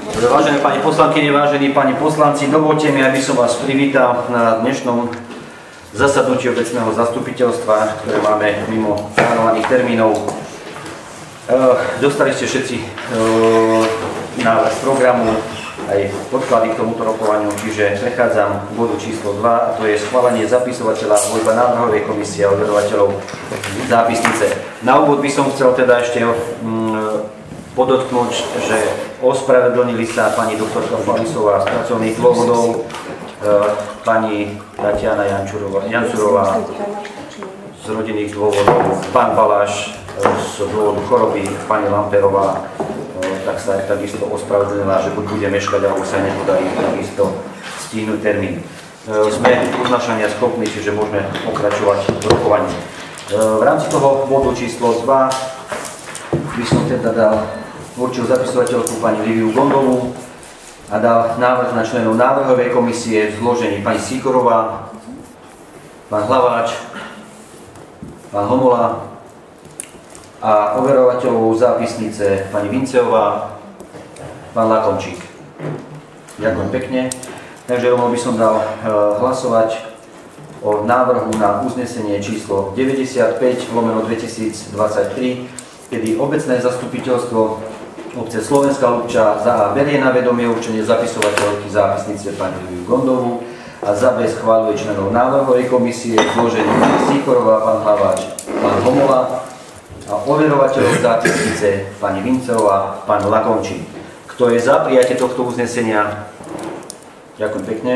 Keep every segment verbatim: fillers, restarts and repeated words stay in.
Vážené pani poslankyne, vážení pani poslanci, dovolte mi, aby som vás privítal na dnešnom zasadnutí obecného zastupiteľstva, ktoré máme mimo plánovaných termínov. Dostali ste všetci návrh programu, aj podklady k tomuto rokovaniu, čiže prechádzam k bodu číslo dva, a to je schválenie zapisovateľa voľba návrhovej komisie a overovateľov zápisnice. Na úvod by som chcel teda ešte podotknúť, že ospravedlnili sa pani doktorka Falisová z pracovných dôvodov, pani Tatiana Jančurová z rodinných dôvodov, pán Baláš z dôvodu choroby, pani Lamperová tak sa takisto ospravedlnila, že buď bude meškať, alebo sa nepodarí takisto stihnúť termín. Sme uznašania schopní, čiže môžeme pokračovať v rokovaní. V rámci toho bodu číslo dva by som teda dal, určil zapisovateľku pani Liviu Gondovú a dal návrh na členov návrhovej komisie v zložení pani Sýkorová, pán Hlaváč, pán Homola a overovateľov zápisnice pani Vinceová, pán Lakončík. Ďakujem pekne. Takže rovno by som dal hlasovať o návrhu na uznesenie číslo deväťdesiatpäť lomeno dvetisícdvadsaťtri, kedy obecné zastupiteľstvo obce Slovenská Ľupča za A berie na vedomie určenie zapisovateľky zápisnice pani Liviu Gondovú a za B schváľuje členov návrhovej komisie v zložení pani Sýkorová, pán Hlaváč, pán Homola a overovateľov zápisnice pani Vinceová, pán Lakončík. Kto je za prijatie tohto uznesenia? Ďakujem pekne.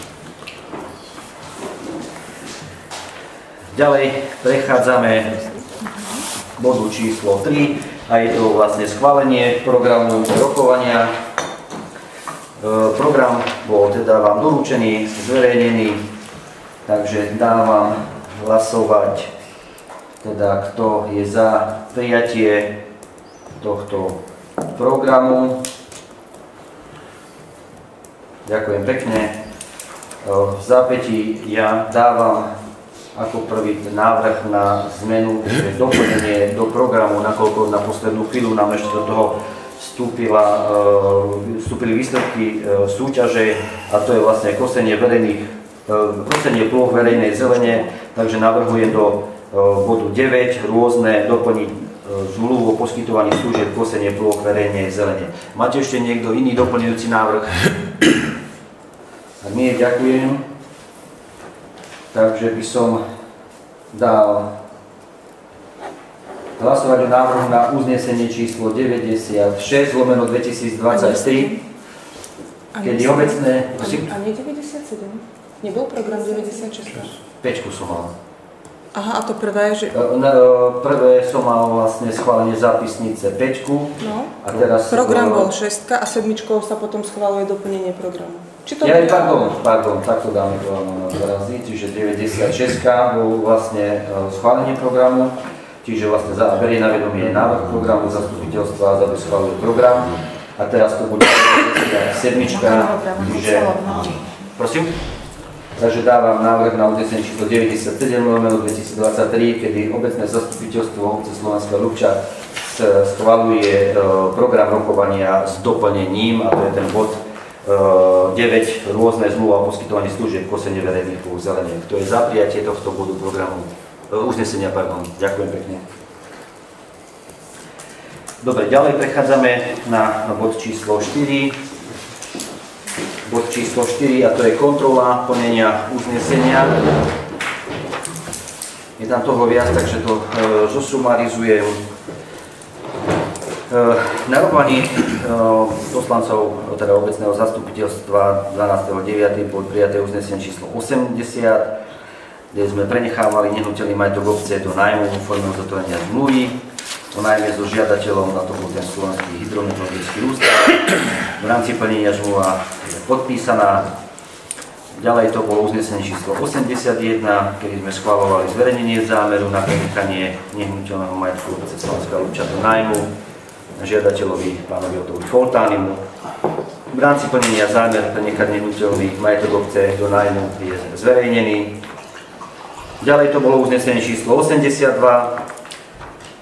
Ďalej prechádzame k bodu číslo tri a je to vlastne schválenie programu rokovania. E, program bol teda vám doručený, zverejnený, takže dávam hlasovať, teda kto je za prijatie tohto programu. Ďakujem pekne. E, v zápätí ja dávam ako prvý návrh na zmenu, že doplnenie do programu, nakoľko na poslednú chvíľu nám ešte do toho vstúpila, vstúpili výsledky súťaže, a to je vlastne kosenie verejných, kosenie plôch verejnej zelene, takže navrhujem do bodu deväť rôzne doplniť zmluvu o poskytovaní služieb kosenie plôch verejnej zelene. Máte ešte niekto iný doplňujúci návrh? Ak nie, ďakujem. Takže by som dal hlasovať o návrhu na uznesenie číslo deväťdesiatšesť lomeno dvetisícdvadsaťtri, kedy obecné... A nie deväťdesiatsedem? Nebol program deväťdesiatšesť? Pečku som mal. Aha, a to prvé, že... Prvé som mal vlastne schválenie zápisnice pečku. No. A teraz... Program bol šestka a sedmičkou sa potom schváluje doplnenie programu. Či to ja, pardon, pardon, takto dáme to na zrazí, čiže deväťdesiatšesť bol vlastne schválenie programu, čiže vlastne za berie na vedomie návrh programu zastupiteľstva a za to schváluje program. A teraz to bude deväťdesiatsedem, čiže... Prosím? Takže dávam návrh na uznesenie číslo deväťdesiatsedem lomeno dvetisícdvadsaťtri, kedy obecné zastupiteľstvo obce Slovenská Ľupča schvaľuje program rokovania s doplnením, a to je ten bod deväť rôzne zmluva o poskytovaní služieb kosenie verejných plôch zelene. Kto je za prijatie tohto bodu programu, uznesenia, pardon. Ďakujem pekne. Dobre, ďalej prechádzame na bod číslo štyri. Bod číslo štyri, a to je kontrola plnenia uznesenia. Je tam toho viac, takže to e, zosumarizujem. Na rokovaní poslancov, teda obecného zastupiteľstva dvanásteho deviateho bolo prijaté uznesenie číslo osemdesiat, kde sme prenechávali nehnuteľný majetok obce do nájmu formou zatvorenia zmluvy o nájme so žiadateľom, na to bol ten Slovenský hydrometeorologický ústav. V rámci plnenia zmluva je podpísaná. Ďalej to bolo uznesenie číslo osemdesiatjeden, kedy sme schvaľovali zverejnenie zámeru na prenechanie nehnuteľného majetku obce Slovenská Ľupča do nájmu žiadateľovi pánovi Otovi Foltánimu. V rámci plnenia zámer prenechať nehnuteľný majetok obce do nájmu je zverejnený. Ďalej to bolo uznesenie číslo osemdesiatdva,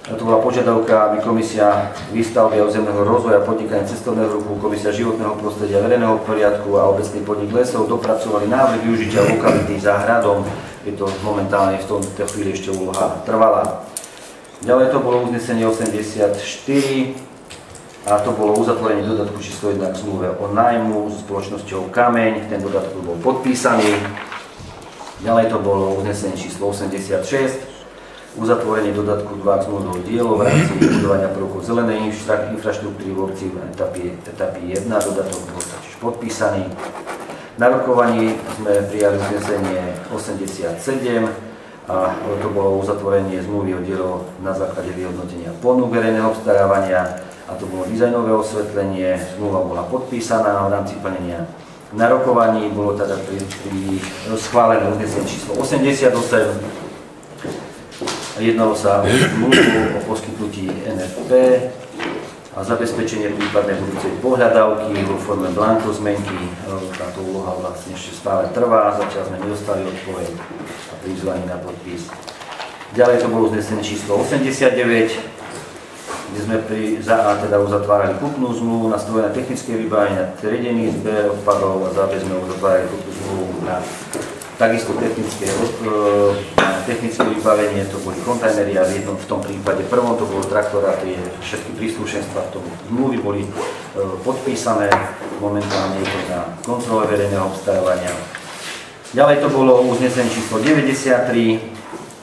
To bola požiadavka, aby Komisia výstavby a územného rozvoja, podnikania cestovného ruchu, Komisia životného prostredia, verejného poriadku a obecný podnik lesov dopracovali návrh využitia lokality za hradom. Je to momentálne v tomto chvíli ešte úloha trvalá. Ďalej to bolo uznesenie osemdesiatštyri a to bolo uzatvorenie dodatku číslo jedna k zmluve o nájmu so spoločnosťou Kameň. Ten dodatok bol podpísaný. Ďalej to bolo uznesenie číslo osemdesiatšesť. Uzatvorenie dodatku dva k zmluve o dielo v rámci budovania prvkov zelenej infraštruktúry v obci v etapy jeden. Dodatok bol taktiež podpísaný. Na rokovaní sme prijali uznesenie osemdesiatsedem a to bolo uzatvorenie zmluvy o dielo na základe vyhodnotenia ponúk verejného obstarávania a to bolo dizajnové osvetlenie. Zmluva bola podpísaná v rámci plnenia. Na rokovaní bolo teda pri, pri schválené uznesenie číslo osemdesiatosem. Jednalo sa o zmluvu o poskytnutí en ef pé a zabezpečenie prípadnej budúcej pohľadávky vo forme blanko zmenky. Táto úloha vlastne ešte stále trvá, zatiaľ sme nedostali odpoveď a prizvaní na podpis. Ďalej to bolo uznesenie číslo osemdesiatdeväť, kde sme pri, za, teda uzatvárali kúpnu zmluvu na strojené technické vybavenie, na triedený zber odpadov a zároveň sme uzatvárali kúpnu zmluvu na takisto technické, technické vybavenie, to boli kontajnery a v jednom v tom prípade prvom to bolo traktor a tie všetky príslušenstva v tom zmluvy boli podpísané, momentálne je to na kontrole verejného obstarávania. Ďalej to bolo uznesenie číslo deväťdesiattri,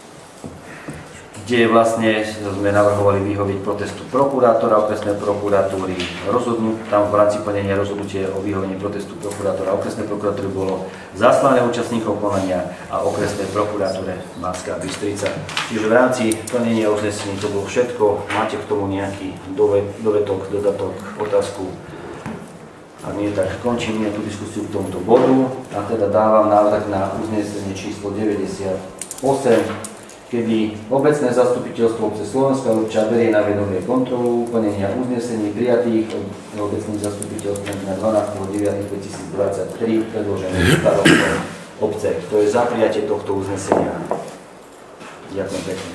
kde vlastne sme navrhovali vyhoviť protestu prokurátora okresnej prokuratúry. Rozhodnú, tam v rámci plnenia rozhodnutie o vyhovení protestu prokurátora okresnej prokuratúry bolo zaslané účastníkov konania a okresnej prokuratúre Banská Bystrica. Čiže v rámci plnenia uznesení to bolo všetko. Máte k tomu nejaký dovetok, dodatok, otázku? Ak nie, tak končím tú diskusiu k tomuto bodu a teda dávam návrh na uznesenie číslo deväťdesiatosem, kedy obecné zastupiteľstvo obce Slovenská Ľubča berie na vedomie kontrolu plnenia uznesení prijatých od obecných zastupiteľstvom na dvanásteho deviateho dvetisícdvadsaťtri predložených starostom obce. Kto je za prijatie tohto uznesenia? Ďakujem pekne.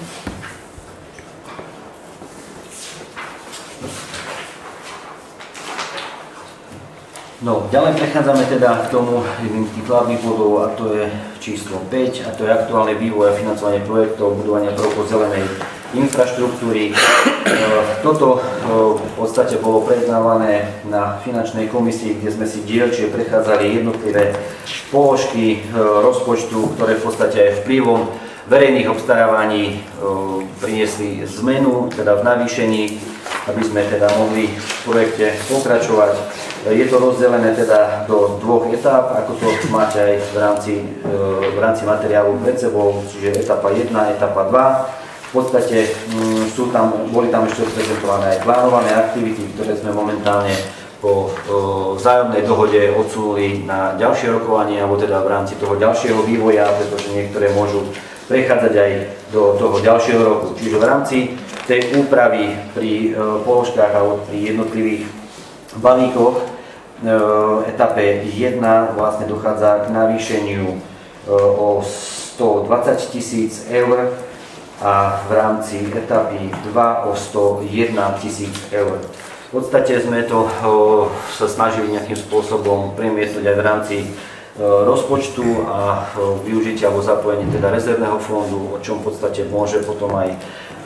No, ďalej prechádzame teda k tomu jedným z tých hlavných bodov a to je číslo päť a to je aktuálne vývoj a financovanie projektov budovania prvkov zelenej infraštruktúry. Toto v podstate bolo prednávané na finančnej komisii, kde sme si dielčie prechádzali jednotlivé položky rozpočtu, ktoré v podstate aj vplyvom verejných obstarávaní priniesli zmenu, teda v navýšení, aby sme teda mohli v projekte pokračovať. Je to rozdelené teda do dvoch etáp, ako to máte aj v rámci, v rámci materiálu pred sebou, čiže etapa jedna, etapa dva. V podstate sú tam, boli tam ešte prezentované aj plánované aktivity, ktoré sme momentálne po vzájomnej dohode odsunuli na ďalšie rokovanie, alebo teda v rámci toho ďalšieho vývoja, pretože niektoré môžu prechádzať aj do toho ďalšieho roku. Čiže v rámci tej úpravy pri položkách alebo pri jednotlivých balíkoch etape jedna vlastne dochádza k navýšeniu o stodvadsať tisíc eur a v rámci etapy dva o sto jeden tisíc eur. V podstate sme to sa snažili nejakým spôsobom premietnúť aj v rámci rozpočtu a využitia alebo zapojenie teda rezervného fondu, o čom v podstate môže potom aj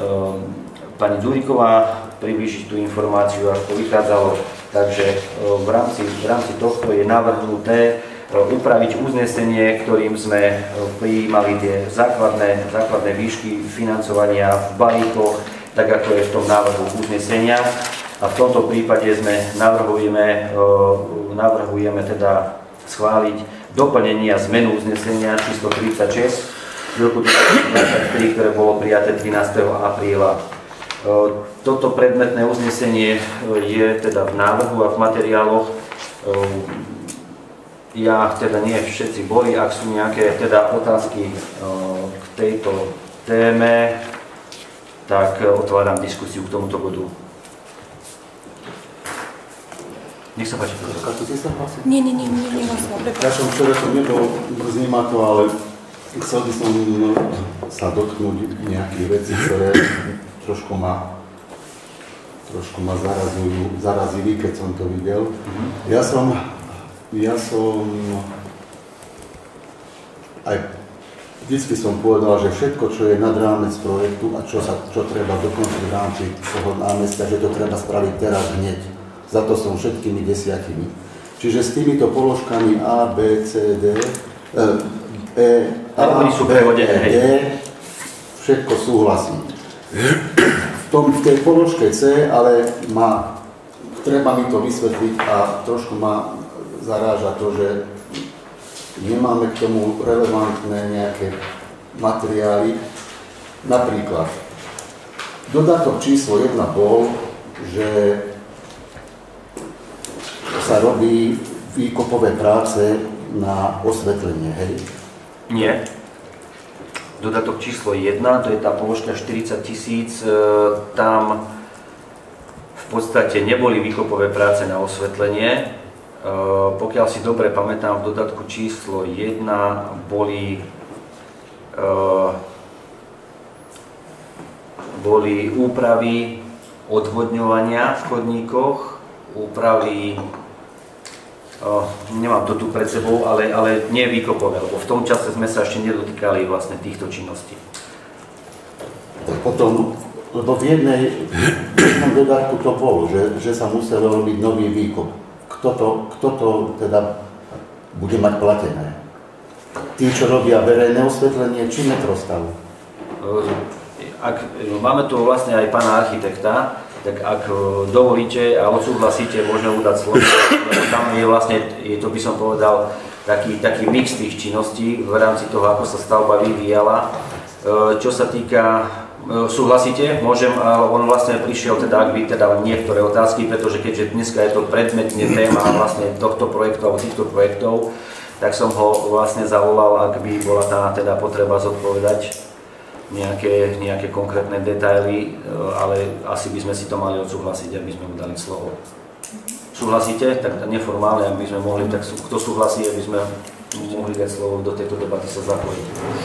pani Dzuriková priblížiť tú informáciu, ako to vychádzalo. Takže v rámci, v rámci tohto je navrhnuté upraviť uznesenie, ktorým sme prijímali tie základné, základné výšky financovania v balíkoch, tak ako je v tom návrhu uznesenia. A v tomto prípade sme navrhujeme, navrhujeme teda schváliť doplnenie a zmenu uznesenia číslo tridsaťšesť z roku dvetisícdvadsaťtri, ktoré bolo prijaté trinásteho apríla. Toto predmetné uznesenie je teda v návrhu a v materiáloch. Ja teda nie všetci boli, ak sú nejaké teda otázky k tejto téme, tak otváram diskusiu k tomuto bodu. Nech sa páči. Nie, nie, nie, nie, nie, nie, Ja som včera som nebol, mrzí ma to, ale chcel by som sa dotknúť nejakých vecí, ktoré trošku ma, trošku ma zarazujú, zarazili, keď som to videl. Mm-hmm. Ja som, ja som aj vždycky som povedal, že všetko, čo je nad rámec projektu a čo, sa, čo treba dokončiť v rámci toho námestia, že to treba spraviť teraz hneď. Za to som všetkými desiatimi. Čiže s týmito položkami A, B, C, D, E, A, B, E, D, všetko súhlasí. V, tom, v tej položke C, ale má, treba mi to vysvetliť a trošku ma zaráža to, že nemáme k tomu relevantné nejaké materiály. Napríklad, dodatok číslo jedna bol, že sa robí výkopové práce na osvetlenie, hej? Nie. Dodatok číslo jedna, to je tá položka štyridsať tisíc, tam v podstate neboli výkopové práce na osvetlenie. Pokiaľ si dobre pamätám, v dodatku číslo jedna boli, boli úpravy odvodňovania v chodníkoch, úpravy, nemám to tu pred sebou, ale, ale nie výkopové, lebo v tom čase sme sa ešte nedotýkali vlastne týchto činností. Potom, lebo v jednej, v jednom dodatku to bolo, že, že sa muselo robiť nový výkop. Kto to, kto to teda bude mať platené? Tí, čo robia verejné osvetlenie, či metrostav? Ak, máme tu vlastne aj pána architekta, tak ak dovolíte a odsúhlasíte, môžeme udať slovo. Tam je vlastne, je to by som povedal, taký, taký mix tých činností v rámci toho, ako sa stavba vyvíjala. Čo sa týka, súhlasíte, môžem, ale on vlastne prišiel, teda, ak by teda niektoré otázky, pretože keďže dneska je to predmetne téma vlastne tohto projektu alebo týchto projektov, tak som ho vlastne zavolal, ak by bola tá teda potreba zodpovedať nejaké, nejaké konkrétne detaily, ale asi by sme si to mali odsúhlasiť, aby sme mu dali slovo. Súhlasíte? Tak neformálne, aby sme mohli, tak kto súhlasí, aby sme mohli dať slovo do tejto debaty sa zapojiť.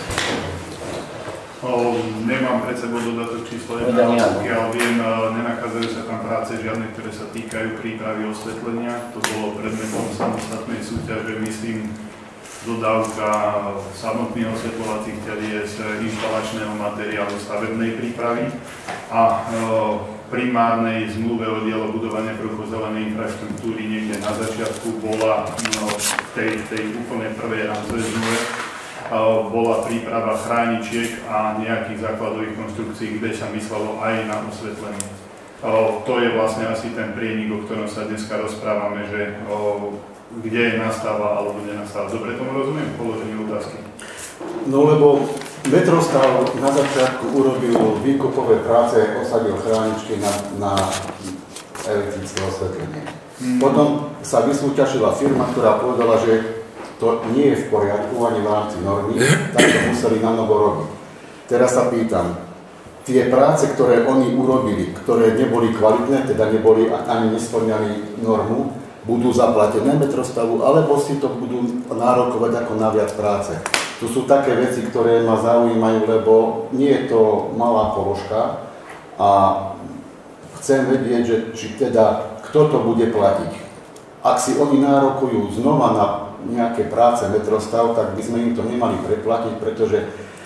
O, nemám pred sebou dodatok číslo jedna, pokiaľ viem, nenachádzajú sa tam práce žiadne, ktoré sa týkajú prípravy osvetlenia. To bolo predmetom samostatnej súťaže, myslím, dodávka samotných osvetľovacích telies, inštalačného materiálu, stavebnej prípravy a primárnej zmluve o dielo budovania prúchozelenej infraštruktúry niekde na začiatku bola no, v tej, tej úplne prvej rámcovej zmluve bola príprava chráničiek a nejakých základových konštrukcií, kde sa myslelo aj na osvetlenie. To je vlastne asi ten prienik, o ktorom sa dneska rozprávame, že kde nastáva alebo nenastáva. Dobre tomu rozumiem? Položenie otázky. No lebo metrostav na začiatku urobil výkopové práce, osadil chráničky na, na elektrické osvetlenie. Hmm. Potom sa vysúťažila firma, ktorá povedala, že to nie je v poriadku ani v rámci normy, tak to museli na novo robiť. Teraz sa pýtam, tie práce, ktoré oni urobili, ktoré neboli kvalitné, teda neboli ani nesplňali normu, budú zaplatené metrostavu, alebo si to budú nárokovať ako na viac práce. Tu sú také veci, ktoré ma zaujímajú, lebo nie je to malá položka a chcem vedieť, že či teda kto to bude platiť. Ak si oni nárokujú znova na nejaké práce metrostav, tak by sme im to nemali preplatiť, pretože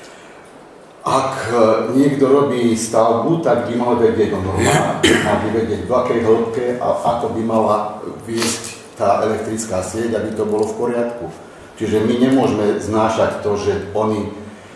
ak niekto robí stavbu, tak by mal vedieť o normách, mal by vedieť v akej hĺbke a ako by mala viesť tá elektrická sieť, aby to bolo v poriadku. Čiže my nemôžeme znášať to, že oni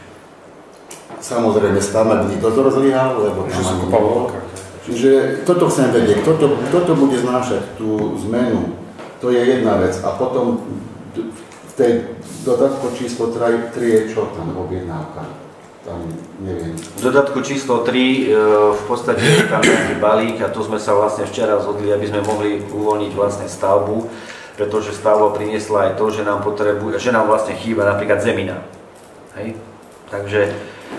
samozrejme stavebný dozor zlyhal, lebo tam ani nebolo. Čiže toto chcem vedieť, kto to, kto to bude znášať, tú zmenu, to je jedna vec. A potom v tej dodatku číslo tri je čo tam objednávka? Tam neviem. V dodatku číslo tri v podstate je tam nejaký balík a to sme sa vlastne včera zhodli, aby sme mohli uvoľniť vlastne stavbu, pretože stavba priniesla aj to, že nám, potrebuje, že nám vlastne chýba napríklad zemina. Hej? Takže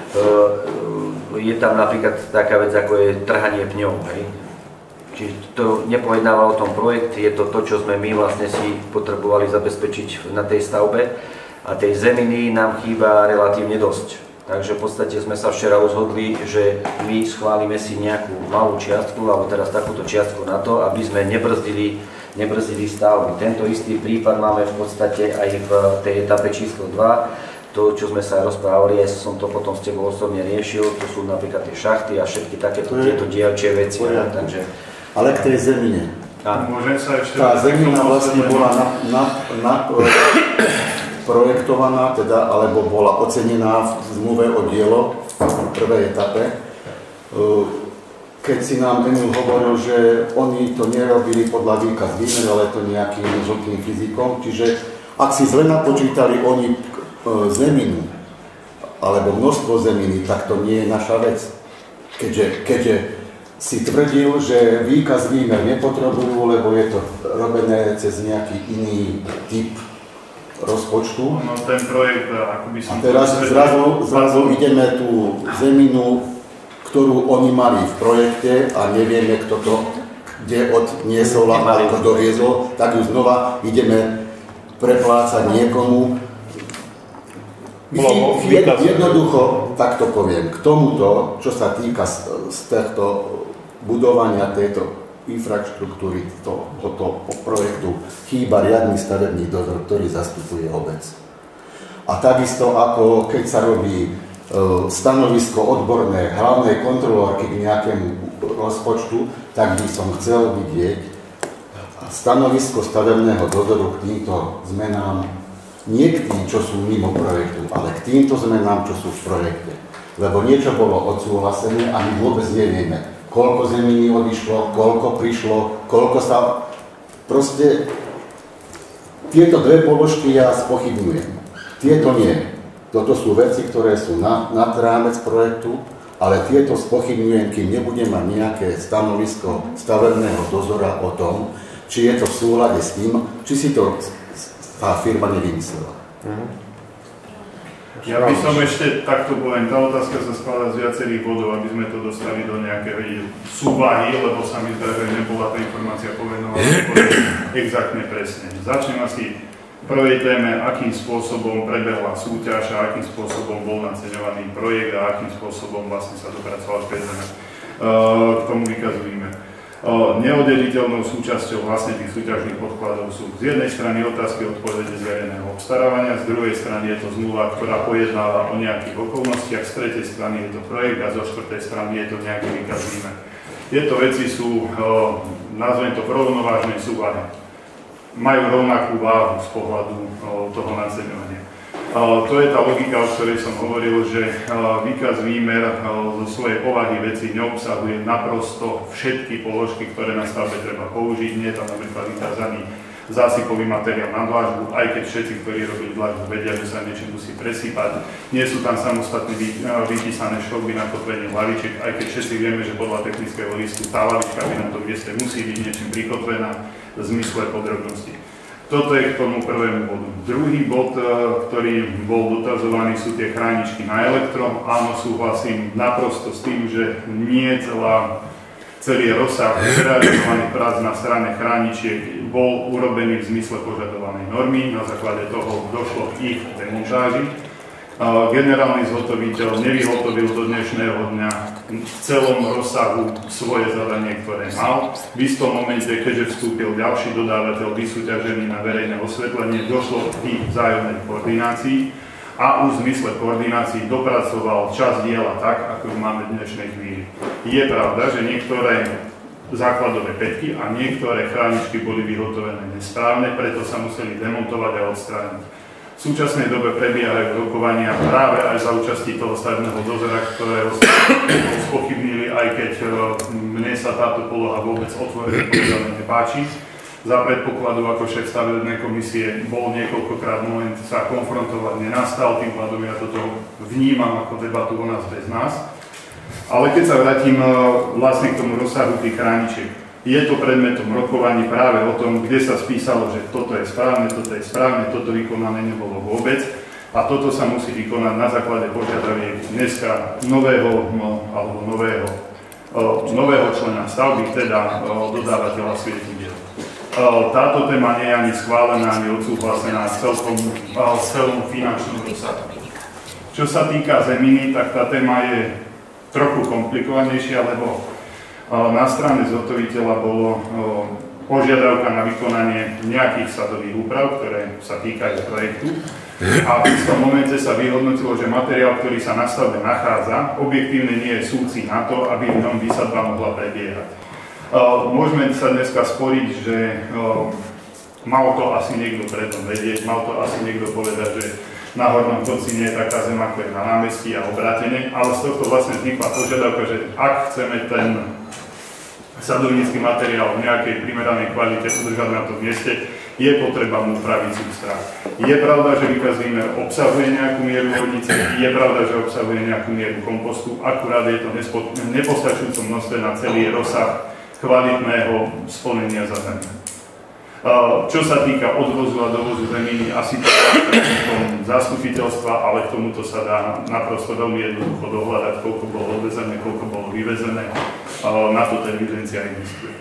je tam napríklad taká vec, ako je trhanie pňov. Hej? Čiže to nepojednáva o tom projekt, je to to, čo sme my vlastne si potrebovali zabezpečiť na tej stavbe a tej zeminy nám chýba relatívne dosť. Takže v podstate sme sa včera rozhodli, že my schválime si nejakú malú čiastku, alebo teraz takúto čiastku na to, aby sme nebrzdili, nebrzdili stavby. Tento istý prípad máme v podstate aj v tej etape číslo dva. To, čo sme sa rozprávali, ja som to potom s tebou osobne riešil, to sú napríklad tie šachty a všetky takéto tieto dielčie veci. Ja, takže... Ale k tej zemine. Môžem sa ešte... Tá zemina vlastne bola na, na, na, projektovaná, teda, alebo bola ocenená v zmluve o dielo v prvej etape. Keď si nám Emil hovoril, že oni to nerobili podľa výkaz výmer, ale to nejakým žltým fyzikom, čiže ak si zle napočítali oni zeminu, alebo množstvo zeminy, tak to nie je naša vec. Keďže, keďže si tvrdil, že výkaz výmer nepotrebujú, lebo je to robené cez nejaký iný typ rozpočtu. No ten projekt, ako by som... A teraz zrazu, zrazu ideme tú zeminu, ktorú oni mali v projekte a nevieme, kto to kde odniesol a ako doviezol, tak ju znova ideme preplácať niekomu. Jednoducho, tak to poviem, k tomuto, čo sa týka z tohto budovania tejto infraštruktúry tohoto projektu, chýba riadny stavebný dozor, ktorý zastupuje obec. A takisto ako keď sa robí stanovisko odborné hlavnej kontrolórky k nejakému rozpočtu, tak by som chcel vidieť stanovisko stavebného dozoru k týmto zmenám, nie k tým, čo sú mimo projektu, ale k týmto zmenám, čo sú v projekte. Lebo niečo bolo odsúhlasené a my vôbec nevieme, koľko zeminy odišlo, koľko prišlo, koľko sa... Proste tieto dve položky ja spochybňujem. Tieto nie. Toto sú veci, ktoré sú nad, nad rámec projektu, ale tieto spochybňujem, kým nebudem mať nejaké stanovisko stavebného dozora o tom, či je to v súlade s tým, či si to tá firma nevymyslela. Mhm. Ja by som ešte takto poviem, tá otázka sa skladá z viacerých bodov, aby sme to dostali do nejakej súvahy, lebo sa mi zdá, že nebola tá informácia povenovaná exaktne presne. Začnem asi v prvej téme, akým spôsobom prebehla súťaž a akým spôsobom bol naceňovaný projekt a akým spôsobom vlastne sa dopracoval k tomu výkazu výmer. Neoddeliteľnou súčasťou vlastne tých súťažných podkladov sú z jednej strany otázky odpovede z verejného obstarávania, z druhej strany je to zmluva, ktorá pojednáva o nejakých okolnostiach, z tretej strany je to projekt a zo štvrtej strany je to nejaký výkaz výmer. Tieto veci sú, nazvem to, v rovnovážnej súvahe. Majú rovnakú váhu z pohľadu toho naceňovania. To je tá logika, o ktorej som hovoril, že výkaz výmer zo svojej povahy veci neobsahuje naprosto všetky položky, ktoré na stavbe treba použiť. Nie je tam napríklad vykázaný zásypový materiál na dlažbu, aj keď všetci, ktorí robili dlažbu, vedia, že sa niečo musí presýpať. Nie sú tam samostatne vypísané šrouby na kotvenie hlavičiek, aj keď všetci vieme, že podľa technického listu tá hlavička by na tom mieste musí byť niečím prikotvená v zmysle podrobnosti. Toto je k tomu prvému bodu. Druhý bod, ktorý bol dotazovaný, sú tie chráničky na elektro. Áno, súhlasím naprosto s tým, že nie celá, celý rozsah realizovaných prác na strane chráničiek bol urobený v zmysle požadovanej normy. Na základe toho došlo k ich demontáži. Generálny zhotoviteľ nevyhotovil do dnešného dňa v celom rozsahu svoje zadanie, ktoré mal. V istom momente, keďže vstúpil ďalší dodávateľ vysúťažený na verejné osvetlenie, došlo k vzájomnej koordinácii a už v zmysle koordinácií dopracoval časť diela tak, ako ju máme v dnešnej chvíli. Je pravda, že niektoré základové pätky a niektoré chráničky boli vyhotovené nesprávne, preto sa museli demontovať a odstrániť. V súčasnej dobe prebiehajú rokovania práve aj za účasti toho stavebného dozora, ktoré spochybnili, aj keď mne sa táto poloha vôbec otvorene povedané nepáči. Za predpokladu, ako šéf stavebnej komisie bol niekoľkokrát moment sa konfrontovať, nenastal, tým pádom ja toto vnímam ako debatu o nás bez nás. Ale keď sa vrátim vlastne k tomu rozsahu tých chráničiek, je to predmetom rokovaní práve o tom, kde sa spísalo, že toto je správne, toto je správne, toto vykonané nebolo vôbec. A toto sa musí vykonať na základe požiadaviek dneska nového, alebo nového, nového člena stavby, teda dodávateľa svietidiel. Táto téma nie je ani schválená, ani odsúhlasená celkom, celom finančnom rozsahu. Čo sa týka zeminy, tak tá téma je trochu komplikovanejšia, lebo na strane zhotoviteľa bolo požiadavka na vykonanie nejakých sadových úprav, ktoré sa týkajú projektu. A v istom momente sa vyhodnotilo, že materiál, ktorý sa na stavbe nachádza, objektívne nie je súci na to, aby v ňom výsadba mohla prebiehať. Môžeme sa dneska sporiť, že mal to asi niekto predom vedieť, mal to asi niekto povedať, že na Hornom Kopci nie je taká zem, ako je na námestí a obrátene, ale z tohto vlastne vznikla požiadavka, že ak chceme ten sadovnícky materiál v nejakej primeranej kvalite udržať na tom mieste, je potreba mu upraviť substrát. Je pravda, že výkaz výmer obsahuje nejakú mieru vodíce, je pravda, že obsahuje nejakú mieru kompostu, akurát je to v nepostačujúcom množstve na celý rozsah kvalitného splnenia zadania. Čo sa týka odvozu a dovozu zeminy, asi to je zastupiteľstva, ale k tomuto sa dá naprosto veľmi jednoducho dohľadať, koľko bolo odvezené, koľko bolo vyvezené. Na to tá evidencia existuje.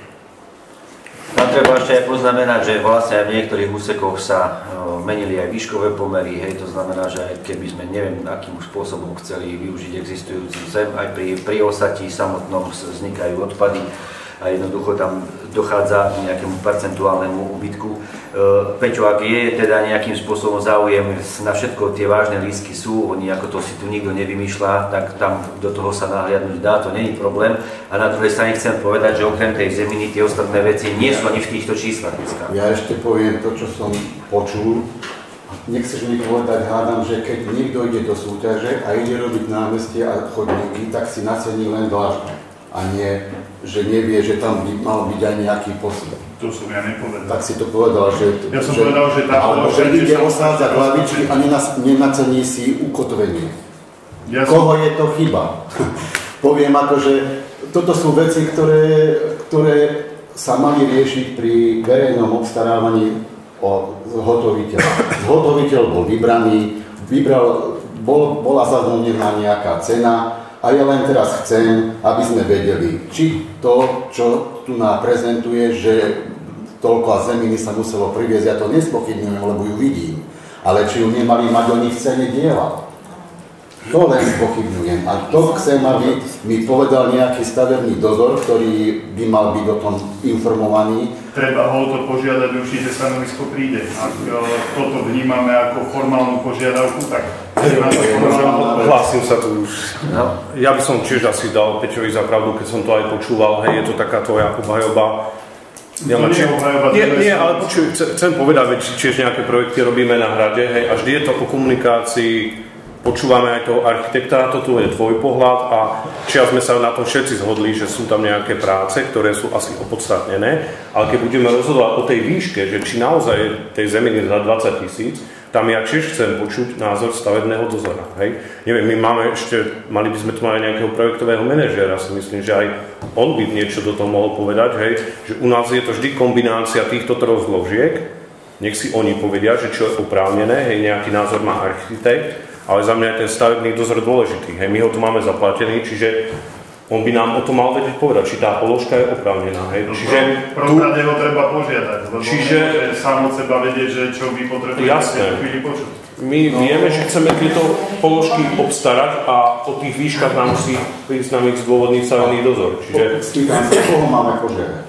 Tam treba ešte aj poznamenať, že vlastne aj v niektorých úsekoch sa menili aj výškové pomery, hej, to znamená, že aj keby sme neviem akým spôsobom chceli využiť existujúcu zem, aj pri, pri osatí samotnom vznikajú odpady a jednoducho tam dochádza k nejakému percentuálnemu úbytku. Peťo, ak je teda nejakým spôsobom záujem, na všetko tie vážne lístky sú, oni ako to si tu nikto nevymýšľa, tak tam do toho sa nahliadnúť dá, to nie je problém. A na druhej strane chcem povedať, že okrem tej zeminy tie ostatné veci nie sú ani v týchto číslach dneska. Ja ešte poviem to, čo som počul. Nechceš mi povedať, hádam, že keď niekto ide do súťaže a ide robiť námestie a chodníky, tak si nacení len dlážbu. A nie, že nevie, že tam by mal byť aj nejaký posun. To som ja nepovedal. Tak si to povedal, že... Ja som že, povedal, že tá... Alebo že ide osádzať hlavičky a nenacení si ukotvenie. Ja Koho som... je to chyba? Poviem ako, že toto sú veci, ktoré, ktoré sa mali riešiť pri verejnom obstarávaní o zhotoviteľa. Zhotoviteľ bol vybraný, vybral, bol, bola zaznamená nejaká cena, a ja len teraz chcem, aby sme vedeli, či to, čo tu nám prezentuje, že toľko zeminy sa muselo priviesť, ja to nespochybňujem, lebo ju vidím, ale či ju nemali mať oni v cene diela. To len spochybňujem. A to chcem, aby mi povedal nejaký stavebný dozor, ktorý by mal byť o tom informovaný. Treba ho o to požiadať, určite stanovisko príde. Ak toto vnímame ako formálnu požiadavku, tak... Hlásim sa tu už. Ja by som tiež asi dal Peťovi za pravdu, keď som to aj počúval, hej, je to taká tvoja obhajoba. Ja, to nie, či... obhajoba, nie, nie, ale počuj, chcem povedať, že tiež nejaké projekty robíme na hrade, hej, a vždy je to o komunikácii. Počúvame aj toho architekta, toto je tvoj pohľad a čias sme sa na tom všetci zhodli, že sú tam nejaké práce, ktoré sú asi opodstatnené, ale keď budeme rozhodovať o tej výške, že či naozaj tej zeminy za dvadsať tisíc, tam ja tiež chcem počuť názor stavebného dozora. Hej? Neviem, my máme ešte, mali by sme tu mať nejakého projektového manažéra, si myslím, že aj on by niečo do toho mohol povedať, hej? Že u nás je to vždy kombinácia týchto troch zložiek, nech si oni povedia, že čo je oprávnené, hej, nejaký názor má architekt, ale za mňa je ten stavebný dozor dôležitý. Hej, my ho tu máme zaplatený, čiže on by nám o tom mal vedieť povedať, či tá položka je oprávnená. Hej. No, čiže prvom rade ho treba požiadať, lebo čiže, nemôže sám od seba vedieť, že čo vy potrebujete v tej chvíli počuť. My no. vieme, že chceme tieto položky obstarať a o tých výškach nám musí prísť nám ich zdôvodný stavebný dozor. Čiže... Spýtam sa, koho máme požiadať?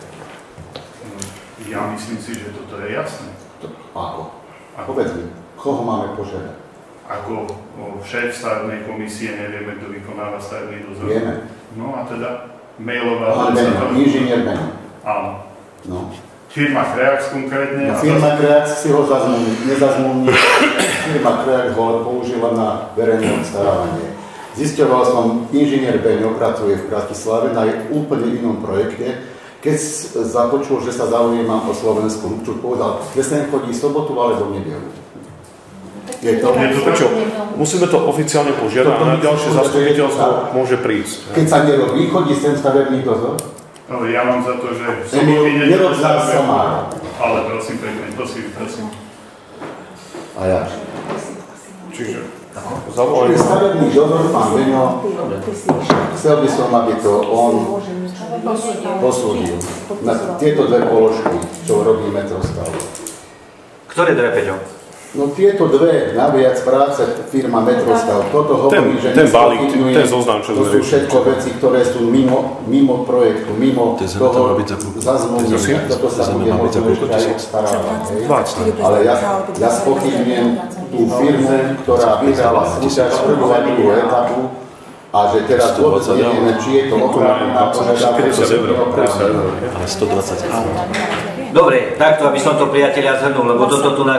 Ja myslím si, že toto je jasné. Ako? Povedz mi, koho máme požiadať? Ako šéf stavebnej komisie nevieme, kto vykonáva stavebný dozor. Vieme. No a teda mailová... Aha, Beno, inžinier Beno. Áno. No. Firma Kreax konkrétne. No, firma Kreax si ho nezazmluvní. Firma Kreax ho používa na verejné obstarávanie. Zisťoval som, inžinier Beno pracuje v Bratislave na úplne inom projekte. Keď započul, že sa zaujímam o slovenskú rúbču, povedal, že sem chodí sobotu alebo nedeľu. Je to, je to čo? Musíme to oficiálne požiadať a na ďalšie zastupiteľstvo môže prísť. Keď sa nerobí, chodí sem stavebný dozor? No, ja mám za to, že soboty nedeľu sa ale prosím pekne, to si prosím. A ja? Čiže zavolajme. Stavebný dozor, pán Beňo, chcel by som, aby to on posúdil na tieto dve položky, čo robí metrostav. Ktoré dve, Peťo? No tieto dve naviac práce firma Metrostav, toto hovorí, ten, že ten balík, ten zoznam, čo to sú všetko veci, ktoré sú mimo, mimo projektu, mimo toho zazmluvenia. Toto sa bude možno ešte aj obstarávať. Ale ja, ja spochybňujem tú firmu, ktorá vyhrala súťaž prvú a druhú etapu, a že teraz vôbec nevieme, či je to oprávnená požiadavka, ale sto dvadsať eur. Dobre, takto, aby som to priateľia zhrnul, lebo toto tu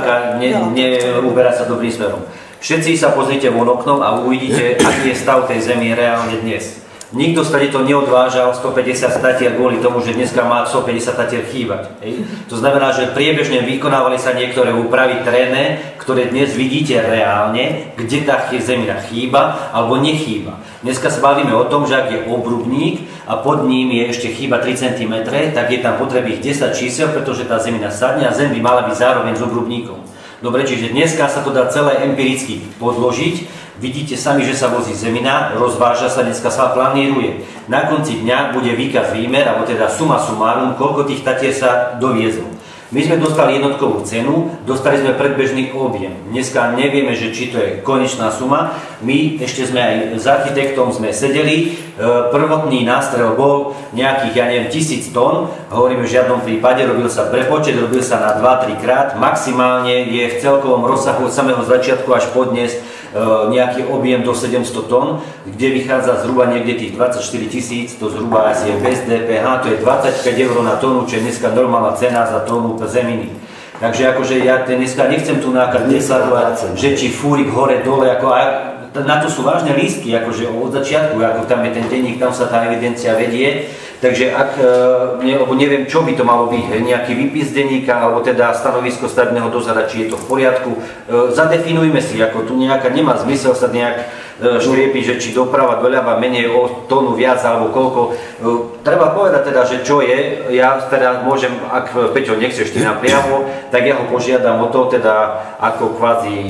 neuberá sa dobrým smerom. Všetci sa pozrite von oknom a uvidíte, aký je stav tej zemi reálne dnes. Nikto sa to neodvážal stopäťdesiat statier kvôli tomu, že dneska má stopäťdesiat statier chýbať. Hej. To znamená, že priebežne vykonávali sa niektoré úpravy terénne, ktoré dnes vidíte reálne, kde tá zemina chýba alebo nechýba. Dneska sa bavíme o tom, že ak je obrubník a pod ním je ešte chýba tri centimetre, tak je tam potrebných desať čísel, pretože tá zemina sadne a zem by mala byť zároveň s obrubníkom. Dobre, čiže dneska sa to dá celé empiricky podložiť. Vidíte sami, že sa vozí zemina, rozváža sa, dneska sa planíruje. Na konci dňa bude výkaz výmer, alebo teda suma sumárum, koľko tých tatier sa doviezlo. My sme dostali jednotkovú cenu, dostali sme predbežný objem. Dneska nevieme, že či to je konečná suma. My ešte sme aj s architektom sme sedeli. Prvotný nástrel bol nejakých, ja neviem, tisíc tón. Hovoríme v žiadnom prípade, robil sa prepočet, robil sa na dva tri krát. Maximálne je v celkovom rozsahu od samého začiatku až po dnes nejaký objem do sedemsto tón, kde vychádza zhruba niekde tých dvadsaťštyri tisíc, to zhruba asi je bez dé pé há, to je dvadsaťpäť eur na tónu, čo je dneska normálna cena za tónu zeminy. Takže akože ja dneska nechcem tu nákať desať, že či fúrik hore, dole, ako na to sú vážne lístky, akože od začiatku, ako tam je ten denník, tam sa tá evidencia vedie. Takže ak, ne, lebo neviem, čo by to malo byť, nejaký výpis denníka, alebo teda stanovisko stavebného dozora, či je to v poriadku. Zadefinujme si, ako tu nejaká, nemá zmysel sa nejak škriepiť, že či doprava, doľava, menej o tónu viac, alebo koľko. Treba povedať teda, že čo je, ja teda môžem, ak Peťo nechceš ty napriamo, tak ja ho požiadam o to, teda ako kvázi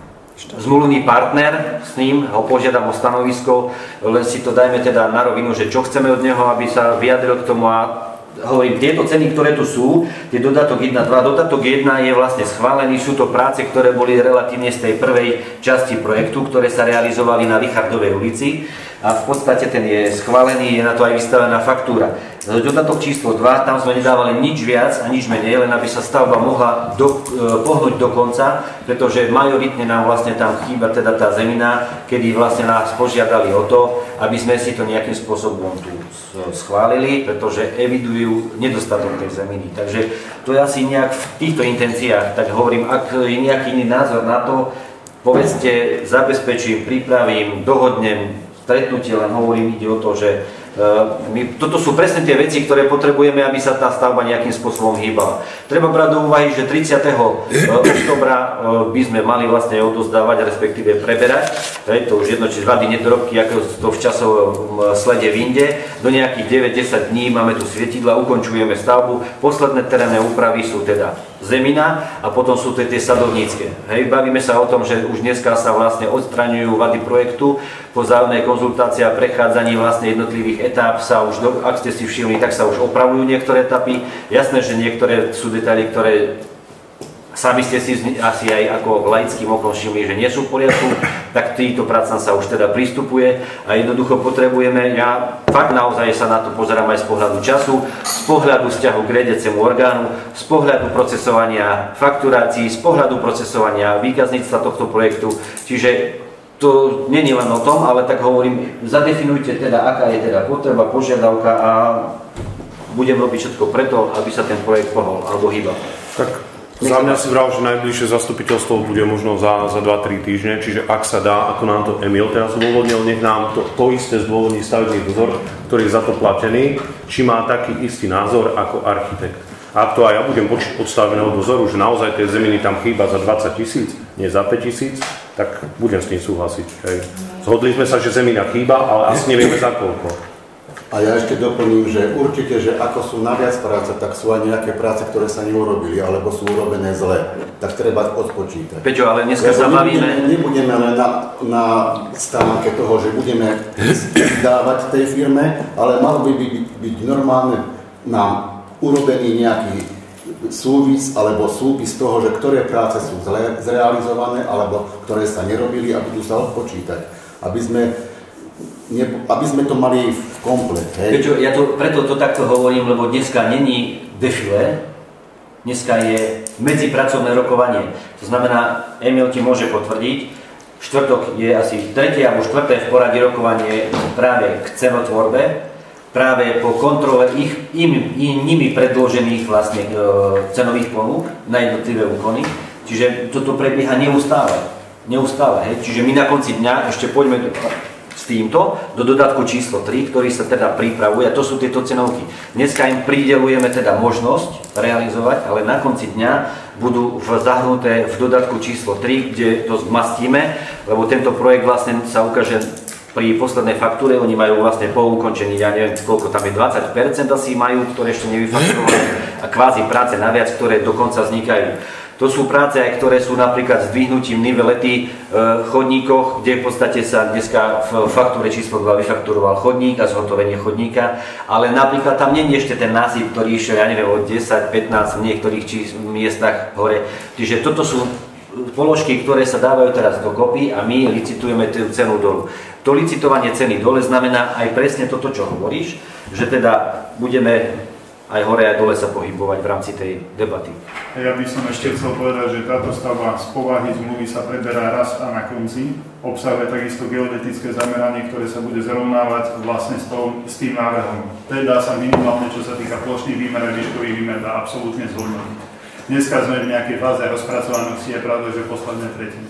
zmluvný partner s ním, ho požiadam o stanovisko, len si to dajme teda na rovinu, že čo chceme od neho, aby sa vyjadril k tomu a hovorím, tieto ceny, ktoré tu sú, tie dodatok jeden a dva, dodatok jeden je vlastne schválený, sú to práce, ktoré boli relatívne z tej prvej časti projektu, ktoré sa realizovali na Richardovej ulici a v podstate ten je schválený, je na to aj vystavená faktúra. Dodatok číslo dva, tam sme nedávali nič viac a nič menej, len aby sa stavba mohla do, pohnúť do konca, pretože majoritne nám vlastne tam chýba teda tá zemina, kedy vlastne nás požiadali o to, aby sme si to nejakým spôsobom tu schválili, pretože evidujú nedostatok tej zeminy. Takže to je asi nejak v týchto intenciách, tak hovorím, ak je nejaký iný názor na to, povedzte, zabezpečím, pripravím, dohodnem stretnutie, len hovorím, ide o to, že My, toto sú presne tie veci, ktoré potrebujeme, aby sa tá stavba nejakým spôsobom hýbala. Treba brať do úvahy, že tridsiateho októbra by sme mali vlastne odozdávať, respektíve preberať. To už jedno, či zvady nedorobky, ako to v časovom slede vinde. Do nejakých deväť desať dní máme tu svietidla, ukončujeme stavbu. Posledné terénne úpravy sú teda zemina a potom sú tie sadovnícke. Hej, bavíme sa o tom, že už dneska sa vlastne odstraňujú vady projektu. Po vzájomnej konzultácii a prechádzaní vlastne jednotlivých etáp sa už, ak ste si všimli, tak sa už opravujú niektoré etapy. Jasné, že niektoré sú detaily, ktoré sami ste si asi aj ako laickým okom všimli, že nie sú v poriadku, tak týmto prácam sa už teda pristupuje a jednoducho potrebujeme, ja fakt naozaj sa na to pozerám aj z pohľadu času, z pohľadu vzťahu k riadiacemu orgánu, z pohľadu procesovania fakturácií, z pohľadu procesovania výkazníctva tohto projektu, čiže to nie je len o tom, ale tak hovorím, zadefinujte teda, aká je teda potreba, požiadavka a budem robiť všetko preto, aby sa ten projekt pohol alebo hýbal. Tak za mňa si vral, že najbližšie zastupiteľstvo bude možno za, za dva tri týždne, čiže ak sa dá, ako nám to Emil teraz zdôvodnil, nech nám to, to isté zdôvodní stavebný dozor, ktorý je za to platený, či má taký istý názor ako architekt. A ak to aj ja budem počuť od stavebného dozoru, že naozaj tie zeminy tam chýba za dvadsať tisíc, nie za päť tisíc, tak budem s tým súhlasiť. Hej. Zhodli sme sa, že zemina chýba, ale asi nevieme za koľko. A ja ešte doplním, že určite, že ako sú naviac práce, tak sú aj nejaké práce, ktoré sa neurobili, alebo sú urobené zle. Tak treba odpočítať. Peťo, ale dneska sa bavíme... Nebudeme len na, na stánke toho, že budeme dávať tej firme, ale malo by byť, byť normálne nám urobený nejaký súvis alebo súpis toho, že ktoré práce sú zle, zrealizované alebo ktoré sa nerobili a budú sa odpočítať. Aby sme, ne, aby sme to mali v komplet. Hej. Prečo, ja to, preto to takto hovorím, lebo dneska není defile, dneska je medzipracovné rokovanie. To znamená, Emil ti môže potvrdiť, štvrtok je asi tretie alebo štvrté v poradí rokovanie práve k cenotvorbe, práve po kontrole ich, im, im, nimi predložených vlastne e, cenových ponúk na jednotlivé úkony. Čiže toto prebieha neustále. Neustále, hej. Čiže my na konci dňa ešte poďme do, s týmto do dodatku číslo tri, ktorý sa teda pripravuje, a to sú tieto cenovky. Dneska im pridelujeme teda možnosť realizovať, ale na konci dňa budú zahrnuté v dodatku číslo tri, kde to zmastíme, lebo tento projekt vlastne sa ukáže pri poslednej faktúre, oni majú vlastne po ukončení, ja neviem koľko tam je, dvadsať percent asi majú, ktoré ešte nevyfakturovali, a kvázi práce naviac, ktoré dokonca vznikajú. To sú práce, aj ktoré sú napríklad zdvihnutím nivelety v chodníkoch, kde v podstate sa dneska v faktúre číslo dva vyfakturoval chodník a zhotovenie chodníka, ale napríklad tam nie je ešte ten násyp, ktorý išiel, ja neviem, od desať pätnásť v niektorých miestach hore. Čiže toto sú položky, ktoré sa dávajú teraz dokopy a my licitujeme tú cenu dolu. To licitovanie ceny dole znamená aj presne toto, čo hovoríš, že teda budeme aj hore, aj dole sa pohybovať v rámci tej debaty. Ja by som ešte chcel povedať, že táto stavba z povahy zmluvy sa preberá raz a na konci. Obsahuje takisto geodetické zameranie, ktoré sa bude zrovnávať vlastne s, tom, s tým návrhom. Teda sa minimálne, čo sa týka plošných výmer a výškových výmer, dá absolútne zhodnotiť. Dneska sme v nejakej fáze rozpracovanosti, je pravda, že posledné tretie.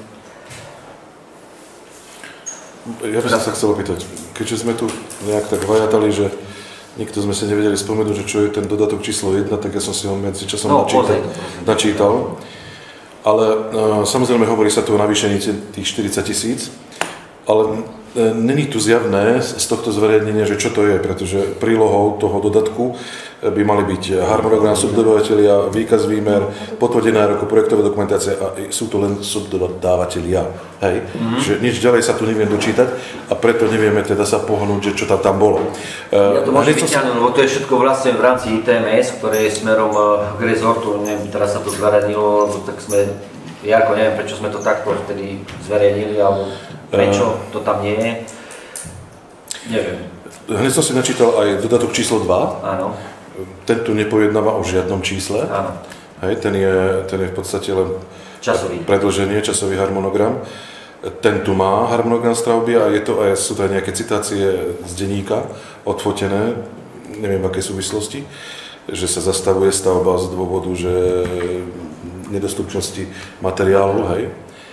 Ja by som sa chcel opýtať, keďže sme tu nejak tak vajatali, že nikto sme si nevedeli spomenúť, že čo je ten dodatok číslo jedna, tak ja som si ho medzi časom no, načítal, načítal. Ale uh, samozrejme hovorí sa tu o navýšení tých štyridsať tisíc, ale e, není tu zjavné z tohto zverejnenia, že čo to je, pretože prílohou toho dodatku by mali byť harmonogram subdodávateľia, výkaz výmer, potvrdená ako projektová dokumentácia a sú to len subdodávateľia. Hej? Mm-hmm. Že nič ďalej sa tu neviem dočítať a preto nevieme teda sa pohnúť, že čo tam, tam bolo. Ja to môžem vyťahnuť, lebo to je všetko vlastne v rámci í té em es, ktoré je smerom k rezortu, neviem, teraz sa to zverejnilo, tak sme, ja ako neviem, prečo sme to takto vtedy zverejnili, alebo prečo to tam nie je, neviem. Hneď som si načítal aj dodatok číslo dva. Áno. Ten tu nepojednáva o žiadnom čísle. Áno. Hej, ten je, ten je v podstate len časový. Predĺženie, časový harmonogram. Ten tu má harmonogram stavby a je to, aj, sú to aj nejaké citácie z denníka odfotené, neviem v akej súvislosti, že sa zastavuje stavba z dôvodu, že nedostupnosti materiálu, hej.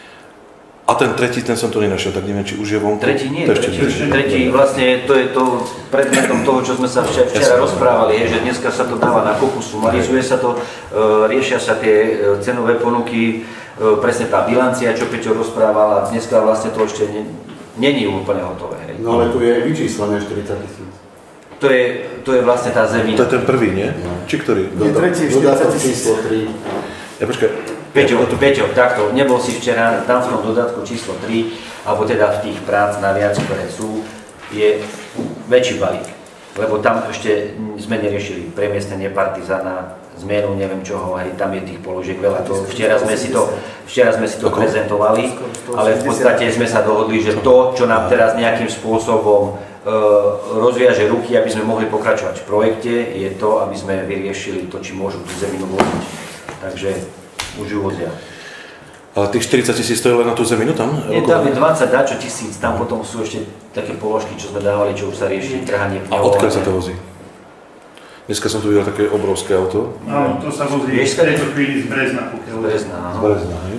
A ten tretí, ten som to nenašiel, tak neviem, či už je vonku. Tretí nie, tretí, tretí, tretí vlastne to je to predmetom toho, čo sme sa včera, včera rozprávali, je, že dneska sa to dáva na kopu, sumarizuje sa to, e, riešia sa tie cenové ponuky, e, presne tá bilancia, čo Peťo rozprával, a dneska vlastne to ešte není úplne hotové. Hej. No ale tu je vyčíslené štyridsať tisíc. To je, to je vlastne tá zemina. To je ten prvý, nie? No. Či ktorý? Je tretí, štyridsať číslo tri. Ja počkaj. Peťo, Peťo, takto, nebol si včera tam v tom dodatku číslo tri, alebo teda v tých prác naviac, ktoré sú, je väčší balík. Lebo tam ešte sme neriešili premiestnenie Partizana, zmenu neviem čoho, aj tam je tých položiek veľa. To, včera sme si to, včera sme si to prezentovali, ale v podstate sme sa dohodli, že to, čo nám teraz nejakým spôsobom e, rozviaže ruky, aby sme mohli pokračovať v projekte, je to, aby sme vyriešili to, či môžu tú zeminu voziť. Takže už ju vozia. Ale tých štyridsať tisíc to je len na tú zeminu tam? Je tam je dvadsať dačo tisíc, tam potom sú ešte také položky, čo sme dávali, čo už sa rieši, trhanie pňov. A odkiaľ sa to vozí? Dneska som tu videl také obrovské auto. Áno, to sa vozí v tejto chvíli z Brezna. Z Brezna, áno. Z Brezna, hej?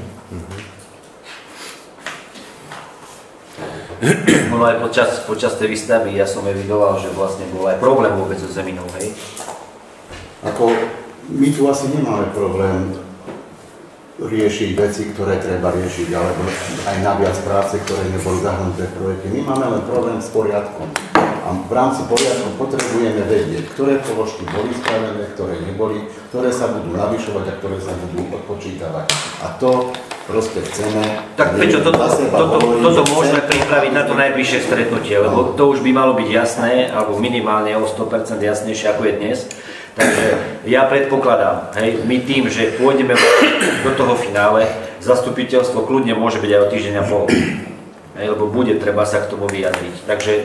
Mhm. Ono aj počas, počas tej výstavby ja som evidoval, že vlastne bol aj problém vôbec so zeminou, hej? Ako, my tu asi nemáme problém riešiť veci, ktoré treba riešiť, alebo aj naviac práce, ktoré neboli zahrnuté v projekte. My máme len problém s poriadkom. A v rámci poriadku potrebujeme vedieť, ktoré položky boli spravené, ktoré neboli, ktoré sa budú navyšovať a ktoré sa budú odpočítavať. A to proste chceme. Tak Peťo, toto, toto, toto môžeme pripraviť na to najbližšie stretnutie, lebo to už by malo byť jasné, alebo minimálne o sto percent jasnejšie, ako je dnes. Takže ja predpokladám, hej, my tým, že pôjdeme do toho finále, zastupiteľstvo kľudne môže byť aj o týždeň a pol. Hej, lebo bude treba sa k tomu vyjadriť. Takže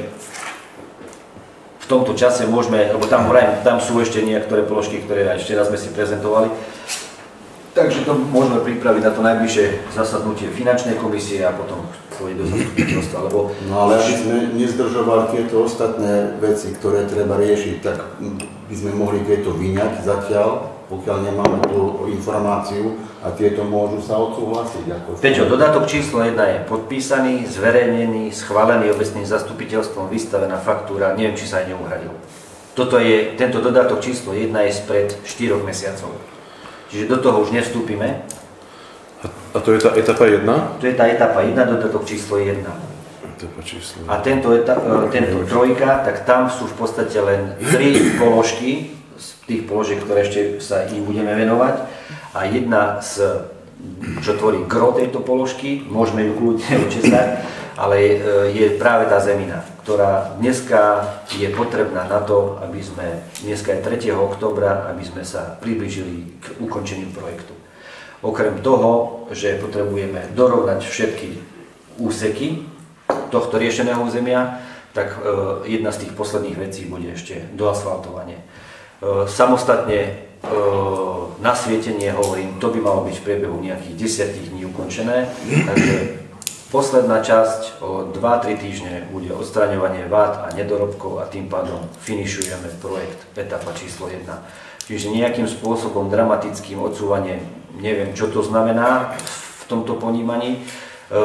v tomto čase môžeme, lebo tam, tam sú ešte niektoré položky, ktoré aj včera sme si prezentovali. Takže to môžeme pripraviť na to najbližšie zasadnutie finančnej komisie a potom pôjde do zastupiteľstva, lebo... No ale aby sme nezdržovali tieto ostatné veci, ktoré treba riešiť, tak by sme mohli tieto vyňať zatiaľ, pokiaľ nemáme tú informáciu a tieto môžu sa odsúhlasiť. Ako... Peťo, dodatok číslo jedna je podpísaný, zverejnený, schválený obecným zastupiteľstvom, vystavená faktúra, neviem, či sa aj neuhradil. Toto je, tento dodatok číslo jedna je spred štyroch mesiacov. Čiže do toho už nevstúpime. A to je tá etapa jedna? To je tá etapa jedna, dodatok číslo jedna. Etapa číslo A tento, etap, tento trojka, tak tam sú v podstate len tri položky z tých položiek, ktoré ešte sa im budeme venovať. A jedna z, čo tvorí gro tejto položky, môžeme ju kľudne učesať, ale je práve tá zemina, ktorá dneska je potrebná na to, aby sme, dneska je tretieho októbra, aby sme sa priblížili k ukončeniu projektu. Okrem toho, že potrebujeme dorovnať všetky úseky tohto riešeného územia, tak jedna z tých posledných vecí bude ešte doasfaltovanie. Samostatne nasvietenie, hovorím, to by malo byť v priebehu nejakých desiatich dní ukončené, takže posledná časť o dva tri týždne bude odstraňovanie vád a nedorobkov a tým pádom finišujeme projekt etapa číslo jedna. Čiže nejakým spôsobom dramatickým odsúvanie, neviem, čo to znamená v tomto ponímaní. E,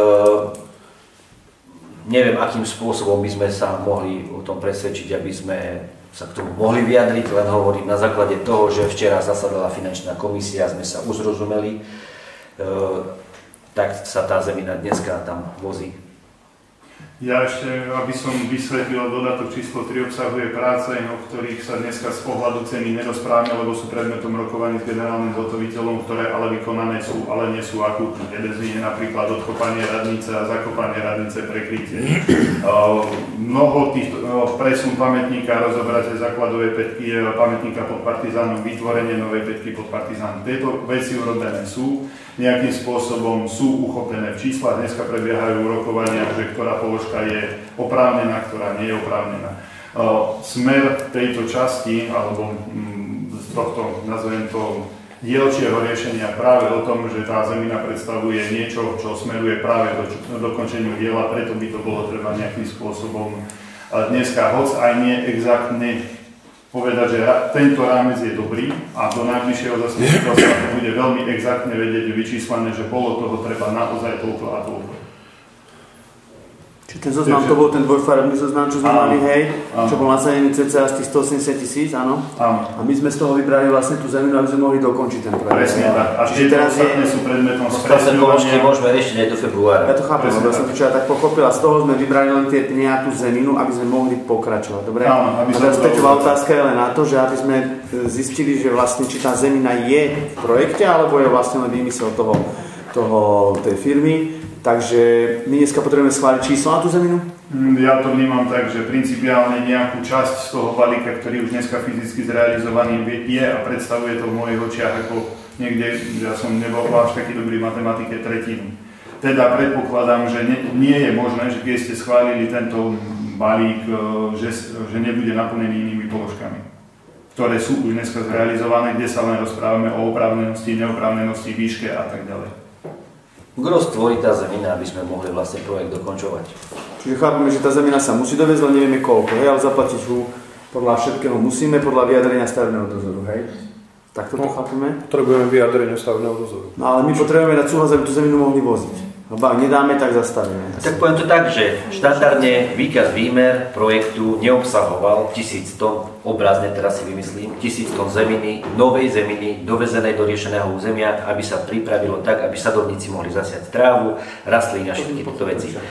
neviem, akým spôsobom by sme sa mohli o tom presvedčiť, aby sme sa k tomu mohli vyjadriť, len hovorím na základe toho, že včera zasadala finančná komisia, sme sa uzrozumeli, e, tak sa tá zemina dneska tam vozí. Ja ešte, aby som vysvetlil, dodatok číslo tri obsahuje práce, o ktorých sa dneska z pohľadu ceny nerozprávame, lebo sú predmetom rokovaní s generálnym zhotoviteľom, ktoré ale vykonané sú, ale nie sú akútne. Jeden z nich je napríklad odkopanie radnice a zakopanie radnice prekrytie. Uh, mnoho tých uh, presun pamätníka, rozobratie základovej pätky, pamätníka pod partizánom, vytvorenie novej pätky pod partizánom. Tieto veci urobené sú, nejakým spôsobom sú uchopené v číslach. Dneska prebiehajú rokovania, že ktorá položka je oprávnená, ktorá nie je oprávnená. Smer tejto časti, alebo z tohto, nazvem to, dielčieho riešenia práve o tom, že tá zemina predstavuje niečo, čo smeruje práve do dokončeniu diela, preto by to bolo treba nejakým spôsobom dneska, hoc aj nie exaktne povedať, že tento rámec je dobrý a do najbližšieho zastupiteľstva to bude veľmi exaktne vedieť vyčíslené, že bolo toho treba naozaj toľko a toľko. Čiže ten zoznam, to bol ten dvojfarebný zoznam, čo sme mali, hej, áno. Čo bol nasadený cca z tých stoosemdesiat tisíc, áno? Áno. A my sme z toho vybrali vlastne tú zeminu, aby sme mohli dokončiť ten projekt. Presne tak. A čiže teraz je... sú predmetom spresňovania. Môžeme riešiť aj do februára. Ja to chápem, lebo ja som to čo ja tak pochopil a z toho sme vybrali len tie, nejakú zeminu, aby sme mohli pokračovať, dobre? Áno, aby sme... A teraz Peťová otázka je len na to, že aby sme zistili, že vlastne či tá zemina je v projekte, alebo je vlastne len výmysel toho, toho, tej firmy. Takže my dneska potrebujeme schváliť číslo na tú zeminu? Ja to vnímam tak, že principiálne nejakú časť z toho balíka, ktorý už dneska fyzicky zrealizovaný je a predstavuje to v mojich očiach ako niekde, ja som nebol až taký dobrý v matematike, tretinu. Teda predpokladám, že nie, nie je možné, že keď ste schválili tento balík, že, že nebude naplnený inými položkami, ktoré sú už dneska zrealizované, kde sa len rozprávame o oprávnenosti, neoprávnenosti, výške a tak ďalej. Gros tvorí tá zemina, aby sme mohli vlastne projekt dokončovať. Čiže chápeme, že tá zemina sa musí doviezť, len nevieme koľko, hej, ale zaplatiť ju podľa všetkého musíme, podľa vyjadrenia stavebného dozoru, hej? Tak toto no, chápeme? Potrebujeme vyjadrenie stavebného dozoru. No ale my potrebujeme dať súhlas, aby tú zeminu mohli voziť. Lebo ak nedáme, tak zastavíme. Tak poviem to tak, že štandardne výkaz výmer projektu neobsahoval tisíc tón, obrazne teraz si vymyslím, tisíc tón zeminy, novej zeminy, dovezenej do riešeného územia, aby sa pripravilo tak, aby sadovníci mohli zasiať trávu, rastlín a všetky tieto veci. E,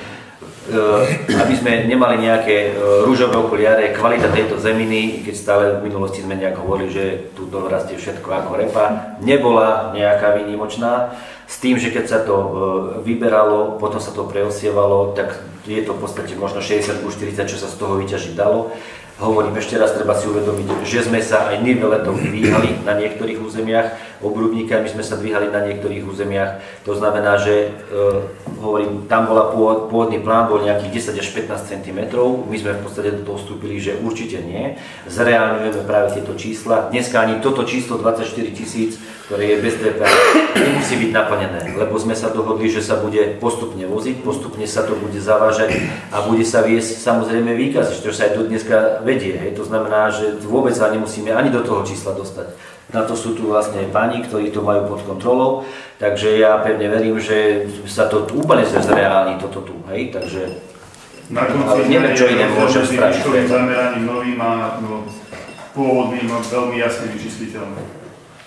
aby sme nemali nejaké e, rúžové okuliare, kvalita tejto zeminy, keď stále v minulosti sme nejak hovorili, že tu dorastie všetko ako repa, nebola nejaká výnimočná. S tým, že keď sa to e, vyberalo, potom sa to preosievalo, tak je to v podstate možno šesťdesiat ku štyridsať, čo sa z toho vyťažiť dalo. Hovorím ešte raz, treba si uvedomiť, že sme sa aj niveletom dvíhali na niektorých územiach, obrubníkami sme sa dvíhali na niektorých územiach. To znamená, že e, hovorím, tam bola pôvodný plán, bol nejakých desať až pätnásť centimetrov. My sme v podstate do toho vstúpili, že určite nie. Zreálňujeme práve tieto čísla. Dneska ani toto číslo dvadsaťštyri tisíc, ktoré je bez dé pé há, nemusí byť naplnené, lebo sme sa dohodli, že sa bude postupne voziť, postupne sa to bude zavážať a bude sa viesť samozrejme výkaz, čo sa aj do dneska vedie. Hej. To znamená, že vôbec sa nemusíme ani do toho čísla dostať. Na to sú tu vlastne páni, ktorí to majú pod kontrolou, takže ja pevne verím, že sa to úplne zreálni toto tu. Hej. Takže, na konci ale neviem, čo iné môžem spraviť. Výškovým zameraním novým a no, pôvodným veľmi jasne vyčísliteľné.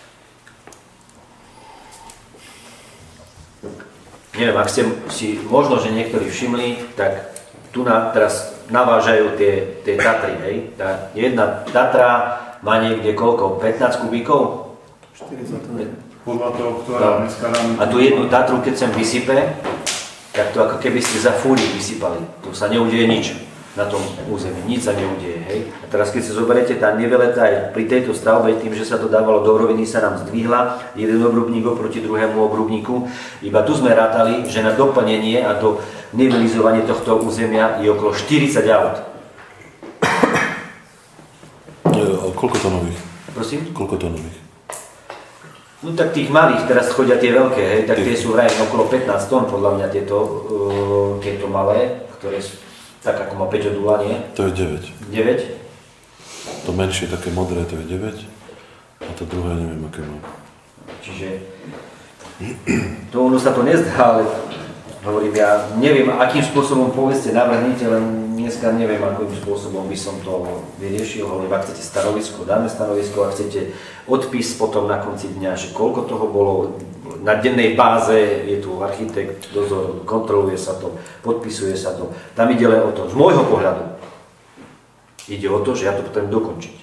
Neviem, ak ste si možno, že niektorí všimli, tak tu na, teraz navážajú tie, tie Tatry, hej. Tá jedna Tatra má niekde koľko? pätnásť kubíkov? štyridsať. Podľa toho, ktorá dneska ráno... A tú jednu Tatru, keď sem vysype, tak to ako keby ste za fúri vysypali. Tu sa neudeje nič na tom území, nič sa neudeje, hej. A teraz keď si zoberiete, tá niveleta aj pri tejto stavbe, tým, že sa to dávalo do roviny, sa nám zdvihla jeden obrubník oproti druhému obrubníku. Iba tu sme rátali, že na doplnenie a do nivelizovanie tohto územia je okolo štyridsať aut. A koľko tonových? Prosím? Koľko tonových? No tak tých malých, teraz chodia tie veľké, hej, tak tie sú vraj okolo pätnásť tón, podľa mňa tieto, uh, tieto malé, ktoré sú tak ako má Peťo Dula, nie? To je deväť. deväť? To menšie, také modré, to je deväť. A to druhé neviem, aké má. Čiže to ono sa to nezdá, ale hovorím, ja neviem, akým spôsobom povedzte, navrhnite, len dneska neviem, akým spôsobom by som to vyriešil. Hovorím, ak chcete stanovisko, dáme stanovisko, ak chcete odpis potom na konci dňa, že koľko toho bolo. Na dennej báze je tu architekt, dozor, kontroluje sa to, podpisuje sa to. Tam ide len o to, z môjho pohľadu, ide o to, že ja to potrebujem dokončiť.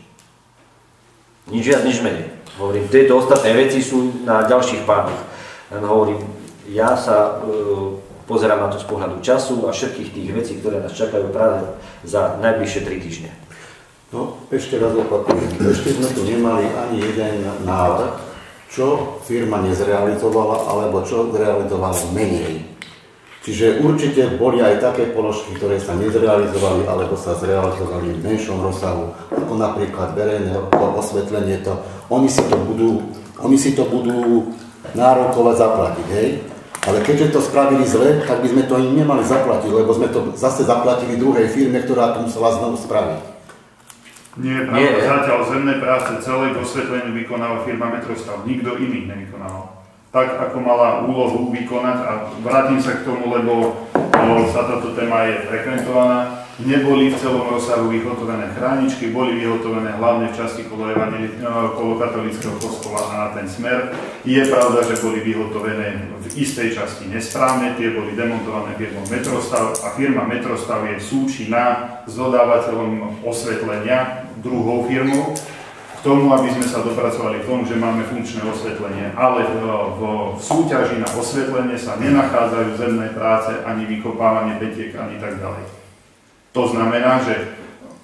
Nič viac, nič menej. Hovorím, tieto ostatné veci sú na ďalších pánoch. Len hovorím, ja sa e, pozerám na to z pohľadu času a všetkých tých vecí, ktoré nás čakajú práve za najbližšie tri týždne. No, ešte raz opakujem, ešte sme tu nemali ani jeden návrh, čo firma nezrealizovala, alebo čo zrealizovala menej. Čiže určite boli aj také položky, ktoré sa nezrealizovali, alebo sa zrealizovali v menšom rozsahu, ako napríklad verejné osvetlenie. To, oni, si to budú, oni si to budú nárokovať zaplatiť, hej? Ale keďže to spravili zle, tak by sme to im nemali zaplatiť, lebo sme to zase zaplatili druhej firme, ktorá to musela znovu spraviť. Nie, pravda, zatiaľ zemné práce celé k osvetleniu vykonáva firma Metrostav, nikto iný nevykonával. Tak, ako mala úlohu vykonať, a vrátim sa k tomu, lebo, lebo sa táto téma je frekventovaná, neboli v celom rozsahu vyhotovené chráničky, boli vyhotovené hlavne v časti okolo katolíckeho kostola a na ten smer. Je pravda, že boli vyhotovené v istej časti nesprávne, tie boli demontované firmou Metrostav a firma Metrostav je súčinná s dodávateľom osvetlenia druhou firmou k tomu, aby sme sa dopracovali k tomu, že máme funkčné osvetlenie, ale v, v, v súťaži na osvetlenie sa nenachádzajú zemné práce, ani vykopávanie betiek, ani tak ďalej. To znamená, že...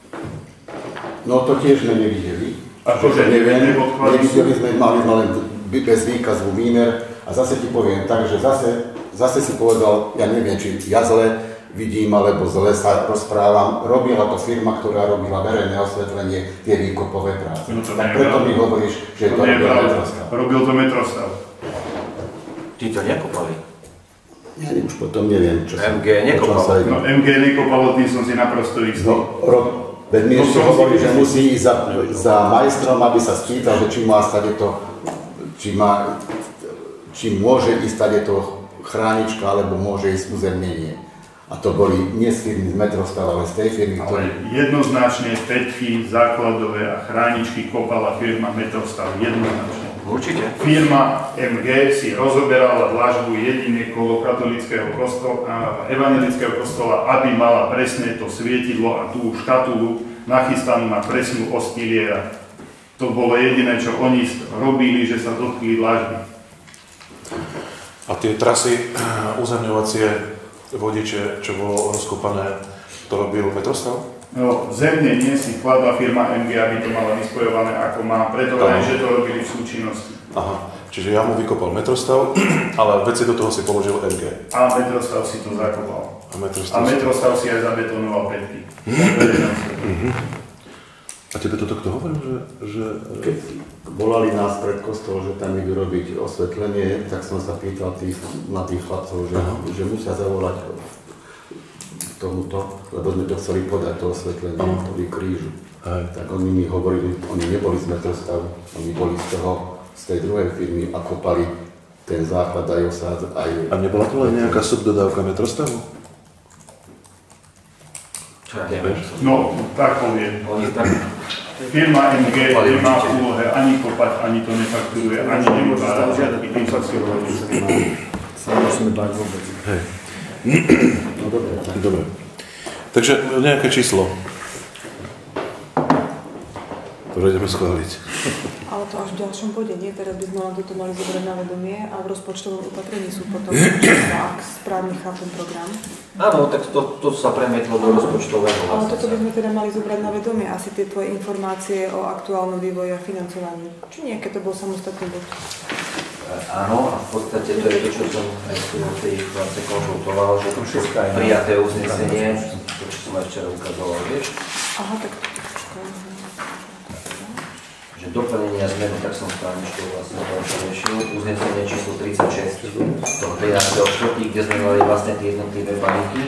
No to tiež sme nevideli. Akože neviem, nevideli sme, mali sme len bez výkazu výmer a zase ti poviem tak, že zase, zase si povedal, ja neviem, či ja zle vidím, alebo zle sa rozprávam, robila to firma, ktorá robila verejné osvetlenie, tie výkopové práce. No tak preto mi hovoríš, že to, to robil Metrostav. Robil to Metrostav. Ty to nekopali? Ja už potom neviem, čo sa... em gé nekopalo. No em gé nekopalo, tým som si naprosto istý. No, veď mi ešte hovorí, že musí ísť za, za majstrom, aby sa spýtal, že či má stade to, či má, či môže ísť stade to chránička, alebo môže ísť uzemnenie. A to boli nie z firmy z Metrostav, ale z tej firmy, ktoré... Ale jednoznačne päťky, základové a chráničky kopala firma Metrostav, jednoznačne. Určite. Firma em gé si rozoberala dlažbu jedine kolo katolického kostola, evangelického kostola, aby mala presne to svietidlo a tú škatulu nachystanú na presnú os piliera. To bolo jediné, čo oni robili, že sa dotkli dlažby. A tie trasy uzemňovacie vodiče, čo bolo rozkopané, to robil Metrostav? No, zemne nie si vkladla firma em gé, aby to mala vyspojované ako má, preto len, že to robili v súčinnosti. Aha, čiže ja mu vykopal metrostav, ale veci do toho si položil em gé. A metrostav si to zakopal. A metrostav, A metrostav si aj zabetonoval pätky. Mm-hmm. A tebe toto kto hovoril, že... že... Keď volali nás pred kostol, že tam idú robiť osvetlenie, tak som sa pýtal tých mladých chlapcov, že, že musia zavolať tomuto, lebo sme to chceli podať, to osvetlenie, ktorý krížu. Aj. Tak oni mi hovorili, oni neboli z metrostavu, oni boli z toho, z tej druhej firmy a kopali ten základ aj osád, aj... A nebola to len nejaká subdodávka metrostavu? Čo ja neviem. No, tak poviem. Oni tak... Firma em gé nemá v úlohe ani kopať, ani to nefakturuje, ani nemôže tam žiadať infakturovanie, sa musíme bať vôbec. Hej. No dobre, tak. Dobre. Takže nejaké číslo. Ktoré ideme schváliť. Ale to až v ďalšom bode, nie? Teraz by sme len toto mali zobrať na vedomie a v rozpočtovom opatrení sú potom čísla, ak správne chápem program. Áno, tak to, to sa premietlo do rozpočtového. Ale toto by sme teda mali zobrať na vedomie, asi tie tvoje informácie o aktuálnom vývoji a financovaní. Či nie, keď to bol samostatný bod? Áno, a v podstate to je to, čo som aj v tej chvíľce konzultoval, že to všetko aj prijaté uznesenie, to, čo som aj včera ukazoval, vieš? Aha, tak to počkaj. Že doplnenia zmeny, tak som správne, čo vlastne to riešil, uznesenie číslo tridsaťšesť, toho trinásteho štvrtého kde sme mali vlastne tie jednotlivé balíky.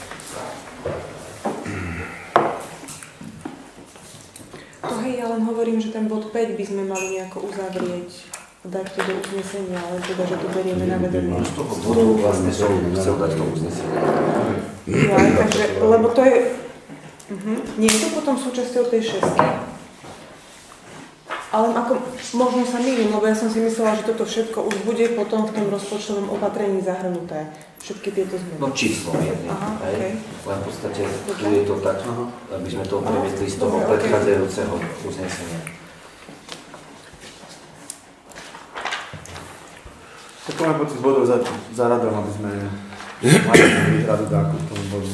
To hej, ja len hovorím, že ten bod päť by sme mali nejako uzavrieť, dať to do uznesenia, ale teda, že to berieme na vedomie. Z toho bodu vlastne som chcel dať to uznesenie. Ja, takže, lebo to je... Uh-huh. Nie je to potom súčasťou tej šestky. Ale ako, možno sa mýlim, lebo ja som si myslela, že toto všetko už bude potom v tom rozpočtovom opatrení zahrnuté. Všetky tieto zmeny. No číslo jedný, Aha, hej? Okay. Len v podstate tu je to tak, aby sme to previedli z toho predchádzajúceho uznesenia. Tak máme pocit z bodov za, za radom, aby sme mali výhradu dáku v tom bodu.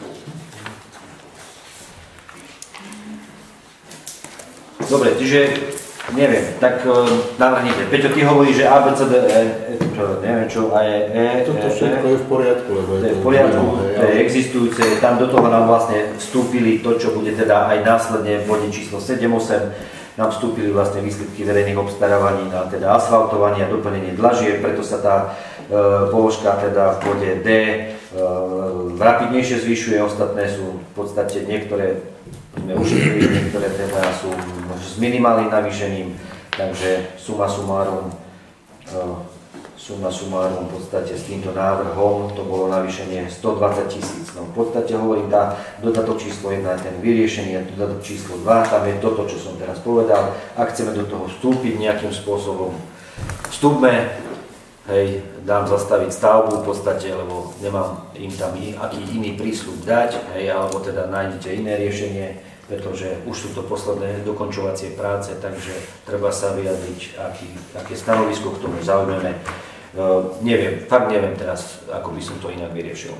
Dobre, čiže neviem, tak uh, navrhnite. Peťo, ty hovoríš, že A, B, C, D, E, čo, neviem čo, A, E, E, Toto všetko je v poriadku, lebo to je v poriadku, to je existujúce, tam do toho nám vlastne vstúpili to, čo bude teda aj následne v bode číslo sedem osem, nám vstúpili vlastne výsledky verejných obstarávaní na teda asfaltovanie a doplnenie dlažieb, preto sa tá e, položka teda v bode D e, rapidnejšie zvyšuje, ostatné sú v podstate niektoré sme ušetrili, niektoré teda sú s minimálnym navýšením, takže suma sumárum, e, suma sumárum v podstate s týmto návrhom to bolo navýšenie stodvadsať tisíc. No v podstate hovorím, tá dodatok číslo jedna je ten vyriešený a dodatok číslo dva, tam je toto, čo som teraz povedal. Ak chceme do toho vstúpiť nejakým spôsobom, vstúpme, hej, dám zastaviť stavbu v podstate, lebo nemám im tam aký iný prísľub dať, hej, alebo teda nájdete iné riešenie, pretože už sú to posledné dokončovacie práce, takže treba sa vyjadriť, aký, aké stanovisko k tomu zaujmeme. Uh, neviem, fakt neviem teraz, ako by som to inak vyriešil.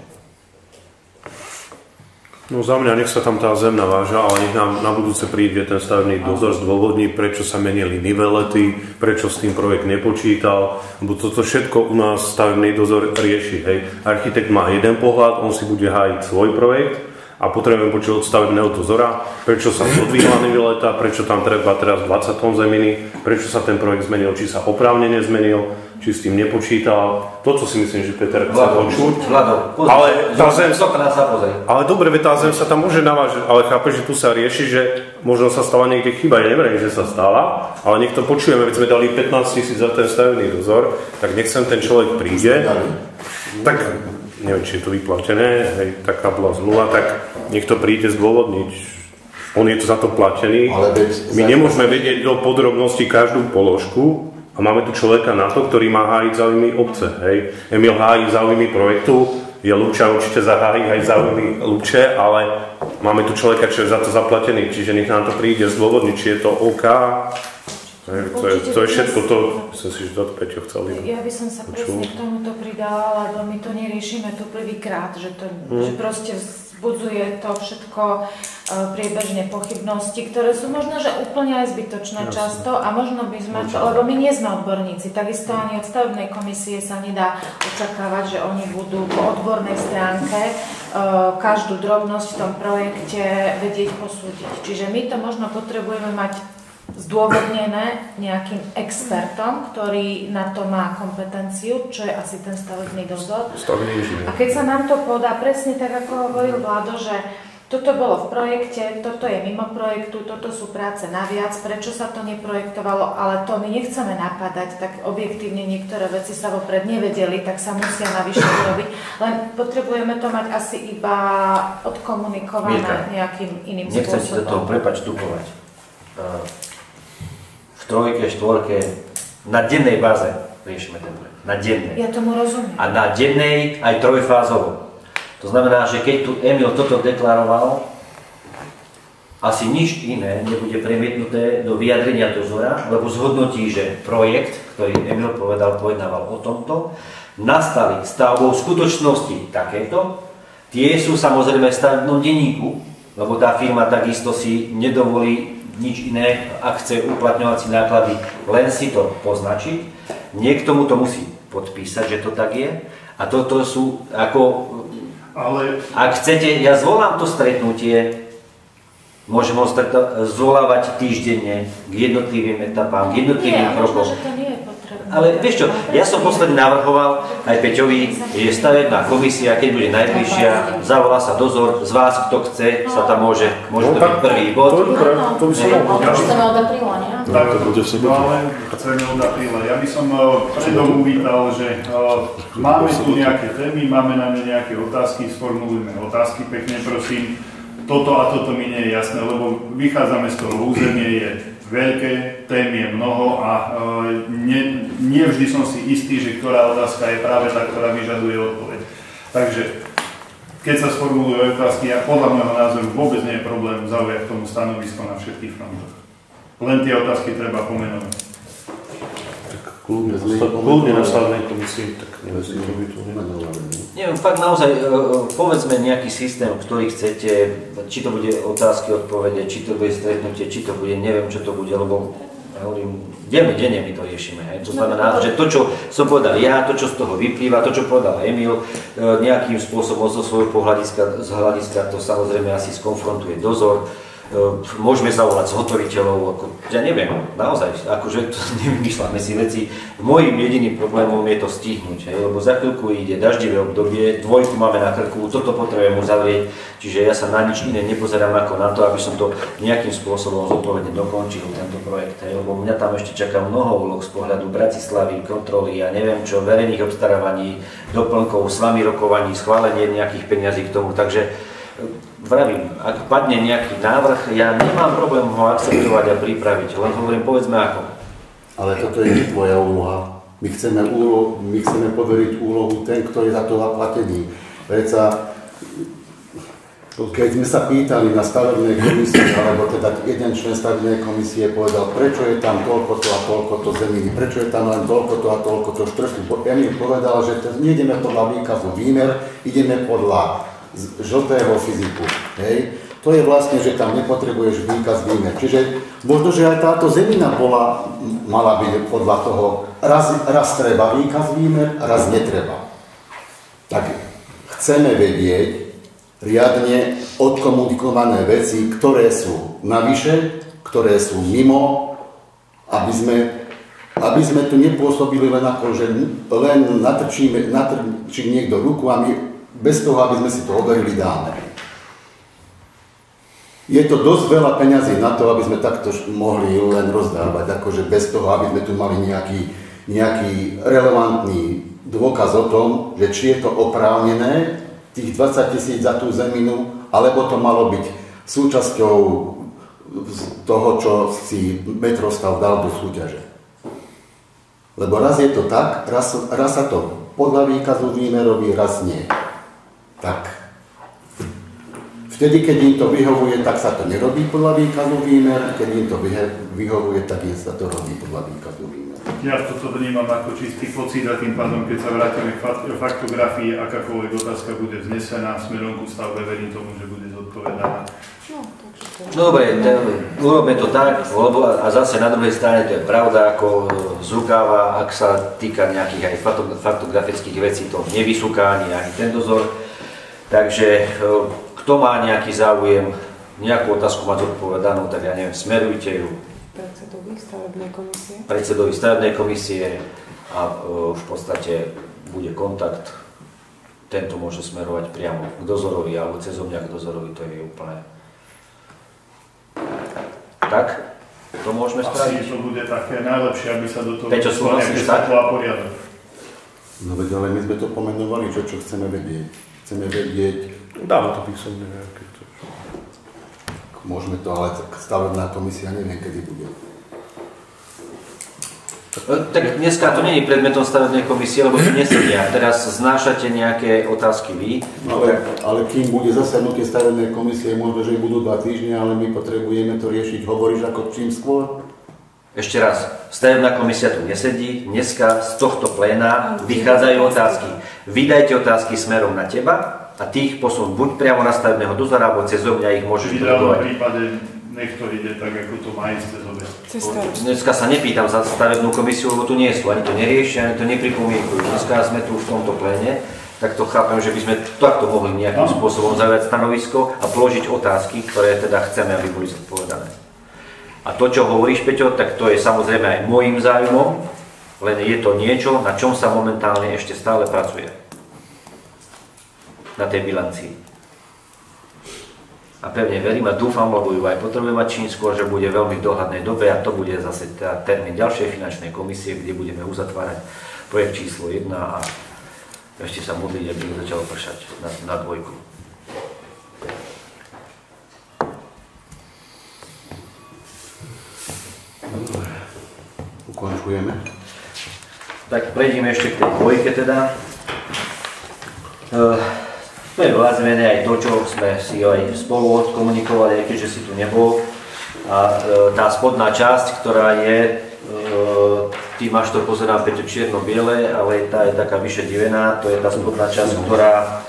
No za mňa nech sa tam tá zem naváža, ale nech nám na budúce príde ten stavebný dozor zdôvodní, prečo sa menili nivelety, prečo s tým projekt nepočítal, lebo toto všetko u nás stavebný dozor rieši. Hej. Architekt má jeden pohľad, on si bude hájiť svoj projekt a potrebujem počuť od stavebného dozora, prečo sa zodvihla niveleta, prečo tam treba teraz dvadsať tón zeminy, prečo sa ten projekt zmenil, či sa oprávnene zmenil, či s tým nepočítal. To, co si myslím, že Peter chce počuť. Ale tá zem sa... Ale dobre, tá zem sa tam môže navážiť, ale chápeš, že tu sa rieši, že možno sa stala niekde chyba, ja neviem, že sa stala, ale nech to počujeme, veď sme dali pätnásť tisíc za ten stavebný dozor, tak nech sem ten človek príde, tak neviem, či je to vyplatené, hej, taká bola zmluva, tak nech to príde zdôvodniť. On je to za to platený. My nemôžeme vedieť do podrobností každú položku, a máme tu človeka na to, ktorý má hájiť záujmy obce. Hej. Emil hájí záujmy projektu, je Lubča určite zahájí aj záujmy Lubče, ale máme tu človeka, čo je za to zaplatený, čiže nech nám to príde zdôvodniť, či je to OK. Hej, to, je, to je všetko to, som si, že to Peťo chcel. Ja by som sa presne k tomuto pridala, lebo my to neriešime tu prvýkrát, že, to, hmm. že proste vzbudzuje to všetko priebežne pochybnosti, ktoré sú možno, že úplne aj zbytočné často a možno by sme, lebo my nie sme odborníci, takisto ani od stavebnej komisie sa nedá očakávať, že oni budú po odbornej stránke každú drobnosť v tom projekte vedieť posúdiť. Čiže my to možno potrebujeme mať zdôvodnené nejakým expertom, ktorý na to má kompetenciu, čo je asi ten stavebný dozor. A keď sa nám to podá presne tak, ako hovoril Vlado, že toto bolo v projekte, toto je mimo projektu, toto sú práce naviac, prečo sa to neprojektovalo, ale to my nechceme napadať, tak objektívne niektoré veci sa vopred nevedeli, tak sa musia navyše robiť, len potrebujeme to mať asi iba odkomunikované Mirka, nejakým iným nechcem spôsobom. Nechcem si do toho, prepáč, vstupovať. V trojke, štvorke, na dennej báze riešime ten projekt. Na dennej. Ja tomu rozumiem. A na dennej aj trojfázovo. To znamená, že keď tu Emil toto deklaroval, asi nič iné nebude premietnuté do vyjadrenia dozora, lebo zhodnotí, že projekt, ktorý Emil povedal, pojednával o tomto, nastali stavbou skutočnosti takéto. Tie sú samozrejme v stavebnom denníku, lebo tá firma takisto si nedovolí nič iné, ak chce uplatňovací náklady, len si to poznačiť. Niekto mu to musí podpísať, že to tak je. A toto sú ako... Ale... Ak chcete, ja zvolám to stretnutie, môžem ho zvolávať týždenne k jednotlivým etapám, k jednotlivým krokom. Nie, možno, že to nie je potrebné. Ale vieš čo, ja som posledne navrhoval aj Peťovi, je stavebná komisia, keď bude najbližšia, zavolá sa dozor, z vás, kto chce, sa tam môže, môže to byť prvý bod. To je dobré, to by som mohol. Chceme od apríla, nie? Tak, no ale chceme od apríla. Ja by som predom uvítal, že máme tu nejaké témy, máme na ne nejaké otázky, sformulujme otázky pekne, prosím. Toto a toto mi nie je jasné, lebo vychádzame z toho, územie je veľké, tém je mnoho a nie, nie vždy som si istý, že ktorá otázka je práve tá, ktorá vyžaduje odpoveď. Takže keď sa sformulujú otázky, ja podľa môjho názoru vôbec nie je problém zaujať k tomu stanovisko na všetkých frontoch. Len tie otázky treba pomenovať. Kľudne na stavebnej komisii, tak neviem, čo by tu nemenovali. Neviem, fakt naozaj, povedzme nejaký systém, ktorý chcete, či to bude otázky, odpovede, či to bude stretnutie, či to bude, neviem, čo to bude, lebo ja hovorím, denne, denne my to riešime. Hej. To znamená, že to, čo som povedal ja, to, čo z toho vyplýva, to, čo povedal Emil, nejakým spôsobom zo svojho pohľadiska, z hľadiska to samozrejme asi skonfrontuje dozor. Môžeme zavolať zhotoviteľov, ako, ja neviem, naozaj, akože to nevymýšľame si veci. Mojím jediným problémom je to stihnúť, hej, lebo za chvíľku ide daždivé obdobie, dvojku máme na krku, toto potrebujem uzavrieť, čiže ja sa na nič iné nepozerám ako na to, aby som to nejakým spôsobom zodpovedne dokončil, tento projekt, hej, lebo mňa tam ešte čaká mnoho úloh z pohľadu Bratislavy, kontroly a ja neviem čo, verejných obstarávaní, doplnkov, s vami rokovaní, schválenie nejakých peňazí k tomu, takže vravím, ak padne nejaký návrh, ja nemám problém ho akceptovať a pripraviť, len hovorím, povedzme ako. Ale toto je tvoja úloha. My chceme, úlohu, my chceme poveriť úlohu ten, kto je za to zaplatený. Veď keď sme sa pýtali na stavebnej komisie, alebo teda jeden člen stavebnej komisie povedal, prečo je tam toľko to a toľko to zeminy, prečo je tam len toľko to a toľko to štvrtky. Emil povedal, že nejdeme podľa výkazu výmer, ideme podľa žltého fyziku. Hej. To je vlastne, že tam nepotrebuješ výkaz výmer. Čiže možno, že aj táto zemina bola, mala byť podľa toho, raz, raz treba výkaz výmer, raz netreba. Tak chceme vedieť riadne odkomunikované veci, ktoré sú navyše, ktoré sú mimo, aby sme, aby sme tu nepôsobili len ako, že len natrčíme, natrčí niekto ruku a my bez toho, aby sme si to overili, dáme. Je to dosť veľa peňazí na to, aby sme takto mohli len rozdávať, akože bez toho, aby sme tu mali nejaký, nejaký relevantný dôkaz o tom, že či je to oprávnené, tých dvadsať tisíc za tú zeminu, alebo to malo byť súčasťou toho, čo si Metrostav dal do súťaže. Lebo raz je to tak, raz, raz sa to podľa výkazu výmerový, raz nie. Tak vtedy, keď im to vyhovuje, tak sa to nerobí podľa výkazu výmer, keď im to vyhovuje, tak im sa to robí podľa výkazu výmer. Ja toto vnímam ako čistý pocit a tým pádom, keď sa vrátime k faktografii, akákoľvek otázka bude vznesená smerom ku stavbe, verím tomu, že bude zodpovedaná. No dobre, urobme to tak, lebo a zase na druhej strane to je pravda, ako z rukáva, ak sa týka nejakých aj faktografických vecí, to nevysúka ani, ani ten dozor. Takže kto má nejaký záujem, nejakú otázku mať zodpovedanú, tak ja neviem, smerujte ju predsedovi stavebnej komisie. Predsedovi stavebnej komisie a v podstate bude kontakt. Tento môže smerovať priamo k dozorovi alebo cez mňa k dozorovi, to je úplne. Tak? To môžeme spraviť? Asi to bude také najlepšie, aby sa do toho Peťo, súhlasíš tak? A poriadok. No veď, ale my sme to pomenovali, čo, čo chceme vedieť. Chceme vedieť... Dáme to písomne nejaké. Môžeme to, ale stavebná komisia neviem, kedy bude. Tak dneska to nie je predmetom stavebnej komisie, lebo tu nesedia. Teraz znášate nejaké otázky vy. No, ale, ale kým bude zasadnutie stavebnej komisie, možno, že budú dva týždne, ale my potrebujeme to riešiť. Hovoríš ako čím skôr? Ešte raz, stavebná komisia tu nesedí. Dneska z tohto pléna vychádzajú otázky. Vydajte otázky smerom na teba a tých posun buď priamo na stavebného dozora, alebo cez mňa ich môžeš dodávať. V prípade nech to ide tak, ako to má ísť cez obe. Dneska sa nepýtam za stavebnú komisiu, lebo tu nie sú, ani to neriešia, ani to nepripomienkujú. Dneska sme tu v tomto pléne, tak to chápem, že by sme takto mohli nejakým no. spôsobom zaujať stanovisko a položiť otázky, ktoré teda chceme, aby boli zodpovedané. A to, čo hovoríš, Peťo, tak to je samozrejme aj môjim záujmom, len je to niečo, na čom sa momentálne ešte stále pracuje. Na tej bilancii. A pevne verím a dúfam, lebo ju aj potrebujem mať čím skôr, že bude veľmi v dohľadnej dobe a to bude zase termín ďalšej finančnej komisie, kde budeme uzatvárať projekt číslo jedna a ešte sa modliť, aby začalo pršať na, na dvojku. Dobre, ukončujeme. Tak prejdeme ešte k tej dvojke teda. Uh, To je vlastne aj to, čo sme si aj spolu odkomunikovali, aj keďže si tu nebol. A e, tá spodná časť, ktorá je, e, ty máš to, pozerám, Peťo, čierno-biele, ale tá je taká vyšedivená, to je tá spodná časť, ktorá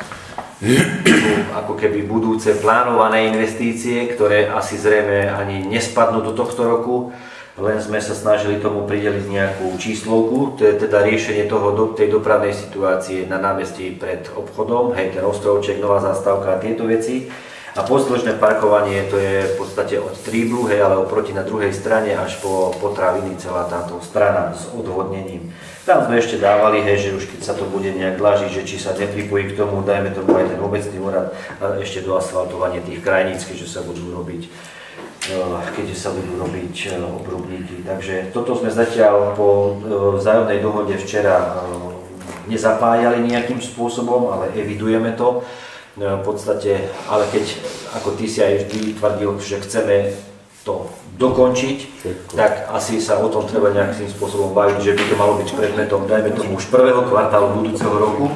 sú ako keby budúce plánované investície, ktoré asi zrejme ani nespadnú do tohto roku. Len sme sa snažili tomu prideliť nejakú číslovku, to je teda riešenie toho, do, tej dopravnej situácie na námestí pred obchodom, hej, ten ostrovček, nová zastávka a tieto veci. A pozdĺžné parkovanie, to je v podstate od Tríblu, hej, ale oproti na druhej strane až po potraviny celá táto strana s odvodnením. Tam sme ešte dávali, hej, že už keď sa to bude nejak dlažiť, že či sa nepripojí k tomu, dajme tomu aj ten obecný úrad, a ešte do asfaltovanie tých krajníc, keďže sa budú robiť keďže sa budú robiť obrubníky. Takže toto sme zatiaľ po vzájomnej dohode včera nezapájali nejakým spôsobom, ale evidujeme to. V podstate, ale keď, ako ty si aj vždy tvrdil, že chceme to dokončiť, tak asi sa o tom treba nejakým spôsobom baviť, že by to malo byť predmetom, dajme tomu už prvého kvartálu budúceho roku.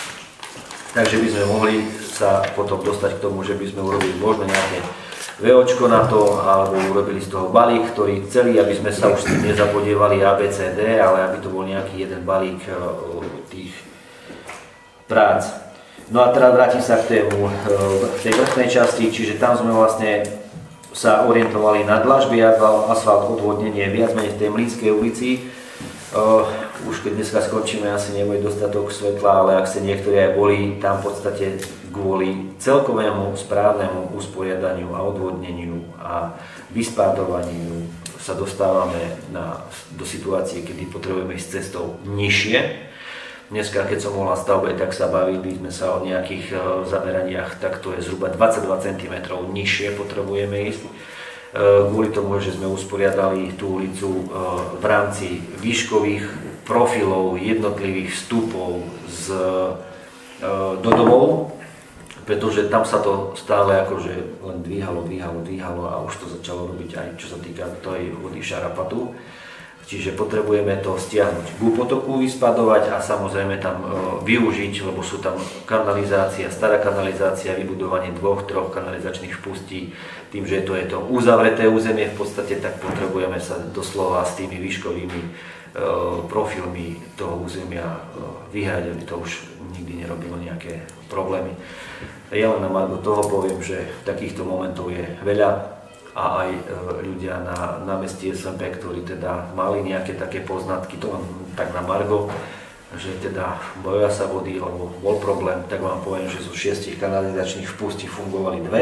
Takže by sme mohli sa potom dostať k tomu, že by sme urobili možno nejaké VOčko na to, alebo urobili z toho balík, ktorý celý, aby sme sa už s tým nezapodievali á bé cé dé, ale aby to bol nejaký jeden balík tých prác. No a teda vrátim sa k tému, v tej vrchnej časti, čiže tam sme vlastne sa orientovali na dlažby, asfalt, odvodnenie, viac menej v tej Mlynskej ulici. Uh, už keď dneska skončíme, asi nebude dostatok svetla, ale ak ste niektorí aj boli, tam v podstate kvôli celkovému správnemu usporiadaniu a odvodneniu a vyspádovaniu sa dostávame na, do situácie, kedy potrebujeme ísť cestou nižšie. Dneska, keď som bol na stavbe, tak sa bavili sme sa o nejakých uh, zameraniach, tak to je zhruba dvadsaťdva centimetrov nižšie potrebujeme ísť. Kvôli tomu, že sme usporiadali tú ulicu v rámci výškových profilov jednotlivých vstupov z, do domov, pretože tam sa to stále akože len dvíhalo, dvíhalo, dvíhalo a už to začalo robiť aj čo sa týka tej vody šarapatu. Čiže potrebujeme to stiahnuť k potoku, vyspadovať a samozrejme tam využiť, lebo sú tam kanalizácia, stará kanalizácia, vybudovanie dvoch, troch kanalizačných vpustí. Tým, že to je to uzavreté územie v podstate, tak potrebujeme sa doslova s tými výškovými profilmi toho územia vyhrať, aby to už nikdy nerobilo nejaké problémy. Ja len na margo toho poviem, že takýchto momentov je veľa a aj ľudia na námestí es em pé, ktorí teda mali nejaké také poznatky, to len tak na margo, že teda boja sa vody, alebo bol problém, tak vám poviem, že zo šiestich kanalizačných vpustí fungovali dve.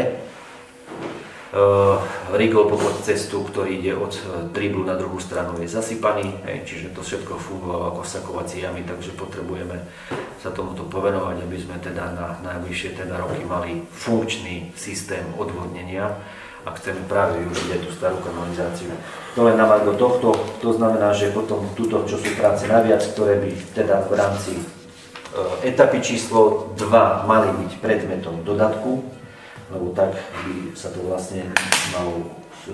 Uh, Rigol popod cestu, ktorý ide od Triblu na druhú stranu, je zasypaný, hej, čiže to všetko fungovalo ako sakovací jamy, takže potrebujeme sa tomuto povenovať, aby sme teda na najbližšie teda roky mali funkčný systém odvodnenia a chceme práve využiť aj tú starú kanalizáciu. To len na margo tohto, to znamená, že potom túto, čo sú práce naviac, ktoré by teda v rámci uh, etapy číslo dva mali byť predmetom dodatku, lebo tak by sa to vlastne malo,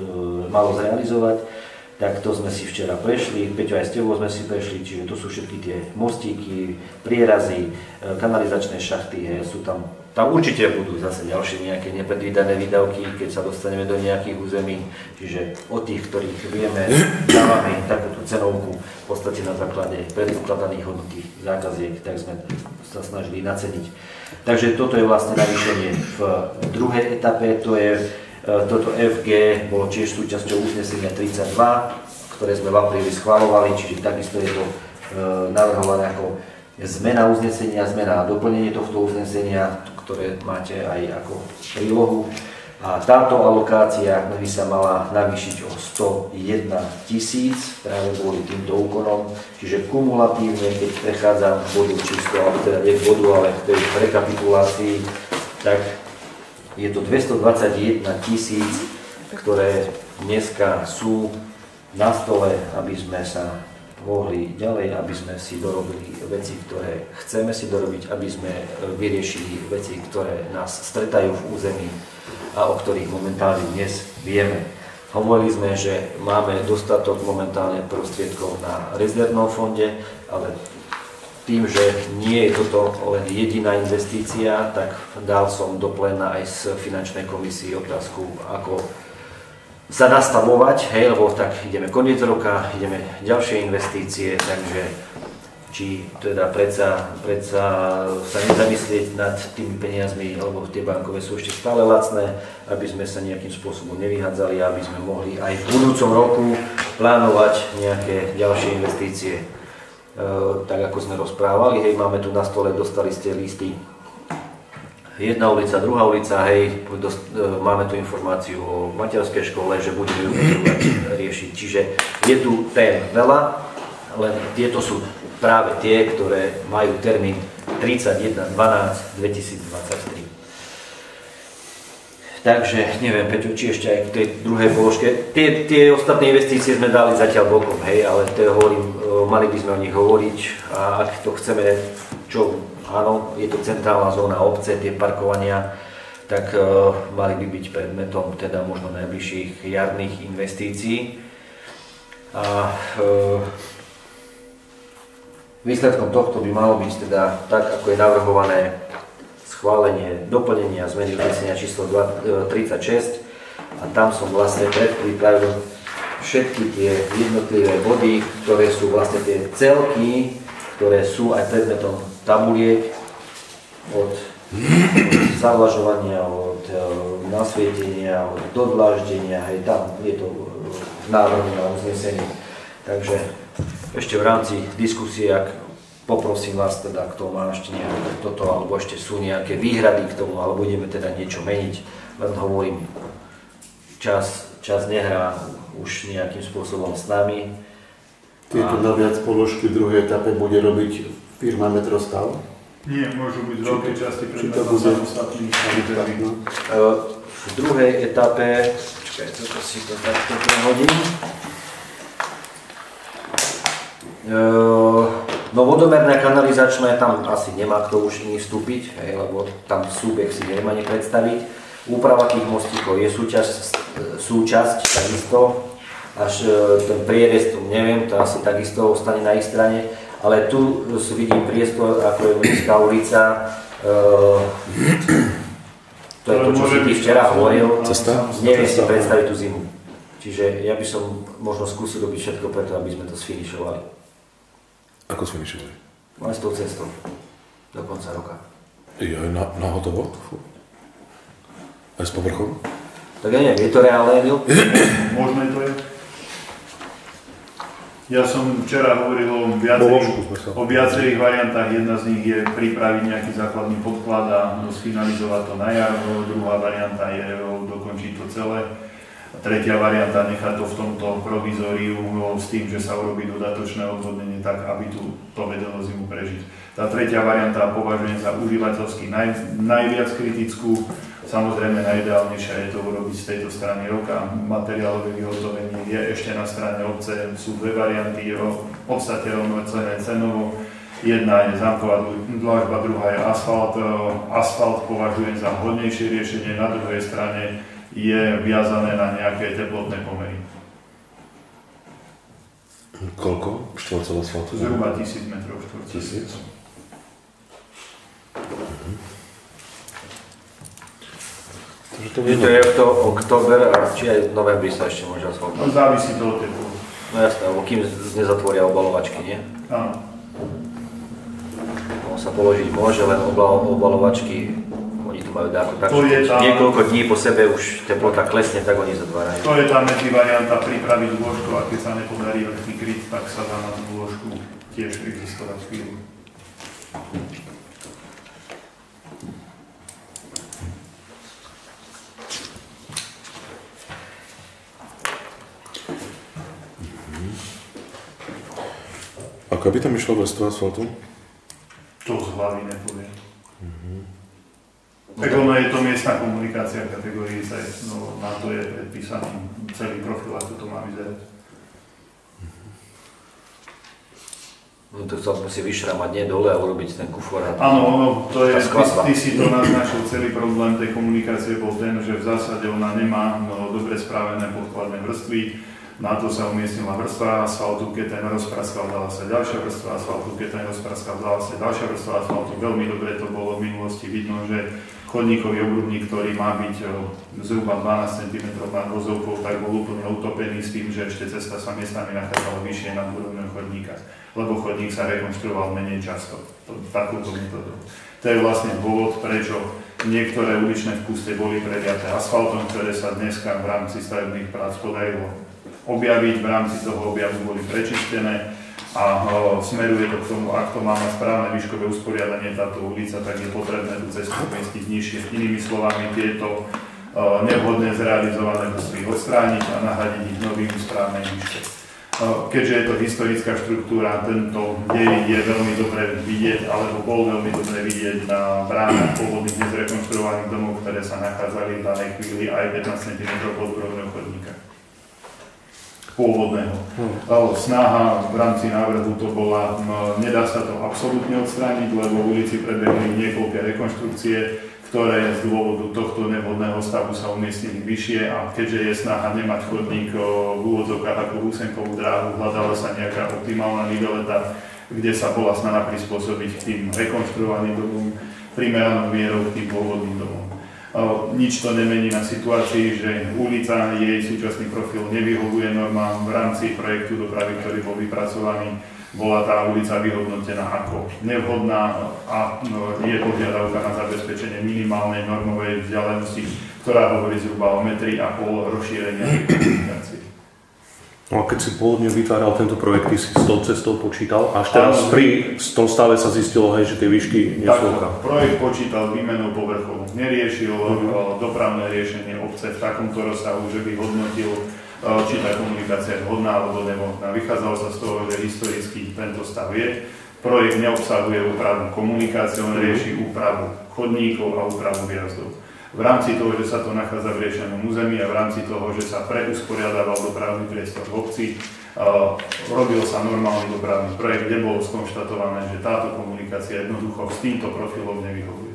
malo zrealizovať. Tak to sme si včera prešli, Peťo aj s tebou sme si prešli, čiže to sú všetky tie mostíky, prierazy, kanalizačné šachty, he, sú tam, tam určite budú zase ďalšie nejaké nepredvídané výdavky, keď sa dostaneme do nejakých území, čiže od tých, ktorých vieme, dávame takúto cenovku v podstate na základe predpokladaných hodnotých zákaziek, tak sme sa snažili naceniť. Takže toto je vlastne navýšenie v druhej etape, to je toto ef gé, bolo tiež súčasťou uznesenia tridsaťdva, ktoré sme v apríli schvaľovali, čiže takisto je to navrhované ako zmena uznesenia, zmena a doplnenie tohto uznesenia, ktoré máte aj ako prílohu. A táto alokácia by sa mala navýšiť o sto jeden tisíc práve kvôli týmto úkonom. Čiže kumulatívne, keď prechádzam bodu číslo, alebo teda nie bodu, ale v tej rekapitulácii, tak je to dvestodvadsaťjeden tisíc, ktoré dneska sú na stole, aby sme sa mohli ďalej, aby sme si dorobili veci, ktoré chceme si dorobiť, aby sme vyriešili veci, ktoré nás stretajú v území a o ktorých momentálne dnes vieme. Hovorili sme, že máme dostatok momentálne prostriedkov na rezervnom fonde, ale tým, že nie je toto len jediná investícia, tak dal som do pléna aj z finančnej komisii otázku, ako sa nastavovať, hej, lebo tak ideme koniec roka, ideme ďalšie investície, takže či teda predsa, predsa sa nezamyslieť nad tými peniazmi, lebo tie bankové sú ešte stále lacné, aby sme sa nejakým spôsobom nevyhádzali, aby sme mohli aj v budúcom roku plánovať nejaké ďalšie investície. E, tak ako sme rozprávali, hej, máme tu na stole, dostali ste listy. Jedna ulica, druhá ulica, hej, dost, e, máme tu informáciu o materskej škole, že budeme ju riešiť. Čiže je tu tém veľa, len tieto sú práve tie, ktoré majú termín tridsaťjeden dvanásť dvetisícdvadsaťtri. Takže neviem, Peťo, či ešte aj k tej druhej položke. Tie, tie ostatné investície sme dali zatiaľ bokom, hej, ale to hovorím, mali by sme o nich hovoriť a ak to chceme, čo áno, je to centrálna zóna obce, tie parkovania, tak uh, mali by byť predmetom teda možno najbližších jarných investícií. A uh, výsledkom tohto by malo byť teda tak, ako je navrhované schválenie doplnenia zmeny uznesenia číslo tridsaťšesť a tam som vlastne predpripravil všetky tie jednotlivé body, ktoré sú vlastne tie celky, ktoré sú aj predmetom tabuliek od, od zavlažovania, od nasvietenia, od dodláždenia, hej, tam je to v návrhu na uznesení. Takže ešte v rámci diskusie, ak poprosím vás teda, kto má ešte nejaké toto, alebo ešte sú nejaké výhrady k tomu, alebo budeme teda niečo meniť, len hovorím, čas, čas nehrá už nejakým spôsobom s nami. Tieto a... naviac položky v druhej etape bude robiť firma Metrostav? Nie, môžu byť z veľkej časti predmetom samostatných. V druhej etape, počkaj, toto si to takto prehodím. No vodomerná kanalizačná, tam asi nemá kto už iný vstúpiť, hej, lebo tam súbeh si neviem ani predstaviť. Úprava tých mostíkov je súčasť, súčasť takisto, až ten prierez, tu neviem, to asi takisto ostane na ich strane, ale tu vidím priestor, ako je Mestská ulica, to je to, čo si ty včera hovoril, neviem si predstaviť tú zimu. Čiže ja by som možno skúsil robiť všetko preto, aby sme to sfinišovali. Ako s finišovali? Len s tou cestou. Do konca roka. Je aj na, na hotovo? Aj s povrchom? Tak ja neviem, je to reálne, Emil? Možné to je. Ja som včera hovoril o viacerých, o viacerých variantách. Jedna z nich je pripraviť nejaký základný podklad a sfinalizovať to na jar. Druhá varianta je dokončiť to celé. Tretia varianta nechať to v tomto provizóriu s tým, že sa urobí dodatočné odvodnenie tak, aby tu to vedelo zimu prežiť. Tá tretia varianta považujem za užívateľsky naj, najviac kritickú. Samozrejme najideálnejšie je to urobiť z tejto strany roka. Materiálové vyhotovenie je ešte na strane obce. Sú dve varianty, v podstate rovnocenné cenovo. Jedna je zámková dlažba, druhá je asfalt. Asfalt považujem za vhodnejšie riešenie, na druhej strane je viazané na nejaké teplotné pomery. Koľko štvorcov asfaltu? Zhruba tisíc metrov štvorcových. Tisíc? Takže to je to október a či aj v novembri sa ešte môže asfaltovať? No závisí to od teplu. No jasné, lebo kým nezatvoria obalovačky, nie? Áno. On sa položiť môže, len obalovačky, oni to majú dáko tak, že tá... niekoľko dní po sebe už teplota klesne, tak oni zatvárajú. To je tá medzi varianta pripraviť lôžko a keď sa nepodarí vrchný kryt, tak sa dá na tú lôžku tiež existovať chvíľu. Ako by tam išlo vrstva asfaltu? To z hlavy nepoviem. Mm-hmm. Tak ono je to miestna komunikácia kategórii C, no na to je predpísaný celý profil, ako to má vyzerať. No to chcel si vyšramať nie dole a urobiť ten kufor. Áno, ono, to je, ty, ty si to naznačil, celý problém tej komunikácie bol ten, že v zásade ona nemá no, dobre správené podkladné vrstvy. Na to sa umiestnila vrstva asfaltu, keď ten rozpraskal, dala sa ďalšia vrstva asfaltu, keď ten rozpraskal, dala sa ďalšia vrstva asfaltu. Veľmi dobre to bolo v minulosti vidno, že chodníkový obrubník, ktorý má byť zhruba dvanásť centimetrov nad vozovkou, tak bol úplne utopený s tým, že ešte cesta sa miestami nachádzala vyššie nad úrovňou chodníka, lebo chodník sa rekonštruoval menej často. Takúto metódu. To je vlastne dôvod, prečo niektoré uličné vpusty boli preliaté asfaltom, ktoré sa dneska v rámci stavebných prác podarilo objaviť, v rámci toho objavu boli prečistené a o, smeruje to k tomu, ak to má na správne výškové usporiadanie táto ulica, tak je potrebné tú cestu umiestniť nižšie. Inými slovami, tieto o, nevhodné zrealizované vrstvy odstrániť a nahradiť ich novým správnej výške. Keďže je to historická štruktúra, tento dej je veľmi dobre vidieť, alebo bol veľmi dobre vidieť na bránach pôvodných nezrekonštruovaných domov, ktoré sa nachádzali v danej chvíli aj pätnásť centimetrov pod úrovňou chodníka pôvodného. Hmm. Snaha v rámci návrhu to bola, no, nedá sa to absolútne odstrániť, lebo v ulici prebehli niekoľké rekonštrukcie, ktoré z dôvodu tohto nevhodného stavu sa umiestnili vyššie a keďže je snaha nemať chodník v úvodzovkách ako húsenkovú dráhu, hľadala sa nejaká optimálna niveleta, kde sa bola snaha prispôsobiť k tým rekonštruovaným domom primeranou mierou k tým pôvodným domom. Nič to nemení na situácii, že ulica, jej súčasný profil nevyhovuje normám. V rámci projektu dopravy, ktorý bol vypracovaný, bola tá ulica vyhodnotená ako nevhodná a je požiadavka na zabezpečenie minimálnej normovej vzdialenosti, ktorá hovorí zhruba o metri a pol rozšírenia komunikácie. No a keď si pôvodne vytváral tento projekt, ty si s tou cestou počítal, až teraz ano, pri tom stave sa zistilo, hej, že tie výšky nie sú oka. Projekt počítal výmenou povrchov, neriešil mm-hmm. dopravné riešenie obce v takomto rozsahu, že by hodnotil, či tá komunikácia je vhodná alebo nevhodná. Vychádzalo sa z toho, že historicky tento stav je. Projekt neobsahuje úpravu komunikácie, on rieši úpravu chodníkov a úpravu výjazdov. V rámci toho, že sa to nachádza v riešenom území a v rámci toho, že sa preusporiadával dopravný priestor v obci, uh, robil sa normálny dopravný projekt, kde bolo skonštatované, že táto komunikácia jednoducho s týmto profilom nevyhovuje.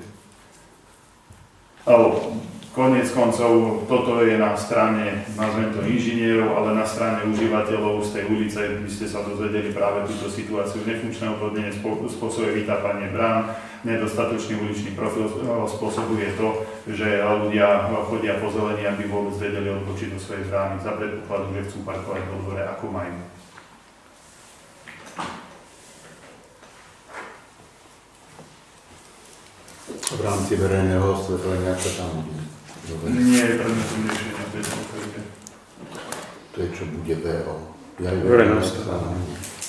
Uh, Koniec koncov, toto je na strane, nazvem to inžinierov, ale na strane užívateľov z tej ulice, by ste sa dozvedeli práve túto situáciu. Nefunkčné odvodnenie spôsobuje vytápanie brán, nedostatočný uličný profil spôsobuje to, že ľudia chodia po zelení, aby vôbec vedeli odbočiť do svojej brány, za predpokladu, že chcú parkovať vo dvore, ako majú. V rámci verejného osvetlenia sa tam... Nie je predmetom riešenia tejto oferty. To je čo bude vé ó. Verejné osvetlenie.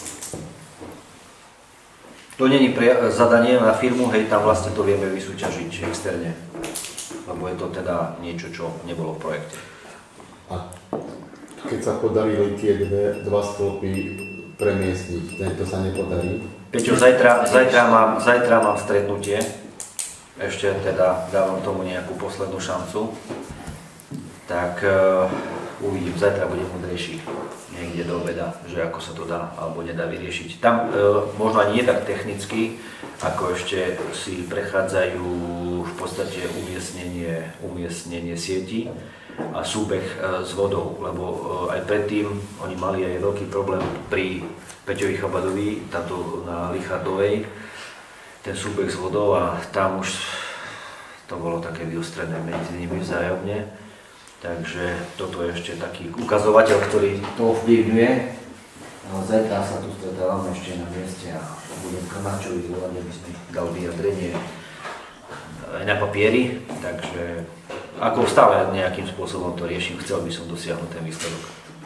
To není zadanie na firmu, hej, tam vlastne to vieme vysúťažiť externe. Lebo je to teda niečo, čo nebolo v projekte. A keď sa podarili tie dve, dva stĺpy premiestniť, tento sa nepodarí? Peťo, zajtra, zajtra, mám, zajtra mám stretnutie. Ešte teda dávam tomu nejakú poslednú šancu. Tak uh, uvidím, zajtra budem múdrejší niekde do obeda, že ako sa to dá alebo nedá vyriešiť. Tam uh, možno ani nie tak technicky, ako ešte si prechádzajú v podstate umiestnenie, umiestnenie sietí a súbeh uh, s vodou, lebo uh, aj predtým oni mali aj veľký problém pri Peťovi Chabadovi, táto na Lichardovej, ten súbeh s vodou a tam už to bolo také vyostrené medzi nimi vzájomne. Takže toto je ešte taký ukazovateľ, ktorý to ovplyvňuje. No, zajtra sa tu stretávame ešte na mieste a budem Krnáčovi zvolať, aby sme dal vyjadrenie aj na papieri. Takže ako stále nejakým spôsobom to riešim, chcel by som dosiahnuť ten výsledok.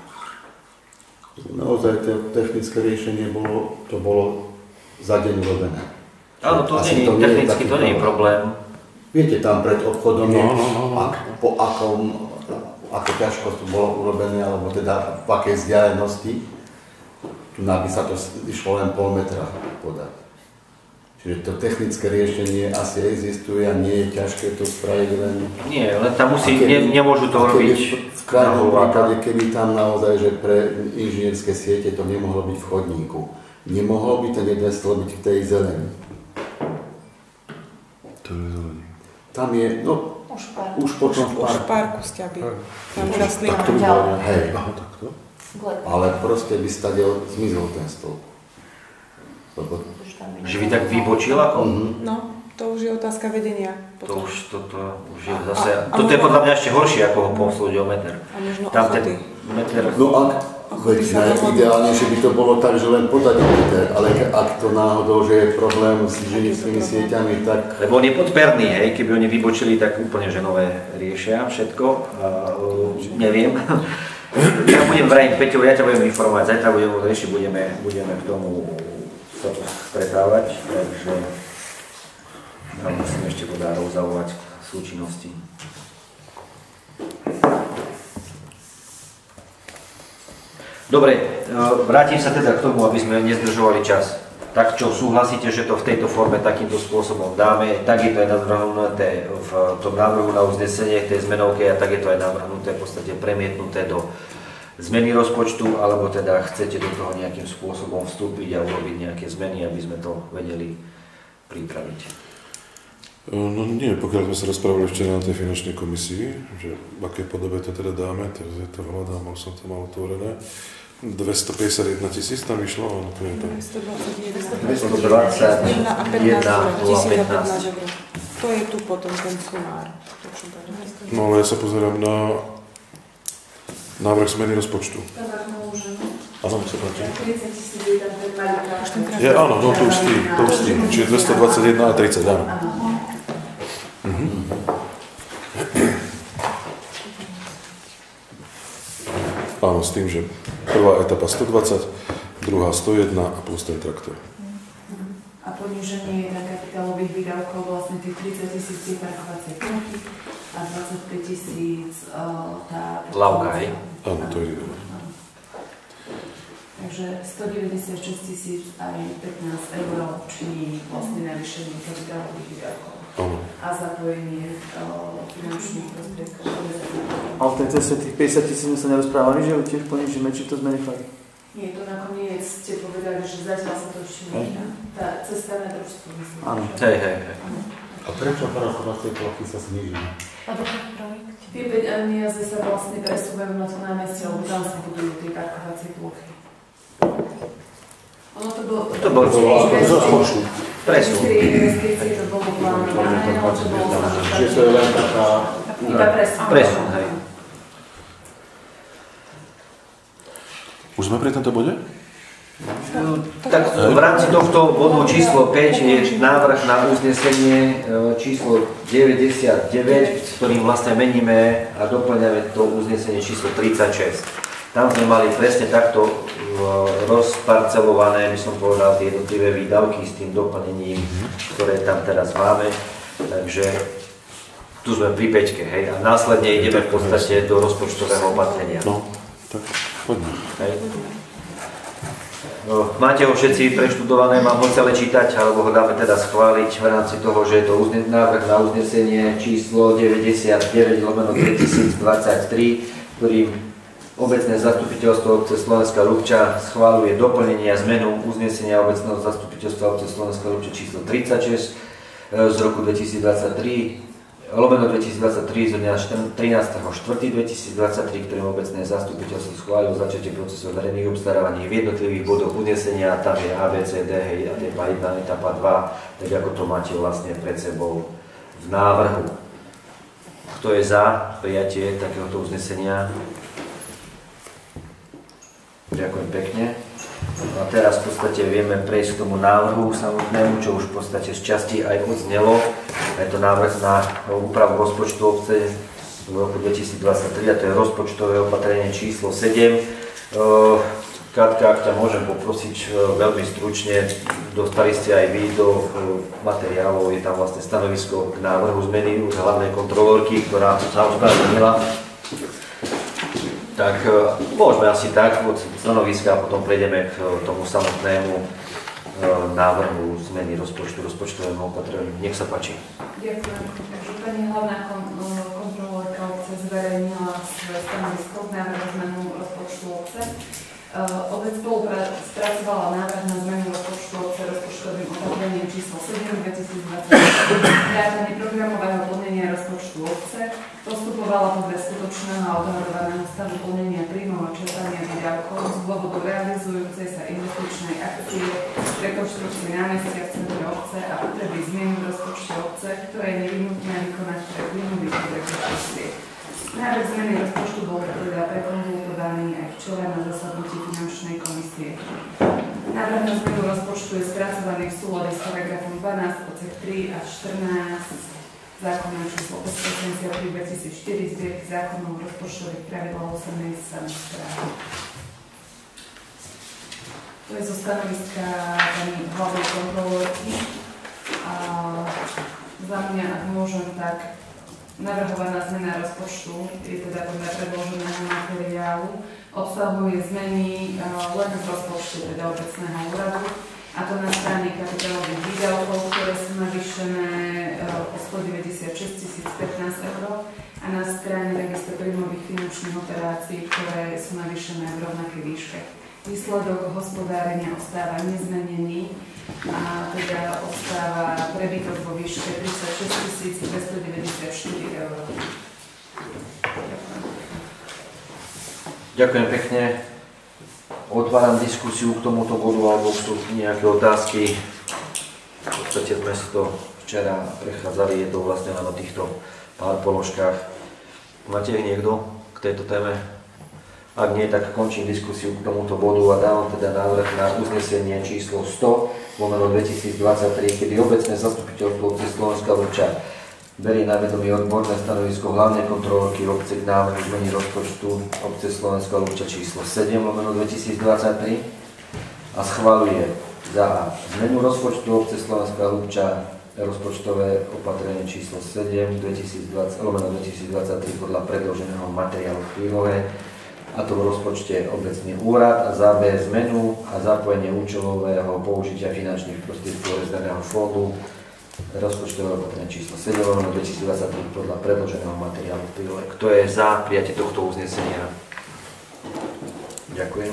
Naozaj to technické riešenie bolo, to bolo za deň urobené. Áno, to nie, to technicky to nie je problém. Viete, tam pred obchodom, no, no, no, no. Ak, po akom, ako ťažko to bolo urobené, alebo teda v akej vzdialenosti, tu by sa to išlo len pol metra podať. Čiže to technické riešenie asi existuje a nie je ťažké to spraviť len... Nie, len tam musí, keby, ne, nemôžu to robiť... V krajnom prípade, keby tam naozaj, že pre inžinierské siete to nemohlo byť v chodníku, nemohol by ten jeden stĺp byť v tej zelení. To je zelení. Tam je, no, už, park. už potom v parku. Už v parku sťaby. Tam rastlina. Tak to by bolo, hej. Aha, takto. Ale proste by stadiel zmizol ten stĺp. Lebo... Že by tak vybočil ako? Mm-hmm. No, to už je otázka vedenia. To už, to, to už je zase... A, a toto je podľa mňa ešte horšie, ako ho poslúť o meter. A možno tam ochoty. Ten meter... No ak, veď najideálnejšie by to bolo tak, že len podať meter, ale ak to náhodou, že je problém s inžinierskými sieťami, tak... Lebo on je podperný, hej, keby oni vybočili, tak úplne že nové riešia všetko. Uh, neviem. Ja budem vrajím, Peťo, ja ťa budem informovať, zajtra budeme riešiť, budeme, budeme k tomu sa to stretávať, takže ja musím ešte vodárov zavolať k súčinnosti. Dobre, vrátim sa teda k tomu, aby sme nezdržovali čas. Tak čo, súhlasíte, že to v tejto forme takýmto spôsobom dáme, tak je to aj navrhnuté v tom návrhu na uznesenie, tej zmenovke a tak je to aj navrhnuté, v podstate premietnuté do zmeny rozpočtu, alebo teda chcete do toho nejakým spôsobom vstúpiť a urobiť nejaké zmeny, aby sme to vedeli pripraviť? No nie, pokiaľ sme sa rozprávali včera na tej finančnej komisii, že v akej podobe to teda dáme, teraz je to hľadám, mal som to mal otvorené. dvestopäťdesiatjeden tisíc tam išlo, ale to je to. dvestodvadsaťjeden a pätnásť eur. To je tu potom ten sumár. No ale ja sa pozerám na návrh zmeny rozpočtu. Áno, sa páči. Ja, áno, no to už tým, to už tým. Čiže dvestodvadsaťjeden a tridsať, áno. Mhm. Áno, s tým, že prvá etapa stodvadsať, druhá stodjeden a plus ten traktor. A poníženie na kapitálových výdavkov vlastne tých tridsať tisíc tie parkovacie plochy a dvadsaťpäť tisíc tá... Lávka, hej? Áno, to je jedno. Takže stodeväťdesiatšesť tisíc aj pätnásť eur činí vlastne navýšenie kapitálových výdavkov. A zapojenie finančných prostriedkov. Ale v tej ceste tých päťdesiat tisíc sme sa nerozprávali, že tiež ponížime, či to sme nechali? Nie, to nakoniec ste povedali, že zatiaľ sa to ešte nedá. Tá cesta na družstvo, myslím. Áno. Hej, hej, hej. A prečo parkovacie plochy sa znižujú? Lebo ten projekt. Tie peniaze sa vlastne presúvajú na to námestie, lebo tam sa budujú tie parkovacie plochy. Ono to bolo... To bolo rozpočtu. Presun. Investície to bolo plánované, ale to bolo... Čiže to je len taká... Iba presun. Presun, hej. Už sme pri tomto bode? Tak v rámci tohto bodu číslo päť je návrh na uznesenie číslo deväťdesiatdeväť, s ktorým vlastne meníme a doplňame to uznesenie číslo tridsaťšesť. Tam sme mali presne takto rozparcelované, by som povedal, tie jednotlivé výdavky s tým doplnením, ktoré tam teraz máme. Takže tu sme pri päťke, hej, a následne ideme v podstate do rozpočtového opatrenia. No, tak poďme. Hej. Máte ho všetci preštudované, mám ho celé čítať, alebo ho dáme teda schváliť v rámci toho, že je to návrh na uznesenie číslo deväťdesiatdeväť lomeno dvetisícdvadsaťtri, ktorým obecné zastupiteľstvo obce Slovenská Ľupča schváľuje doplnenie a zmenu uznesenia obecného zastupiteľstva obce Slovenská Ľupča číslo tridsaťšesť z roku dvetisícdvadsaťtri lomeno dvetisícdvadsaťtri z dňa trinásteho štvrtého dvetisícdvadsaťtri, ktorým obecné zastupiteľstvo schválilo začatie procesu verejných obstarávaní v jednotlivých bodoch uznesenia, tam je A, B, C, D, hej, etapa jedna, etapa dva, tak ako to máte vlastne pred sebou v návrhu. Kto je za prijatie takéhoto uznesenia? Ďakujem pekne. A teraz v podstate vieme prejsť k tomu návrhu samotnému, čo už v podstate z časti aj odznelo. Je to návrh na úpravu rozpočtu obce v roku dvetisícdvadsaťtri, a to je rozpočtové opatrenie číslo sedem. Katka, ak ťa môžem poprosiť veľmi stručne, dostali ste aj vy do materiálov, je tam vlastne stanovisko k návrhu zmeny z hlavnej kontrolórky, ktorá sa ospravedlnila. Tak môžeme asi tak od stanoviska a potom prejdeme k tomu samotnému návrhu zmeny rozpočtu, rozpočtovému opatreniu. Nech sa páči. Ďakujem. Takže pani hlavná kontrolórka obce zverejnila svoje stanovisko k návrhu zmenu rozpočtu obce. Obec spracovala návrh na zmenu rozpočtu obce rozpočtovým opatrením číslo sedem dvetisícdvadsaťtri, vrátane programového plnenia rozpočtu obce, postupovala podľa skutočného a odhadovaného stavu plnenia príjmov a čerpania výdavkov z dôvodu realizujúcej sa investičnej akcie rekonštrukcie námestia v centre obce a potreby zmien v rozpočte obce, ktoré je nevyhnutné vykonať pre plynú výkon rekonštrukcie. Návrh zmeny rozpočtu bol teda prekonzultovaný aj včera na zasadnutí finančnej komisie. Návrh na zmenu rozpočtu je spracovaný v súlade s paragrafom dvanásť odsek tri až štrnásť zákona číslo osemdesiattri dvetisícštyri zbierky zákonov rozpočtových pravidlách osemnej samosprávy. To je zo stanoviska pani hlavnej kontrolórky. A za mňa, ak môžem, tak navrhovaná zmena rozpočtu je teda podľa predloženého materiálu, obsahuje zmeny len v rozpočte teda obecného úradu, a to na strane kapitálových výdavkov, ktoré sú navýšené o stodeväťdesiatšesť tisíc pätnásť eur, a na strane takisto príjmových finančných operácií, ktoré sú navýšené v rovnakej výške. Výsledok hospodárenia ostáva nezmenený, a teda ostáva prebytok vo výške tridsaťšesť tisíc dvestodeväťdesiatštyri eur. Ďakujem pekne. Otváram diskusiu k tomuto bodu, alebo sú nejaké otázky. V podstate sme si to včera prechádzali, je to vlastne len o týchto pár položkách. Máte niekto k tejto téme? Ak nie, tak končím diskusiu k tomuto bodu a dávam teda návrh na uznesenie číslo sto lomeno dvetisícdvadsaťtri, kedy obecné zastupiteľstvo obce Slovenská Ľupča berie na vedomie odborné stanovisko hlavnej kontrolórky obce k návrhu zmeny rozpočtu obce Slovenská Ľupča číslo sedem lomeno dvetisícdvadsaťtri a schvaľuje za A zmenu rozpočtu obce Slovenská Ľupča rozpočtové opatrenie číslo sedem lomeno dvetisícdvadsaťtri podľa predloženého materiálu v prílohe, a to v rozpočte obecný úrad, a za B zmenu a zapojenie účelového použitia finančných prostriedkov rezervného fondu rozpočtového opatrenia číslo sedem lomeno dvetisícdvadsaťtri podľa predloženého materiálu v prílohe. Kto je za prijatie tohto uznesenia? Ďakujem.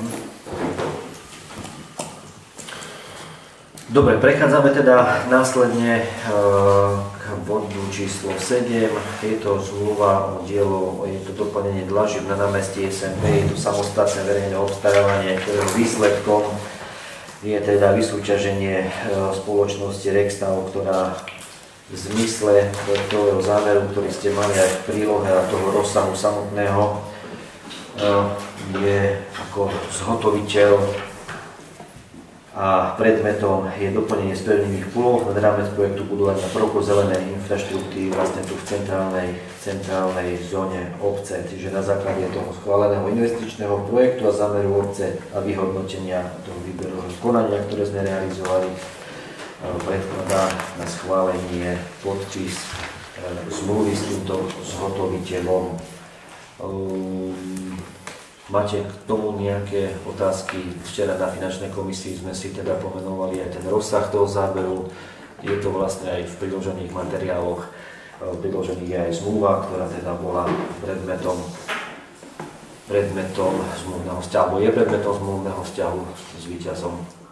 Dobre, prechádzame teda následne k bodu číslo sedem. Je to zmluva o dielo, je to doplnenie dlažieb na námestí es em pé, je to samostatné verejné obstarávanie, ktorého výsledkom je teda vysúťaženie spoločnosti Rextal, ktorá v zmysle toho zámeru, ktorý ste mali aj v prílohe a toho rozsahu samotného, je ako zhotoviteľ a predmetom je doplnenie spevnených plôch nad rámec projektu budovania prokozelenej infraštruktúry vlastne tu v centrálnej, centrálnej zóne obce, čiže na základe toho schváleného investičného projektu a zámeru obce a vyhodnotenia toho výberového konania, ktoré sme realizovali, predkladá na schválenie podpis zmluvy s týmto zhotoviteľom. Máte k tomu nejaké otázky? Včera na finančnej komisii sme si teda pomenovali aj ten rozsah toho záberu. Je to vlastne aj v priložených materiáloch. Priložených je aj zmluva, ktorá teda bola predmetom, predmetom zmluvného vzťahu, alebo je predmetom zmluvného vzťahu s víťazom.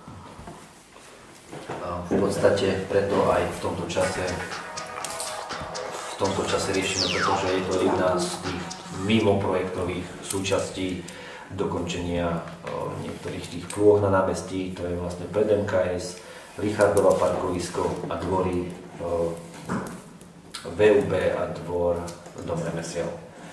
A v podstate preto aj v tomto čase v tomto čase riešime, pretože je to jedna z tých mimoprojektových súčastí dokončenia o, niektorých tých plôch na námestí, to je vlastne pred em ká es, Richardova parkovisko a dvory o, vé ú bé a dvor Dom remesiel.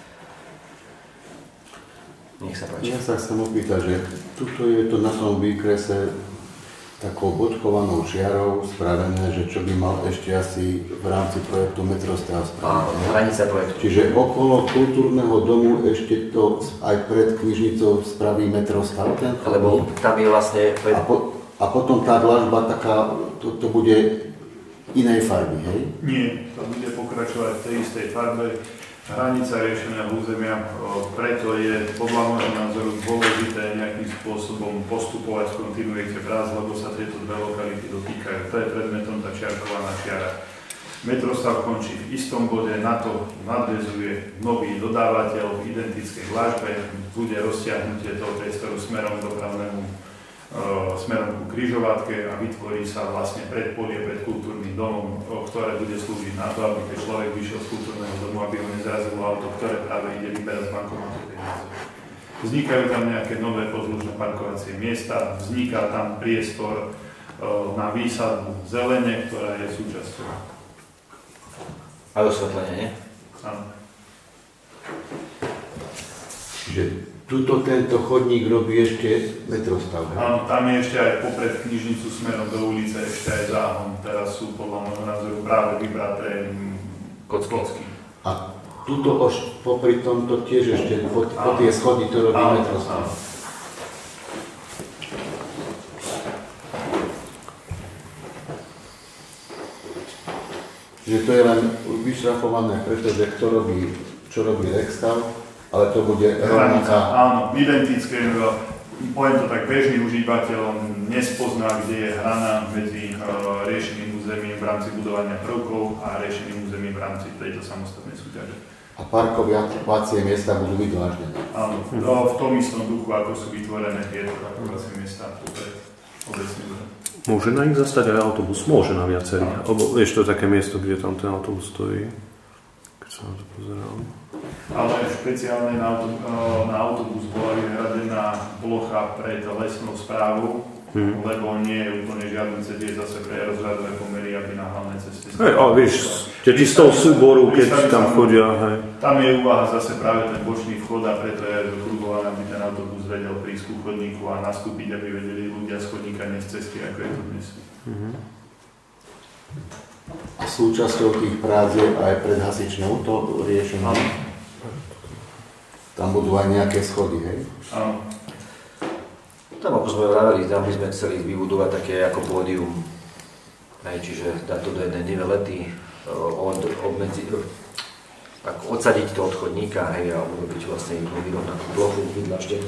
Nech sa páči. Ja sa chcem opýtať, že tuto je to na tom výkrese takou bodkovanou čiarou spravené, že čo by mal ešte asi v rámci projektu Metrostav spravené. Hranica projektu. Čiže okolo kultúrneho domu ešte to aj pred knižnicou spraví Metrostav ten chodník. Lebo tam je vlastne... Pred... A, po, a potom tá dlažba taká, to, to bude inej farby, hej? Nie, to bude pokračovať v tej istej farbe. Hranica riešeného územia, preto je podľa môjho názoru dôležité nejakým spôsobom postupovať v kontinuite prác, lebo sa tieto dve lokality dotýkajú. To je predmetom tá čiarkovaná čiara. Metrostav končí v istom bode, na to nadväzuje nový dodávateľ v identickej dlažbe, bude roztiahnutie toho priestoru smerom k dopravnému smerom ku križovatke a vytvorí sa vlastne predpolie pred kultúrnym domom, ktoré bude slúžiť na to, aby keď človek vyšiel z kultúrneho domu, aby ho nezrazilo auto, ktoré práve ide vyberať z bankomatu peniaze. Vznikajú tam nejaké nové podĺžne parkovacie miesta, vzniká tam priestor na výsadbu zelene, ktorá je súčasťou. A osvetlenie, nie? Áno. Čiže tuto tento chodník robí ešte Metrostav. Áno, tam je ešte aj popred knižnicu smerom do ulice, ešte aj záhon. Teraz sú podľa môjho názoru práve vybraté kocky. A tuto už popri tomto tiež ešte po, po tie schody to robí Metrostav. Čiže to je len vyšrafované, pretože kto robí, čo robí Rexstav, ale to bude rovnaká... Áno, identické, poviem to tak, bežný užívateľ nespozná, kde je hrana medzi uh, riešeným územím v rámci budovania prvkov a riešeným územím v rámci tejto samostatnej súťaže. A parkovacie miesta budú vydláždené. Áno, no, v tom istom duchu, ako sú vytvorené tieto parkovacie miesta popred obecný úrad. Môže na nich zastať aj autobus? Môže na viacerých. Lebo vieš, to je také miesto, kde tam ten autobus stojí. Keď sa na to pozerám. Ale špeciálne na, auto, na autobus bola vyhradená plocha pred lesnou správou, hmm. lebo nie je úplne žiadny cediec zase pre rozhľadové pomery, aby na hlavnej ceste... Hej, ale vieš, deti z toho súboru, keď tam chodia, hej. Tam je úvaha zase práve ten bočný vchod a preto je vykrugované, aby ten autobus vedel prísť ku chodníku a nastúpiť, aby vedeli ľudia z chodníka, nie z cesty, ako je to dnes. Hmm. A súčasťou tých prác je aj predhasičnou to riešenie. Tam budú aj nejaké schody, hej? Áno. Tam ako sme vraveli, tam by sme chceli vybudovať také ako pódium. Hej, čiže dať to do jednej nivelety, od, obmedzi, ako odsadiť to od chodníka, hej, a urobiť vlastne jednu vyrovnanú plochu, vydlaždenú.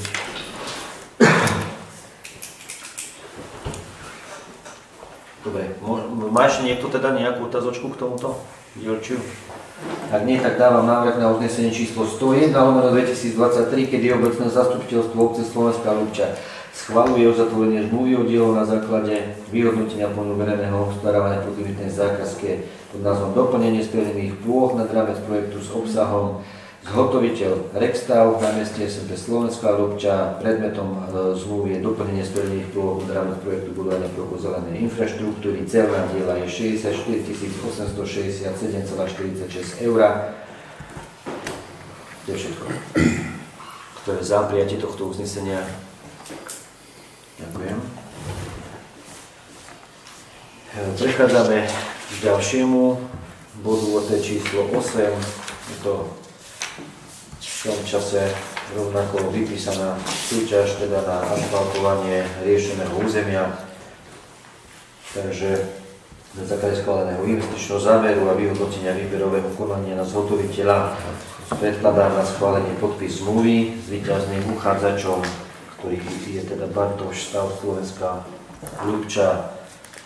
Dobre, máš niekto teda nejakú otázočku k tomuto dielčiu? Ak nie, tak dávam návrh na uznesenie číslo sto jeden lomeno dvetisícdvadsaťtri, kedy obecné zastupiteľstvo obce Slovenská Ľupča schvaľuje uzatvorenie zmluvy o dielo na základe vyhodnotenia plánu verejného obstarávania po limitnej zákazke pod názvom Doplnenie spevnených plôch nad rámec projektu s obsahom zhotoviteľ Rexstav na mieste es en pé Slovenská Ľupča. Predmetom zmluvy je doplnenie spevnených plôch nad rámec projektu budovania prokozelenej infraštruktúry. Celná diela je šesťdesiatštyri tisíc osemstošesťdesiatsedem celá štyridsaťšesť eur. To je všetko. Kto je za prijatie tohto uznesenia? Ďakujem. Prechádzame k ďalšiemu bodu, to je číslo osem. Je to v tom čase rovnako vypísaná súťaž teda na asfaltovanie riešeného územia. Takže na základe schváleného investičného zámeru a vyhodnotenia výberového konania na zhotoviteľa predkladá na schválenie podpis zmluvy s víťazným uchádzačom, ktorý je teda Bartoš, Stav, Slovenská, Ľubča.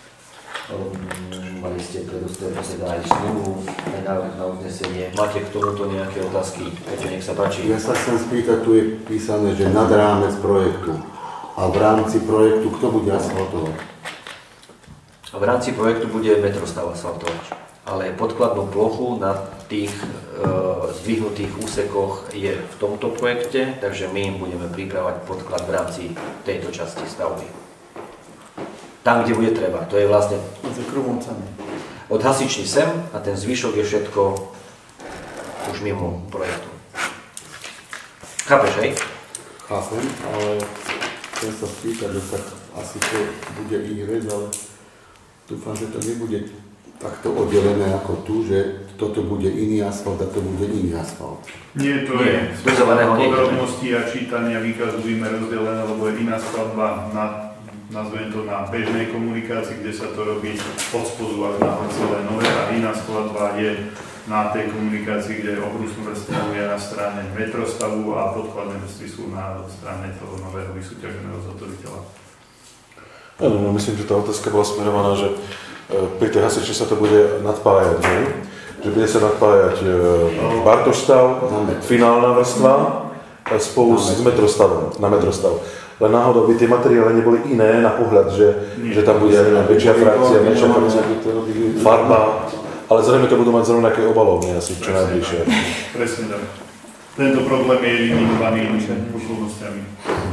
Mali ste predostrieť teda aj zmluvu, aj návrh na uznesenie. Máte k tomuto nejaké otázky? Peťo, nech sa páči. Ja sa chcem spýtať, tu je písané, že nad rámec projektu. A v rámci projektu kto bude asfaltovať? V rámci projektu bude metrostav asfaltovať, ale podkladnú plochu na tých e, zdvihnutých úsekoch je v tomto projekte, takže my im budeme pripravať podklad v rámci tejto časti stavby. Tam, kde bude treba, to je vlastne od hasičný sem a ten zvyšok je všetko už mimo projektu. Chápeš, hej? Chápem, ale chcem sa spýtať, že tak asi to bude ich vec, ale dúfam, že to nebude takto oddelené ako tu, že toto bude iný asfalt a to bude iný asfalt. Nie, to Nie, je podrobnosti a čítania výkazu víme rozdelené, lebo je iná skladba na, nazvem to na bežnej komunikácii, kde sa to robí od spodu až na celé nové a iná skladba je na tej komunikácii, kde obrusnú vrstvu je na strane metrostavu a podkladné vrstvy sú na strane toho nového vysúťaženého zhotoviteľa. Áno, no, myslím, že tá otázka bola smerovaná, že pri tej hasiči sa to bude nadpájať, ne? Že bude sa nadpájať e, Bartošstav, finálna vrstva spolu s metrostavom, na metrostav. Len náhodou by tie materiály neboli iné na pohľad, že, že tam bude aj väčšia frakcia, väčšia frakcia, farba, ale zrejme to budú mať zrovnaké obalovne asi čo najbližšie. Presne tak. Tento problém je eliminovaný okolnostiami.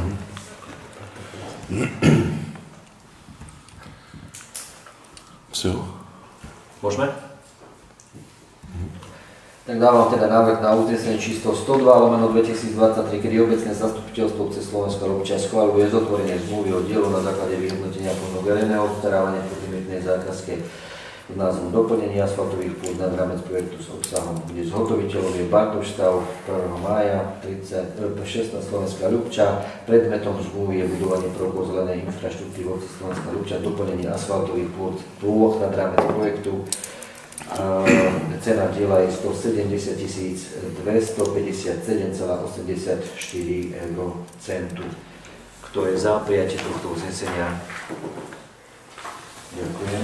Môžeme? Tak dávam teda návrh na uznesenie číslo sto dva lomeno dvetisícdvadsaťtri, kedy obecné zastupiteľstvo obce Slovenská Ľubča schvaľuje zotvorenie zmluvy o dielu na základe vyhodnotenia plno verejného obstarávania v podlimitnej zákazke s názvom doplnenie asfaltových pôd nad rámec projektu s obsahom, kde zhotoviteľom je Bartošstav prvého mája šestnásť Slovenská Ľubča. Predmetom zmluvy je budovanie prvkov zelenej infraštruktúry v obci Slovenská Ľubča, doplnenie asfaltových pôd plôch nad rámec projektu. A cena diela je stosedemdesiat tisíc dvestopäťdesiatsedem celá osemdesiatštyri eur. Kto je za prijatie tohto uznesenia? Ďakujem.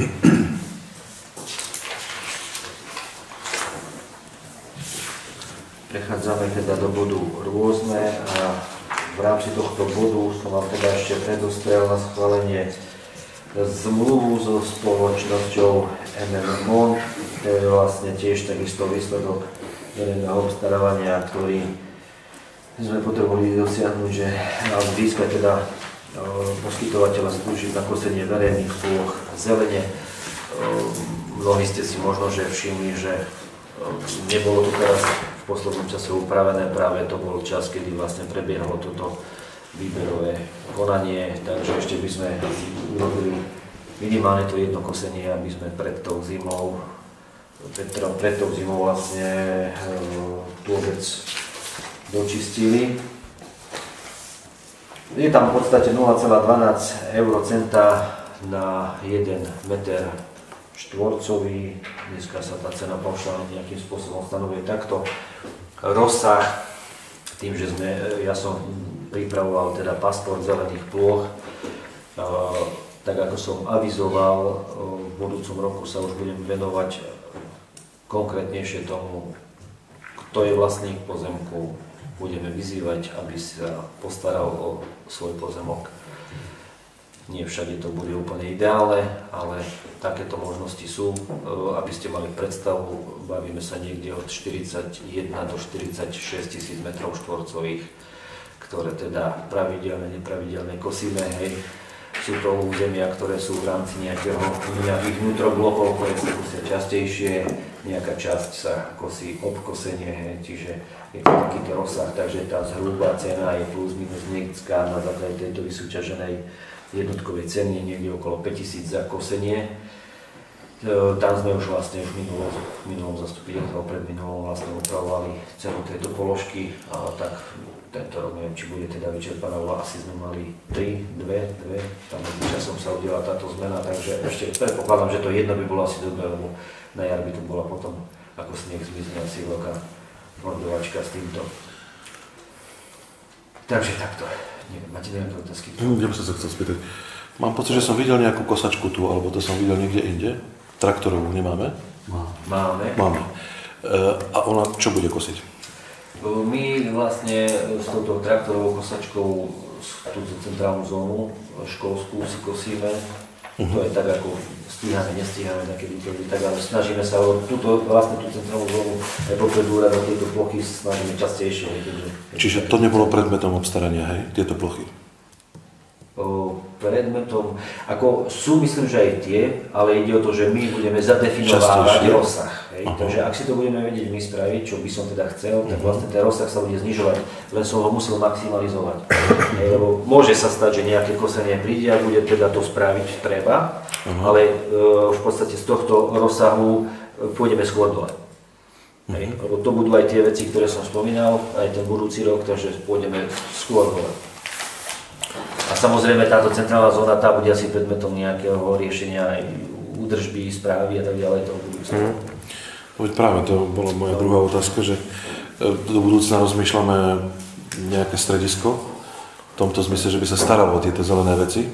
Prechádzame teda do bodu rôzne a v rámci tohto bodu som vám teda ešte predostrel na schválenie zmluvu so spoločnosťou em em Mont. To je vlastne tiež takisto výsledok verejného obstarávania, ktorý sme potrebovali dosiahnuť, že získať teda poskytovateľa služieb na kosenie verejných plôch zelene. Mnohí ste si možno že všimli, že nebolo to teraz v poslednom čase upravené, práve to bol čas, kedy vlastne prebiehalo toto výberové konanie, takže ešte by sme urobili minimálne to jedno kosenie, aby sme pred tou zimou, pred, pred tou zimou vlastne tú obec dočistili. Je tam v podstate nula celá dvanásť eurocenta na jeden meter štvorcový. Dneska sa tá cena paušálne nejakým spôsobom stanovuje takto. Rozsah, tým, že sme, ja som pripravoval teda pasport zelených plôch, tak ako som avizoval, v budúcom roku sa už budem venovať konkrétnejšie tomu, kto je vlastník pozemku. Budeme vyzývať, aby sa postaral o svoj pozemok. Nie všade to bude úplne ideálne, ale takéto možnosti sú. Aby ste mali predstavu, bavíme sa niekde od štyridsaťjeden do štyridsaťšesť tisíc metrov štvorcových, ktoré teda pravidelne, nepravidelne kosíme. Hej. Sú to územia, ktoré sú v rámci nejakého, nejakých vnútroblokov, ktoré sa kosia častejšie, nejaká časť sa kosí obkosenie, hej. Čiže je to takýto rozsah, takže tá zhruba cena je plus minus niekdská na základe tejto vysúťaženej jednotkovej ceny, niekde okolo päťtisíc za kosenie. Tam sme už vlastne už minulom, minulom zastupiteľstve, alebo pred minulom vlastne upravovali cenu tejto položky, a tak tento rok neviem, či bude teda vyčerpaná, ale asi sme mali tri, dve, dve, tam medzi časom sa udiela táto zmena, takže ešte predpokladám, že to jedno by bolo asi dobré, lebo na jar by to bola potom, ako sneh zmizne, asi veľká mordovačka s týmto. Takže takto, neviem, máte nejaké otázky? Ja by som sa chcel spýtať. Mám pocit, že som videl nejakú kosačku tu, alebo to som videl niekde inde. Traktorovú nemáme? Máme. Máme. E, a ona čo bude kosiť? My vlastne s touto traktorovou kosačkou túto centrálnu zónu školskú si kosíme. Uh-huh. To je tak, ako stíhame, nestíhame, nakedy to je tak, ale snažíme sa o túto, vlastne tú centrálnu zónu aj popredu úradu tieto plochy snažíme častejšie. Takže, Čiže to nebolo predmetom obstarania, hej, tieto plochy? O, predmetom, ako sú myslím, že aj tie, ale ide o to, že my budeme zadefinovávať rozsah. Hej. Takže ak si to budeme vedieť my spraviť, čo by som teda chcel, tak vlastne ten rozsah sa bude znižovať, len som ho musel maximalizovať. Hej, lebo môže sa stať, že nejaké kosenie príde a bude teda to spraviť treba, uh-huh. ale e, v podstate z tohto rozsahu pôjdeme skôr dole. Hej, lebo to budú aj tie veci, ktoré som spomínal, aj ten budúci rok, takže pôjdeme skôr dole. A samozrejme táto centrálna zóna, tá bude asi predmetom nejakého riešenia aj údržby, správy a tak ďalej toho budúcna. Mm. Veď práve to bola moja druhá otázka, že do budúcna rozmýšľame nejaké stredisko v tomto zmysle, že by sa staralo o tieto zelené veci.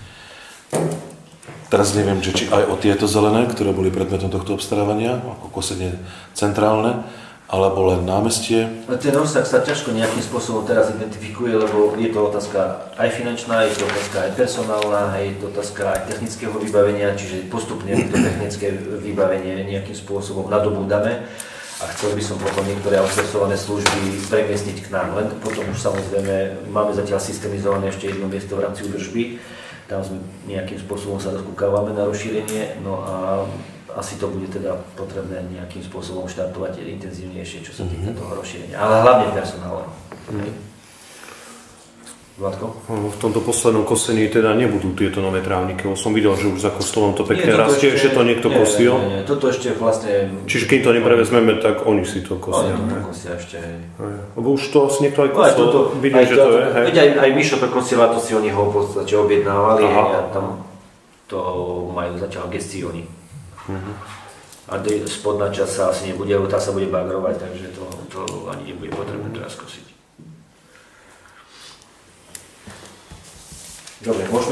Teraz neviem, či aj o tieto zelené, ktoré boli predmetom tohto obstarávania, ako kosenie centrálne, alebo len námestie. Ten rozsah sa ťažko nejakým spôsobom teraz identifikuje, lebo je to otázka aj finančná, je to otázka aj personálna, je to otázka aj technického vybavenia, čiže postupne to technické vybavenie nejakým spôsobom nadobúdame a chcel by som potom niektoré outsourcované služby premiestniť k nám. Len potom už samozrejme máme zatiaľ systemizované ešte jedno miesto v rámci údržby, tam sme nejakým spôsobom sa rozkúkávame na rozšírenie, no a asi to bude teda potrebné nejakým spôsobom štartovať intenzívnejšie, čo sa týka toho rozšírenia, ale hlavne personálne. Mm. Vládko? V tomto poslednom kosení teda nebudú tieto nové trávniky, som videl, že už za kostolom to pekne rastie, že to niekto nie, kosil. Nie, nie, toto ešte vlastne... Čiže keď to neprevezmeme, tak oni si to kosia. Oni to kosia ešte, hej. Lebo už to asi niekto aj kosil, no, vidím, že to, to je, hej. Veď aj, aj Mišo to kosila, to si oni ho v podstate objednávali, hej, a tam to majú zatiaľ gestii oni. Uh-huh. A spodná časť sa asi nebude, tá sa bude bagrovať, takže to, to ani nebude potrebné teraz kosiť. Dobre, môžeme?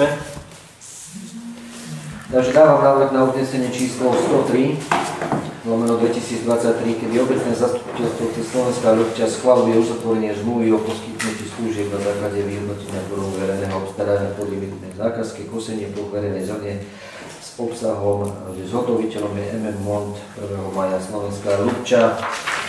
Takže dávam návrh na uznesenie číslo sto tri lomeno dvetisícdvadsaťtri, kedy obecné zastupiteľstvo Slovenská ľudča schvaľuje uzatvorenie zmluvy o poskytnutí služieb na základe vyhodnotenia formou verejného obstarania podlimitnej zákazky, kosenie ploch verejnej zóne s obsahom, že zhotoviteľom je em em Mont prvého mája Slovenská ľudča.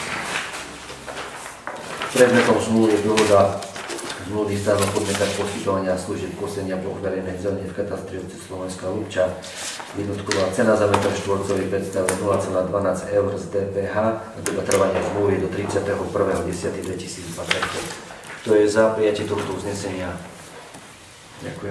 Predmetom zmluvy je dohoda zmluvných stranov podmienok poskytovania služieb kosenia ploch verejnej zóne v katastri obce Slovenská ľudča. Jednotková cena za meter štvorcový predstavuje nula celá dvanásť eur z dé pé há a doba trvania zmluvy do tridsiateho prvého októbra dvetisícdvadsaťpäť. To je za prijatie tohto uznesenia. Ďakujem.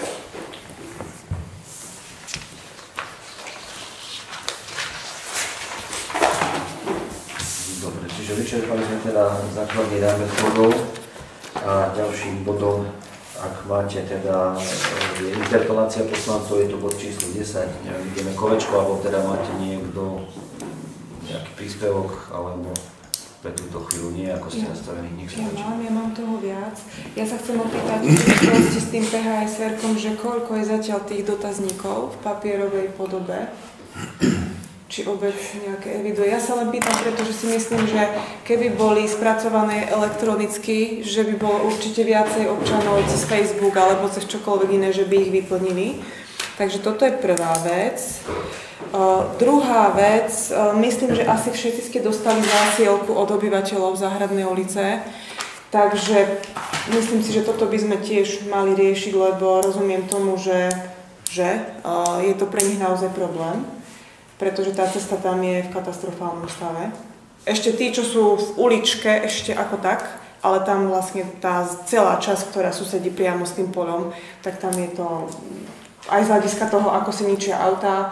Dobre, čiže vyčerpali sme teda základný rámec bodov a ďalším bodom, ak máte teda je interpelácia poslancov, je to bod číslo desať, neviem, ideme kolečko, alebo teda máte niekto nejaký príspevok, alebo pre túto chvíľu nie, ako ste nastavení, nech sa páči. Ja mám, ja mám toho viac. Ja sa chcem opýtať v s tým pé há es erkom, že koľko je zatiaľ tých dotazníkov v papierovej podobe? Či obec nejaké eviduje. Ja sa len pýtam, pretože si myslím, že keby boli spracované elektronicky, že by bolo určite viacej občanov cez Facebook alebo cez čokoľvek iné, že by ich vyplnili. Takže toto je prvá vec. Uh, druhá vec, uh, myslím, že asi všetci ste dostali zásielku od obyvateľov Záhradnej ulice, takže myslím si, že toto by sme tiež mali riešiť, lebo rozumiem tomu, že, že uh, je to pre nich naozaj problém, pretože tá cesta tam je v katastrofálnom stave. Ešte tí, čo sú v uličke, ešte ako tak, ale tam vlastne tá celá časť, ktorá susedí priamo s tým poľom, tak tam je to aj z hľadiska toho, ako si ničia autá,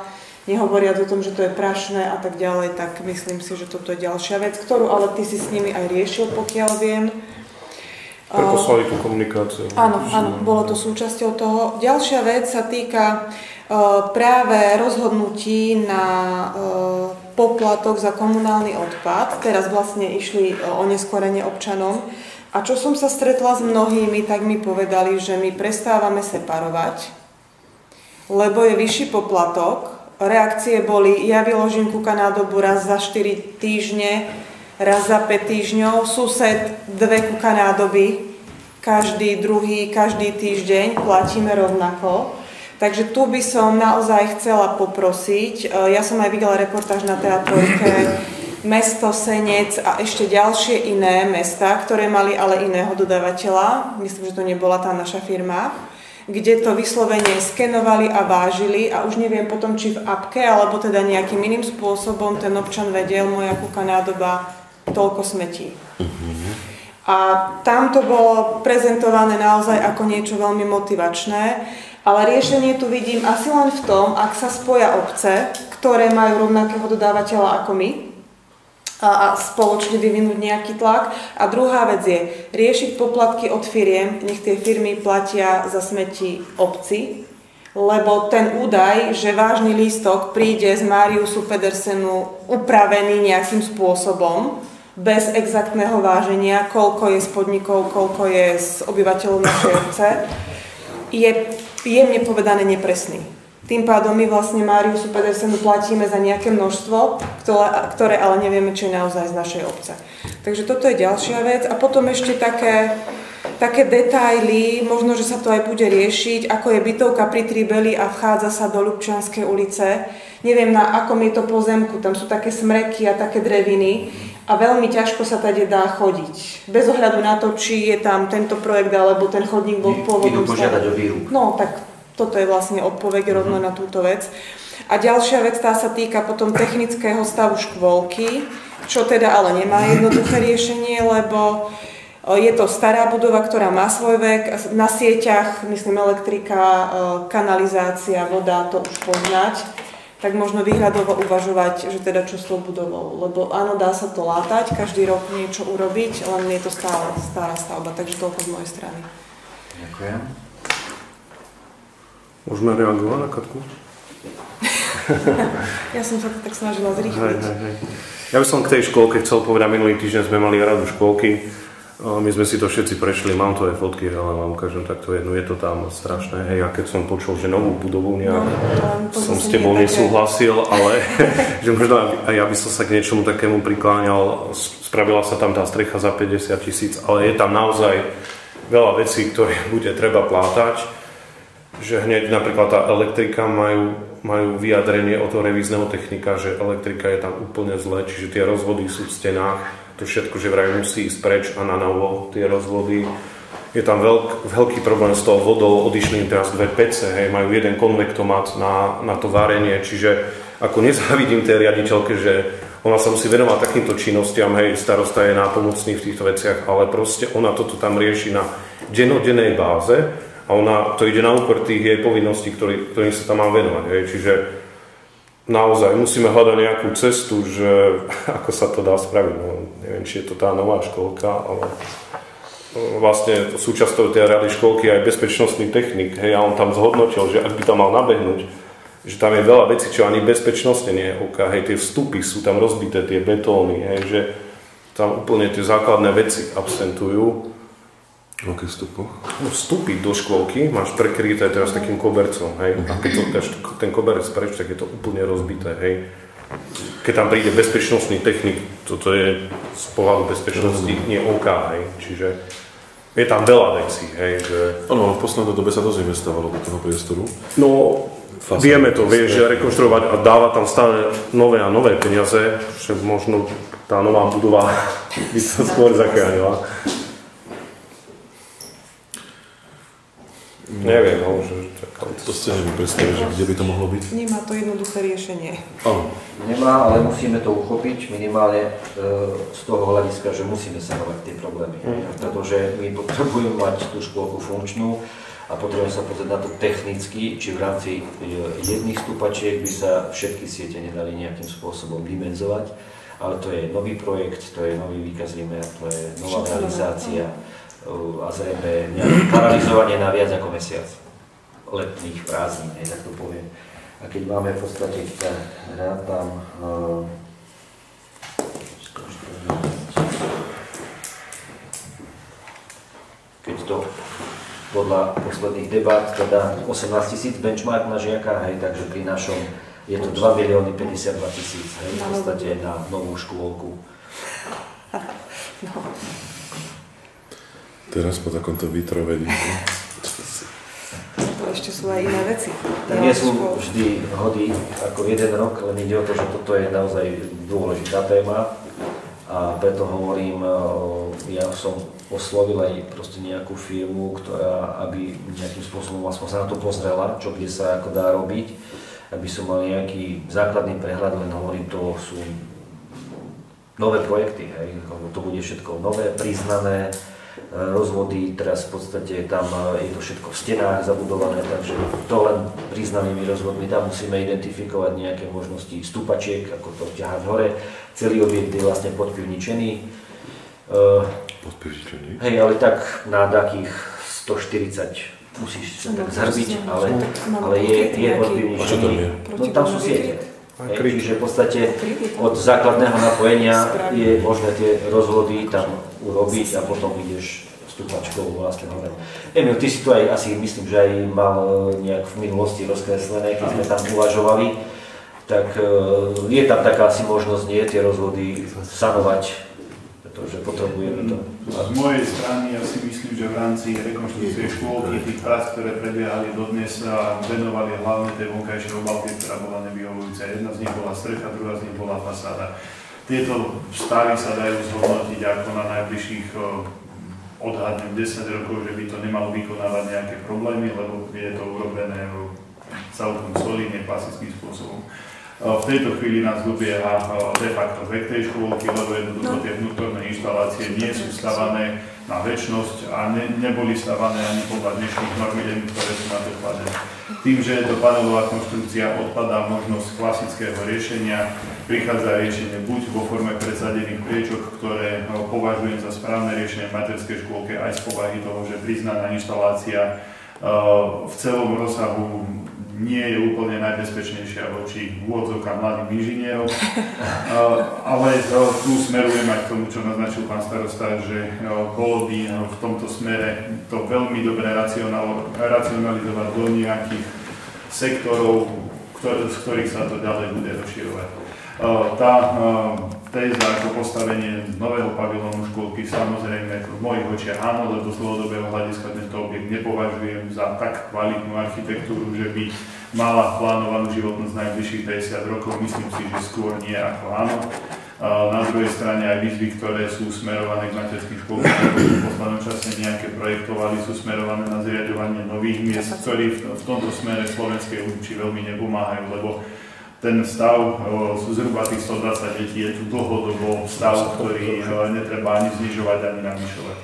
nehovoriac o tom, že to je prašné a tak ďalej, tak myslím si, že toto je ďalšia vec, ktorú ale ty si s nimi aj riešil, pokiaľ viem. Preposlali tú komunikáciu. Áno, áno, bolo to súčasťou toho. Ďalšia vec sa týka uh, práve rozhodnutí na uh, poplatok za komunálny odpad. Teraz vlastne išli uh, o neskorenie občanom. A čo som sa stretla s mnohými, tak mi povedali, že my prestávame separovať, lebo je vyšší poplatok. Reakcie boli, ja vyložím kuka nádobu raz za štyri týždne, raz za päť týždňov, sused dve kuka nádoby, každý druhý, každý týždeň, platíme rovnako. Takže tu by som naozaj chcela poprosiť, ja som aj videla reportáž na Teatrojke, mesto Senec a ešte ďalšie iné mestá, ktoré mali ale iného dodávateľa, myslím, že to nebola tá naša firma, kde to vyslovene skenovali a vážili a už neviem potom, či v apke, alebo teda nejakým iným spôsobom ten občan vedel, moja kuka nádoba toľko smetí. A tam to bolo prezentované naozaj ako niečo veľmi motivačné, ale riešenie tu vidím asi len v tom, ak sa spoja obce, ktoré majú rovnakého dodávateľa ako my, a, a spoločne vyvinúť nejaký tlak. A druhá vec je riešiť poplatky od firiem, nech tie firmy platia za smeti obci, lebo ten údaj, že vážny lístok príde z Mariusu Pedersenu upravený nejakým spôsobom, bez exaktného váženia, koľko je z podnikov, koľko je z obyvateľov našej obce, je jemne povedané nepresný. Tým pádom my vlastne Mariusu Pedersenu platíme za nejaké množstvo, ktoré, ktoré ale nevieme, čo je naozaj z našej obce. Takže toto je ďalšia vec. A potom ešte také, také detaily, možno, že sa to aj bude riešiť, ako je bytovka pri Tribeli a vchádza sa do Ľubčianskej ulice. Neviem, na akom je to pozemku, tam sú také smreky a také dreviny a veľmi ťažko sa tady dá chodiť. Bez ohľadu na to, či je tam tento projekt, alebo ten chodník bol v pôvodnom stave. Idú požiadať o výrub. No, tak toto je vlastne odpoveď rovno na túto vec. A ďalšia vec, tá sa týka potom technického stavu škôlky, čo teda ale nemá jednoduché riešenie, lebo je to stará budova, ktorá má svoj vek. Na sieťach, myslím, elektrika, kanalizácia, voda, to už poznať. Tak možno výhľadovo uvažovať, že teda čo s tou budovou. Lebo áno, dá sa to látať, každý rok niečo urobiť, len je to stále stará stavba. Takže toľko z mojej strany. Ďakujem. Môžeme reagovať na Katku? Ja som sa to tak snažila zrýchliť. Hej, hej, hej. Ja by som k tej škôlke chcel povedať, minulý týždeň sme mali radu škôlky. My sme si to všetci prešli, mám to aj fotky, ale vám ukážem takto jednu, je to tam strašné. Hej, a keď som počul, že novú budovu nejak, no, som s tebou nesúhlasil, ale že možno aj ja by som sa k niečomu takému prikláňal. Spravila sa tam tá strecha za päťdesiat tisíc, ale je tam naozaj veľa vecí, ktoré bude treba plátať. Že hneď napríklad tá elektrika majú, majú vyjadrenie od toho revízneho technika, že elektrika je tam úplne zle, čiže tie rozvody sú v stenách, to všetko, že vraj musí ísť preč a na novo tie rozvody. Je tam veľk, veľký problém s tou vodou, odišli im teraz dve pece, hej, majú jeden konvektomat na, na to varenie, čiže ako nezávidím tej riaditeľke, že ona sa musí venovať takýmto činnostiam, hej, starosta je nápomocný v týchto veciach, ale proste ona toto tam rieši na dennodennej báze. A ona, to ide na úkor tých jej povinností, ktorý, ktorým sa tam má venovať. Hej. Čiže naozaj musíme hľadať nejakú cestu, že ako sa to dá spraviť. No, neviem, či je to tá nová školka, ale vlastne súčasťou tej rady školky je aj bezpečnostný technik. Hej, a on tam zhodnotil, že ak by tam mal nabehnúť, že tam je veľa vecí, čo ani bezpečnostne nie je OK. Hej, tie vstupy sú tam rozbité, tie betóny, hej, že tam úplne tie základné veci absentujú. V akých vstupoch? No, vstupy do škôlky máš prekryté teraz takým kobercom, hej. A keď to dáš ten koberec preč, tak je to úplne rozbité, hej. Keď tam príde bezpečnostný technik, toto je z pohľadu bezpečnosti nie OK, hej. Čiže je tam veľa vecí, hej, že... Áno, v poslednej dobe sa dosť investávalo do toho priestoru. No, Fasem, vieme to, vieš, že rekonštruovať a dáva tam stále nové a nové peniaze, že možno tá nová budova by sa skôr zachránila. No, neviem, no, že... To ste neviem predstaviť, že kde by to mohlo byť? Nemá to jednoduché riešenie. Áno. Nemá, ale musíme to uchopiť minimálne e, z toho hľadiska, že musíme sanovať tie problémy. Mm. Pretože my potrebujeme mať tú škôlku funkčnú a potrebujeme sa pozrieť na to technicky, či v rámci jedných stúpačiek by sa všetky siete nedali nejakým spôsobom dimenzovať, ale to je nový projekt, to je nový výkaz výmer, to je nová realizácia a zrejme nejaké paralizovanie na viac ako mesiac letných prázdnin, tak to poviem. A keď máme v podstate, tak rátam uh, keď to podľa posledných debát, teda osemnásť tisíc benchmark na žiaka, hej, takže pri našom je to dva milióny päťdesiatdva tisíc, hej, v podstate na novú škôlku. No. Teraz po takomto vytrovení. To ešte sú aj iné veci. Tak nie sú vždy hody ako jeden rok, len ide o to, že toto je naozaj dôležitá téma a preto hovorím, ja som oslovil aj proste nejakú firmu, ktorá aby nejakým spôsobom aspoň sa na to pozrela, čo kde sa ako dá robiť, aby som mal nejaký základný prehľad, len hovorím, to sú nové projekty, hej, to bude všetko nové, priznané, rozvody, teraz v podstate tam je to všetko v stenách zabudované, takže to len priznanými rozvodmi, tam musíme identifikovať nejaké možnosti stúpačiek, ako to ťahať hore. Celý objekt je vlastne podpivničený. Podpivničený? Hej, ale tak na takých stoštyridsať musíš sa tak zhrbiť, ale, ale je, je podpivničený. A čo tam je? No tam sú siete. Hej, čiže v podstate od základného napojenia je možné tie rozvody tam urobiť a potom ideš stúpačkou vlastne hore. Emil, ty si to aj asi myslím, že aj mal nejak v minulosti rozkreslené, keď sme tam uvažovali, tak je tam taká asi možnosť, nie, tie rozvody sanovať, pretože potrebujeme to. Z mojej strany ja si myslím, že v rámci rekonštrukcie škôlky tých prác, ktoré prebiehali dodnes, sa venovali hlavne tej vonkajšej obálke, ktorá bola nevyhovujúca. Jedna z nich bola strecha, druhá z nich bola fasáda. Tieto stavy sa dajú zhodnotiť ako na najbližších odhadnem desať rokov, že by to nemalo vykonávať nejaké problémy, lebo je to urobené celkom solidne, klasickým spôsobom. V tejto chvíli nás dobieha de facto vek tej škôlky, lebo jednoducho tie vnútorné inštalácie nie sú stavané na večnosť a ne, neboli stavané ani podľa dnešných norm, ktoré sú na to kladené. Tým, že je to panelová konštrukcia, odpadá možnosť klasického riešenia, prichádza riešenie buď vo forme predsadených priečok, ktoré považujem za správne riešenie v materskej škôlke aj z povahy toho, že priznaná inštalácia v celom rozsahu nie je úplne najbezpečnejšia voči úvodzovkám mladým inžinierov, ale tu smerujem aj k tomu, čo naznačil pán starosta, že bolo by v tomto smere to veľmi dobre racionalizovať do nejakých sektorov, z ktorých sa to ďalej bude rozširovať. Tá téza ako postavenie nového pavilónu škôlky samozrejme v mojich očiach áno, lebo z dlhodobého hľadiska tento objekt nepovažujem za tak kvalitnú architektúru, že by mala plánovanú životnosť najbližších päťdesiat rokov. Myslím si, že skôr nie ako áno. Na druhej strane aj výzvy, ktoré sú smerované k materským škôlkam, ktoré v poslednom čase nejaké projektovali, sú smerované na zriaďovanie nových miest, ktorí v tomto smere slovenskej úči veľmi nepomáhajú, lebo ten stav sú zhruba tých stodvadsať detí, je tu dlhodobo stav, ktorý netreba ani znižovať, ani navyšovať.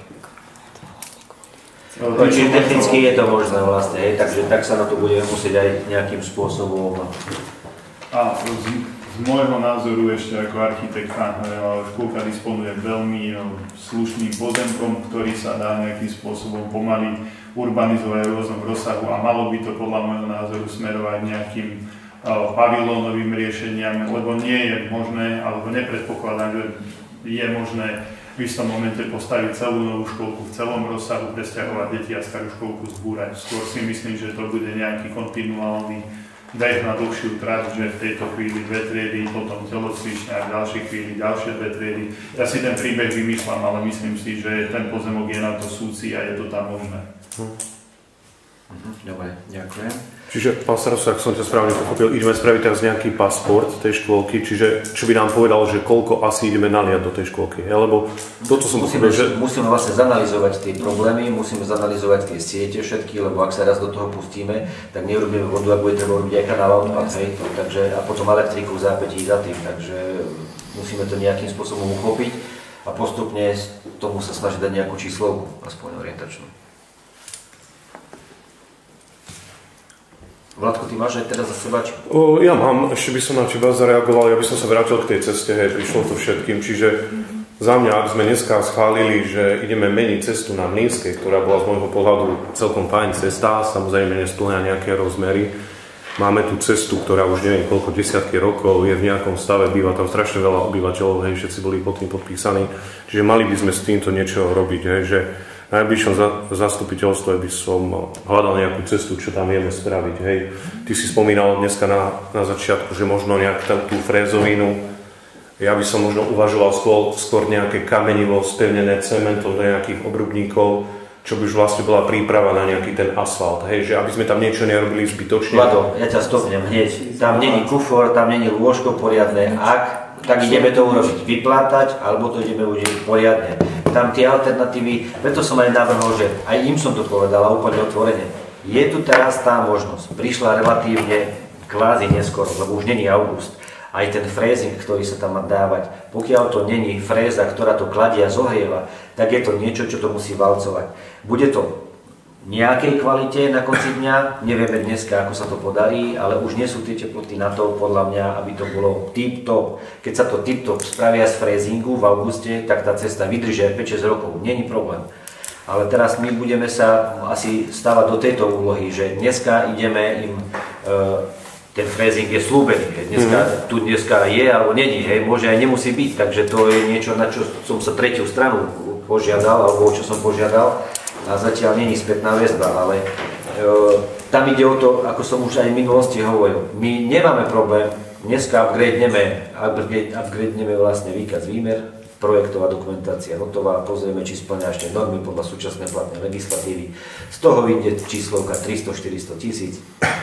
Čiže technicky je to možné vlastne, hej, takže tak sa na to budeme musieť aj nejakým spôsobom. A z, z môjho názoru ešte ako architekta škôlka disponuje veľmi slušným pozemkom, ktorý sa dá nejakým spôsobom pomaly urbanizovať v rôznom rozsahu a malo by to podľa môjho názoru smerovať nejakým pavilónovým riešeniam, lebo nie je možné, alebo nepredpokladám, že je možné v istom momente postaviť celú novú škôlku v celom rozsahu, presťahovať deti a starú škôlku zbúrať. Skôr si myslím, že to bude nejaký kontinuálny beh na dlhšiu trať, že v tejto chvíli dve triedy, potom telocvičňa a v ďalšej chvíli ďalšie dve triedy. Ja si ten príbeh vymýšľam, ale myslím si, že ten pozemok je na to súci a je to tam možné. Dobre, ďakujem. Čiže, pán starosta, ak som ťa správne pochopil, ideme spraviť teraz nejaký pasport tej škôlky, čiže čo by nám povedal, že koľko asi ideme naliať do tej škôlky, he? Lebo toto som musíme, pochopil, že... Musíme vlastne zanalizovať tie problémy, musíme zanalizovať tie siete všetky, lebo ak sa raz do toho pustíme, tak neurobíme vodu, ak bude treba robiť aj kanál odpad, hej, takže, a potom elektriku v zápätí za tým, takže musíme to nejakým spôsobom uchopiť a postupne tomu sa snažiť dať nejakú číslovku, aspoň orientačnú. Vládko, ty máš aj teraz za seba? Či... O, ja mám, ešte by som na teba zareagoval, ja by som sa vrátil k tej ceste, hej, prišlo to všetkým, čiže za mňa, ak sme dneska schválili, že ideme meniť cestu na Mlynskej, ktorá bola z môjho pohľadu celkom fajn cesta, samozrejme nespĺňa nejaké rozmery. Máme tu cestu, ktorá už neviem koľko desiatky rokov je v nejakom stave, býva tam strašne veľa obyvateľov, hej, všetci boli pod tým podpísaní, čiže mali by sme s týmto niečo robiť, hej, že v najbližšom za, zastupiteľstve by som hľadal nejakú cestu, čo tam vieme spraviť, hej. Ty si spomínal dneska na, na začiatku, že možno nejak tam tú frézovinu, ja by som možno uvažoval skôr, skôr nejaké kamenivo spevnené cementom do nejakých obrubníkov, čo by už vlastne bola príprava na nejaký ten asfalt, hej, že aby sme tam niečo nerobili zbytočne. Vlado, ja ťa stopnem hneď. Tam není kufor, tam není lôžko poriadne. Ak, tak ideme to urobiť, vyplátať, alebo to ideme urobiť poriadne. Tam tie alternatívy, preto som aj navrhol, že aj im som to povedal úplne otvorene. Je tu teraz tá možnosť, prišla relatívne kvázi neskoro, lebo už není august. Aj ten frézing, ktorý sa tam má dávať, pokiaľ to není fréza, ktorá to kladie a zohrieva, tak je to niečo, čo to musí valcovať. Bude to v nejakej kvalite na konci dňa, nevieme dneska, ako sa to podarí, ale už nie sú tie teploty na to, podľa mňa, aby to bolo tip-top. Keď sa to tip-top spravia z frézingu v auguste, tak tá cesta vydrží aj päť šesť rokov, není problém. Ale teraz my budeme sa asi stávať do tejto úlohy, že dneska ideme im... E, ten frézing je slúbený, dneska, mm-hmm. tu dneska je alebo není, hej, môže aj nemusí byť, takže to je niečo, na čo som sa tretiu stranu požiadal, alebo čo som požiadal a zatiaľ není spätná väzba, ale e, tam ide o to, ako som už aj v minulosti hovoril, my nemáme problém, dneska upgradeneme, upgrade, upgradeneme vlastne výkaz výmer, projektová dokumentácia hotová, pozrieme, či spĺňa ešte normy podľa súčasnej platnej legislatívy, z toho vyjde číslovka tristo štyristo tisíc.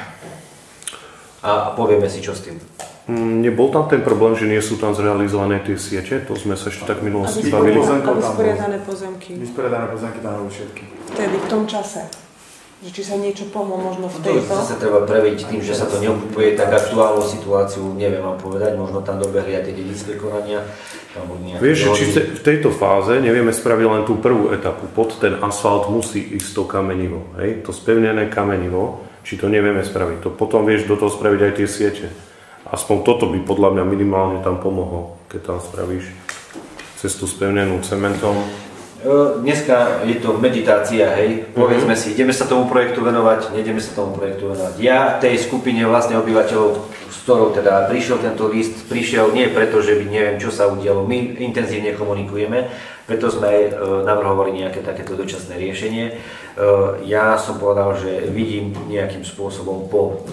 A povieme si, čo s tým. Nebol tam ten problém, že nie sú tam zrealizované tie siete? To sme sa ešte tak v minulosti bavili. A vysporiadané pozemky. Vysporiadané pozemky tam boli všetky. Vtedy, v tom čase. Že či sa niečo pohlo možno v To tejto... zase treba previť tým, že sa to neokupuje tak aktuálnu situáciu, neviem vám povedať, možno tam dobehli aj tie dedičské konania. Vieš, že či v tejto fáze nevieme spraviť len tú prvú etapu, pod ten asfalt musí ísť to kamenivo, hej? To spevnené kamenivo, či to nevieme spraviť. To potom vieš do toho spraviť aj tie siete. Aspoň toto by podľa mňa minimálne tam pomohlo, keď tam spravíš cestu spevnenú cementom. Dneska je to meditácia, hej, povedzme si, ideme sa tomu projektu venovať, nejdeme sa tomu projektu venovať. Ja tej skupine vlastne obyvateľov, s ktorou teda prišiel tento list, prišiel nie preto, že by neviem, čo sa udialo, my intenzívne komunikujeme, preto sme aj navrhovali nejaké takéto dočasné riešenie. Ja som povedal, že vidím nejakým spôsobom po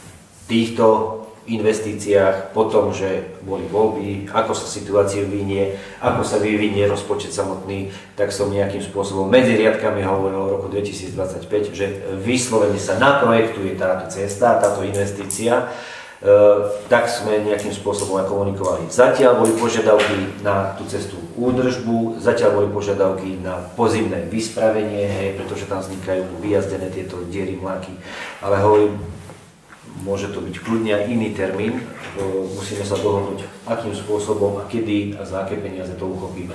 týchto investíciách, po tom, že boli voľby, ako sa situácia vyvinie, ako sa vyvinie rozpočet samotný, tak som nejakým spôsobom medzi riadkami hovoril o roku dvetisícdvadsaťpäť, že vyslovene sa naprojektuje táto cesta, táto investícia, e, tak sme nejakým spôsobom aj komunikovali. Zatiaľ boli požiadavky na tú cestu údržbu, zatiaľ boli požiadavky na pozimné vyspravenie, hej, pretože tam vznikajú vyjazdené tieto diery, mláky, ale hovorím, môže to byť kľudne aj iný termín, musíme sa dohodnúť, akým spôsobom a kedy a za aké peniaze to uchopíme.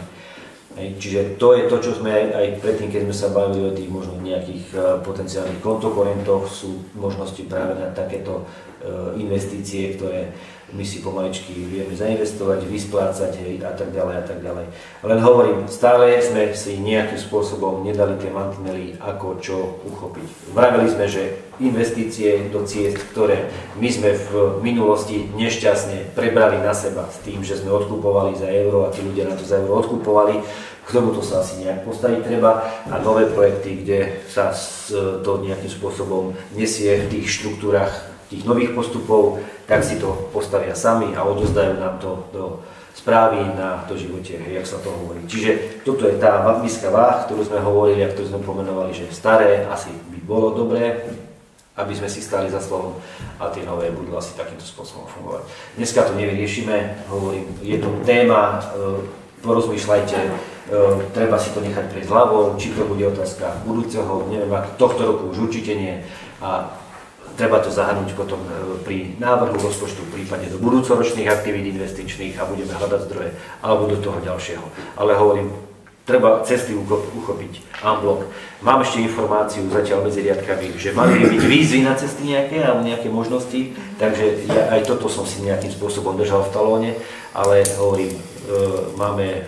Čiže to je to, čo sme aj, aj predtým, keď sme sa bavili o tých možno nejakých potenciálnych kontokorentoch, sú možnosti práve na takéto investície, ktoré my si pomaličky vieme zainvestovať, vysplácať a tak ďalej a tak ďalej. Len hovorím, stále sme si nejakým spôsobom nedali tie mantinely, ako čo uchopiť. Vraveli sme, že investície do ciest, ktoré my sme v minulosti nešťastne prebrali na seba s tým, že sme odkupovali za euro a tí ľudia na to za euro odkupovali, k tomuto sa asi nejak postaviť treba a nové projekty, kde sa to nejakým spôsobom nesie v tých štruktúrach tých nových postupov, tak si to postavia sami a odozdajú nám to do správy na to živote, jak sa to hovorí. Čiže toto je tá miska váh, ktorú sme hovorili a ktorú sme pomenovali, že staré asi by bolo dobré, aby sme si stali za slovom a tie nové budú asi takýmto spôsobom fungovať. Dneska to nevyriešime, hovorím, je to téma, porozmýšľajte, treba si to nechať prejsť hlavou, či to bude otázka budúceho, neviem, tohto roku už určite nie. A treba to zahrnúť potom pri návrhu rozpočtu v prípade do budúcoročných aktivít investičných a budeme hľadať zdroje, alebo do toho ďalšieho. Ale hovorím, treba cesty uchopiť unblock. Mám ešte informáciu zatiaľ medzi riadkami, že mali byť výzvy na cesty nejaké alebo nejaké možnosti, takže ja aj toto som si nejakým spôsobom držal v talóne, ale hovorím, e, máme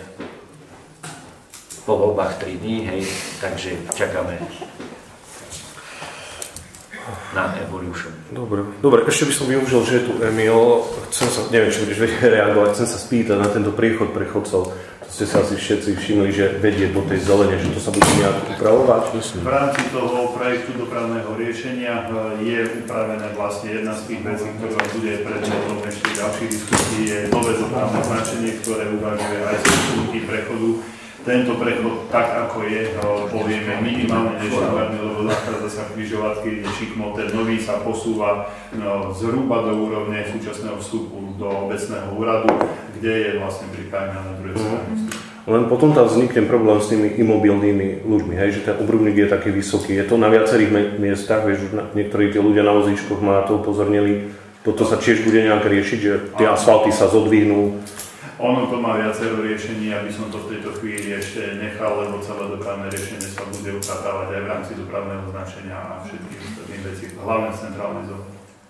po voľbách tri dní, hej, takže čakáme na Evolution. Dobre, dobre, ešte by som využil, že je tu Emil. Chcem sa, neviem, či budeš vedieť reagovať, chcem sa spýtať na tento priechod prechodcov. Ste sa asi všetci všimli, že vedie do tej zelene, že to sa bude nejak upravovať? V rámci toho projektu dopravného riešenia je upravené vlastne jedna z tých vecí, ktorá bude predmetom ešte ďalších diskusí, je nové dopravné značenie, ktoré uvažuje aj zrušenie prechodu. Tento prechod, tak ako je, povieme minimálne neživárny, lebo zachádza sa križovatky, Šikmo, ten nový sa posúva no, zhruba do úrovne súčasného vstupu do obecného úradu, kde je vlastne pripájana na druhej strane. Len potom tam vznikne problém s tými imobilnými ľuďmi, hej, že ten obrubník je taký vysoký. Je to na viacerých miestach, vieš, už niektorí tí ľudia na vozíčkoch ma na to upozornili. Toto sa tiež bude nejak riešiť, že tie asfalty sa zodvihnú. Ono to má viacero riešení, aby som to v tejto chvíli ešte nechal, lebo celé dopravné riešenie sa bude upratávať aj v rámci dopravného značenia a všetkých ostatných vecí, hlavne v centrálnej zóne.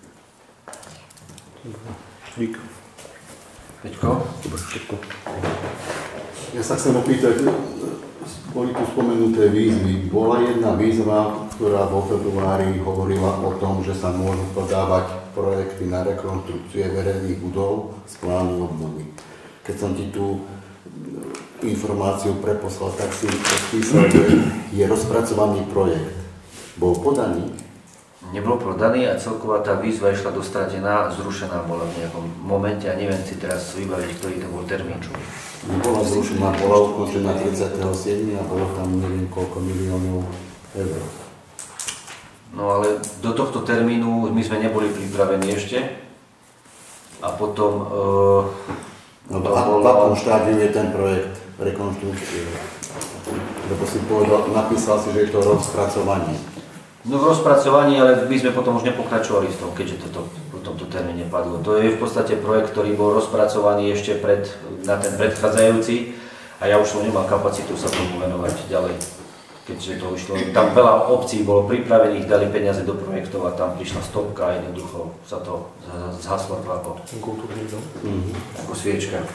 Dík. Peťko? Dobre, všetko. Ja sa chcem opýtať, boli tu spomenuté výzvy. Bola jedna výzva, ktorá vo februári hovorila o tom, že sa môžu podávať projekty na rekonstrukcie verejných budov z plánu obnovy. Keď som ti tú informáciu preposlal, tak si odpísal, že je rozpracovaný projekt. Bol podaný? Nebol podaný a celková tá výzva išla dostratená, zrušená bola v nejakom momente a neviem si teraz vybaviť, ktorý to bol termín. Nebola zrušená, bola ukončená tridsiateho siedmeho a bolo tam neviem koľko miliónov eur. No ale do tohto termínu my sme neboli pripravení ešte a potom... Uh, No to v akom štádiu je ten projekt rekonštrukcie? Lebo si povedal, napísal si, že je to rozpracovanie. No v rozpracovaní, ale my sme potom už nepokračovali v tom, keďže toto po tomto termíne padlo. To je v podstate projekt, ktorý bol rozpracovaný ešte pred, na ten predchádzajúci a ja už som nemal kapacitu sa tomu venovať ďalej. Keďže to išlo, tam veľa obcí bolo pripravených, dali peniaze do projektov a tam prišla stopka a jednoducho sa to zhaslo ako, mm-hmm. ako sviečka.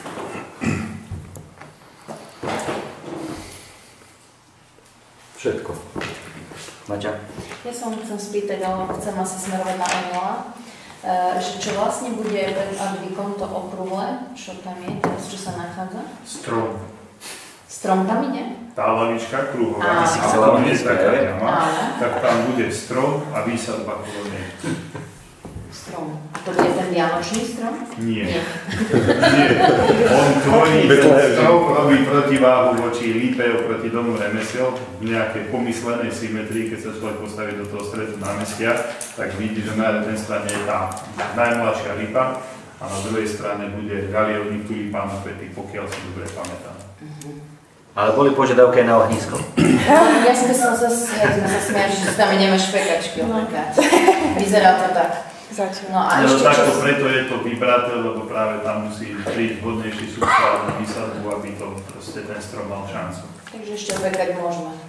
Všetko. Maťa? Ja som chcem spýtať, ale chcem asi smerovať na Emila, že čo vlastne bude pred Advikom to okrúhle, čo tam je, teraz čo sa nachádza? Strom. Strom tam ide? Tá lavička kruhová, a si chcela nie je taká ďama, tak tam bude strom a výsadba kruhovne. Strom. To bude ten vianočný strom? Nie. Nie. Nie. On tvorí ten strom, robí protiváhu voči lípe oproti domu remesiel v nejakej pomyslenej symetrii, keď sa človek postaví do toho stredu námestia, tak vidí, že na jednej strane je tá najmladšia lípa a na druhej strane bude galiovník tulipán napätý, pokiaľ si dobre pamätám. Ale boli požiadavky na ohnisko. Dneska som sa smiať, že tam ideme špekačky opekať. Vyzerá to tak. No a no, ešte takto čo... preto je to vybraté, lebo práve tam musí prísť vhodnejší substrát na výsadbu, aby to proste ten strom mal šancu. Takže ešte opekať môžeme.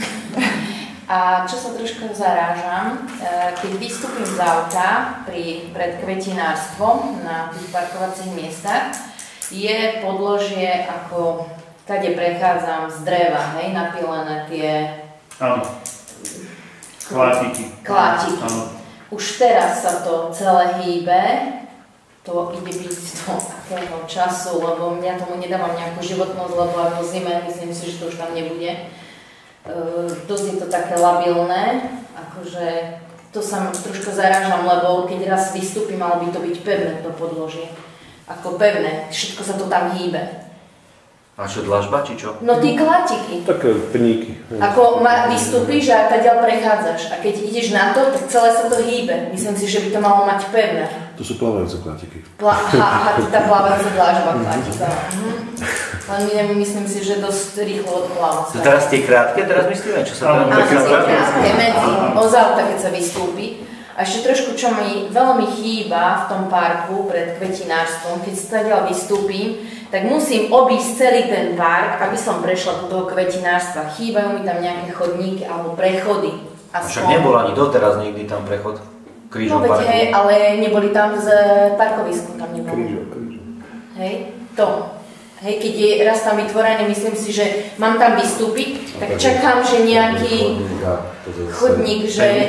A čo sa trošku zarážam, keď vystúpim z auta pri, pred kvetinárstvom na tých parkovacích miestach, je podložie ako kade prechádzam z dreva, hej, napílené tie... Áno. Klátiky. Klátiky. Áno. Už teraz sa to celé hýbe, to ide byť do takého času, lebo ja tomu nedávam nejakú životnosť, lebo aj po zime myslím si, že to už tam nebude. E, dosť je to také labilné, akože to sa trošku zarážam, lebo keď raz vystúpim, malo by to byť pevné to podložie. Ako pevné, všetko sa to tam hýbe. A čo, dlažba, či čo? No tí klátiky. Také pníky. Ako ma vystúpiš a tadiaľ prechádzaš. A keď ideš na to, tak celé sa to hýbe. Myslím si, že by to malo mať pevné. To sú plávajúce klátiky. Pla- aha, aha, tá plávajúca dlažba klátika. Mhm. Len my myslím si, že dosť rýchlo odpláva. To teraz tie krátke, teraz myslíme, čo sa tam... Áno, tie krátke, medzi, od auta, keď sa vystúpi. A ešte trošku, čo mi veľmi chýba v tom parku pred kvetinárstvom, keď sa tadiaľ vystúpim, tak musím obísť celý ten park, aby som prešla do toho kvetinárstva. Chýbajú mi tam nejaké chodníky alebo prechody. Však nebol ani doteraz nikdy tam prechod krížom no, parku. Hej, ale neboli tam z parkovisku, tam neboli. Krížom, krížom. Hej, to. Hej, keď je raz tam vytvorené, myslím si, že mám tam vystúpiť, tak čakám, že nejaký chodník, že...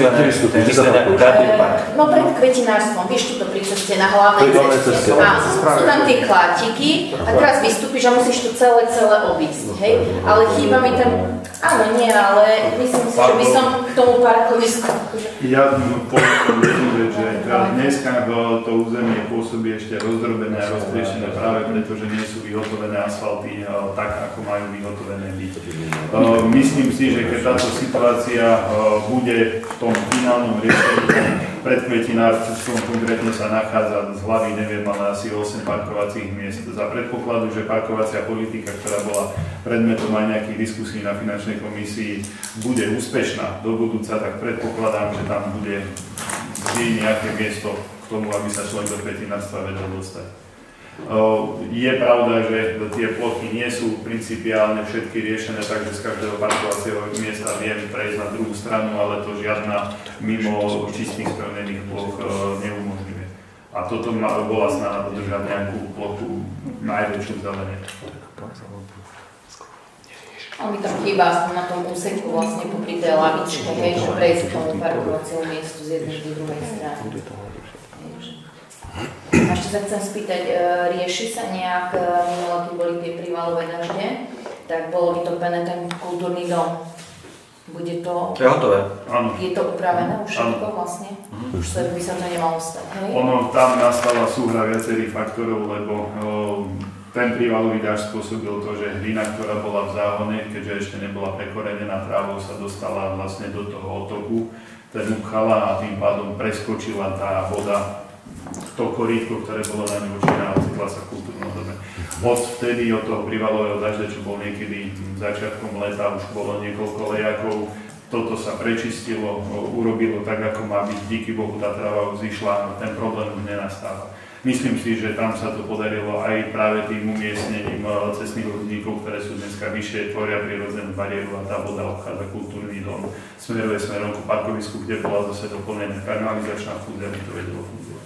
No pred kvetinárstvom, vieš, tuto pri ceste na hlavnej ceste. A sú tam tie klátiky a teraz vystúpiš a musíš to celé, celé obísť, hej? Ale chýba mi ten... Áno, nie, ale myslím si, že by som k tomu parkovisku... Ja poviem jednu vec, že dneska to územie pôsobí ešte rozdrobené a roztrieštené práve preto, že nie sú vyhotovené asfalty tak, ako majú vyhotovené byť. Myslím si, že keď táto situácia bude v tom finálnom riešení, pred kvetinárstvom konkrétne sa nachádza, z hlavy neviem, ale asi osem parkovacích miest. Za predpokladu, že parkovacia politika, ktorá bola predmetom aj nejakých diskusí na finančnej komisii, bude úspešná do budúca, tak predpokladám, že tam bude vždy nejaké miesto k tomu, aby sa človek do kvetinárstva vedel dostať. Je pravda, že tie plochy nie sú principiálne všetky riešené, takže z každého parkovacieho miesta viem prejsť na druhú stranu, ale to žiadna mimo čistých spevnených ploch neumožňuje. A toto bola snaha dodržať nejakú plochu najväčšiu zelenie. A mi tam chýba aspoň na tom úseku vlastne popri tej lavičke, hej, že prejsť k tomu parkovaciemu miestu z jednej do druhej strany. A ešte sa chcem spýtať, rieši sa nejak, minulé, keď boli tie prívalové dažde, tak bolo vytopené ten kultúrny dom. Bude to... To je hotové. Áno. Je to upravené už všetko vlastne? Mm. Už sa by sa to nemalo stať, hej? Ono, tam nastala súhra viacerých faktorov, lebo o, ten prívalový dážď spôsobil to, že hlina, ktorá bola v záhone, keďže ešte nebola prekorenená trávou, sa dostala vlastne do toho otoku, ten upchala a tým pádom preskočila tá voda to korítko, ktoré bolo na ňu určené a ocitla sa v kultúrnom dome. Od vtedy, od toho prívalového dažďa, čo bol niekedy začiatkom leta, už bolo niekoľko lejakov, toto sa prečistilo, urobilo tak, ako má byť, díky Bohu tá tráva už zišla a ten problém už nenastáva. Myslím si, že tam sa to podarilo aj práve tým umiestnením cestných chodníkov, ktoré sú dneska vyššie, tvoria prirodzenú bariéru a tá voda obchádza kultúrny dom, smeruje smerom ku parkovisku, kde bola zase doplnená kanalizačná fúzia, aby to vedelo fungovať.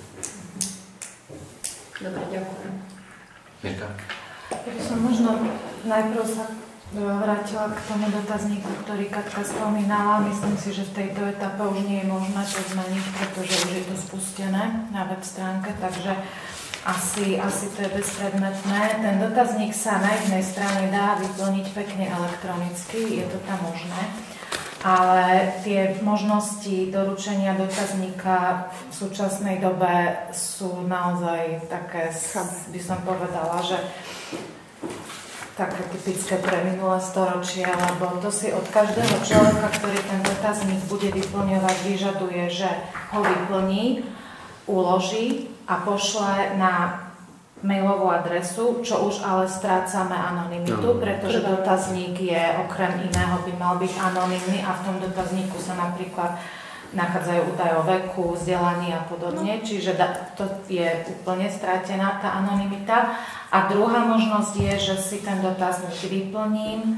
Dobre, ďakujem. Mirka? Ja som možno najprv sa vrátila k tomu dotazníku, ktorý Katka spomínala. Myslím si, že v tejto etape už nie je možné to zmeniť, pretože už je to spustené na web stránke, takže asi, asi to je bezpredmetné. Ten dotazník sa na jednej strane dá vyplniť pekne elektronicky, je to tam možné. Ale tie možnosti doručenia dotazníka v súčasnej dobe sú naozaj také, by som povedala, že také typické pre minulé storočie, lebo to si od každého človeka, ktorý ten dotazník bude vyplňovať, vyžaduje, že ho vyplní, uloží a pošle na mailovú adresu, čo už ale strácame anonymitu, pretože dotazník je okrem iného by mal byť anonymný a v tom dotazníku sa napríklad nachádzajú údaje o veku, vzdelaní a podobne, čiže to je úplne strátená tá anonymita. A druhá možnosť je, že si ten dotazník vyplním,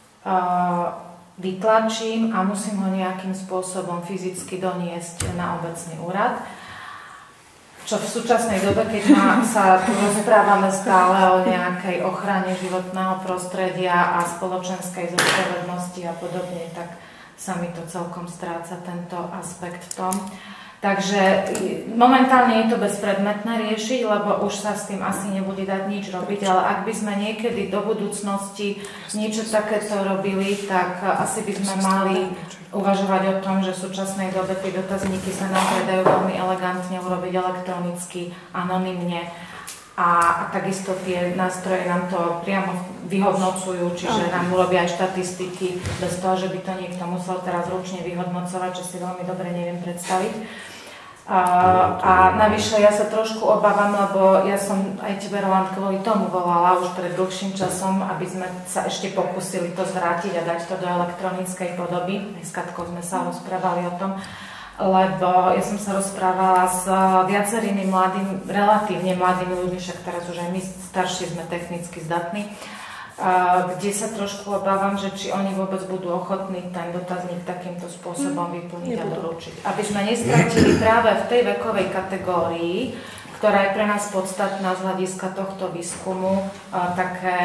vytlačím a musím ho nejakým spôsobom fyzicky doniesť na obecný úrad. Čo v súčasnej dobe, keď ma, sa tu rozprávame stále o nejakej ochrane životného prostredia a spoločenskej zodpovednosti a podobne, tak sa mi to celkom stráca tento aspekt v tom. Takže momentálne je to bezpredmetné riešiť, lebo už sa s tým asi nebude dať nič robiť, ale ak by sme niekedy do budúcnosti niečo takéto robili, tak asi by sme mali uvažovať o tom, že v súčasnej dobe tie dotazníky sa naozaj dajú veľmi elegantne urobiť elektronicky, anonymne a, a takisto tie nástroje nám to priamo vyhodnocujú, čiže nám urobia aj štatistiky bez toho, že by to niekto musel teraz ručne vyhodnocovať, čo si veľmi dobre neviem predstaviť. A, a navyše ja sa trošku obávam, lebo ja som aj tebe, Roland, kvôli tomu volala už pred dlhším časom, aby sme sa ešte pokúsili to zvrátiť a dať to do elektronickej podoby. S Katkou sme sa rozprávali o tom. lebo ja som sa rozprávala s viacerými mladými, relatívne mladými ľuďmi, však teraz už aj my starší sme technicky zdatní, kde sa trošku obávam, že či oni vôbec budú ochotní ten dotazník takýmto spôsobom vyplniť a doručiť. Aby sme nestratili práve v tej vekovej kategórii, ktorá je pre nás podstatná z hľadiska tohto výskumu, také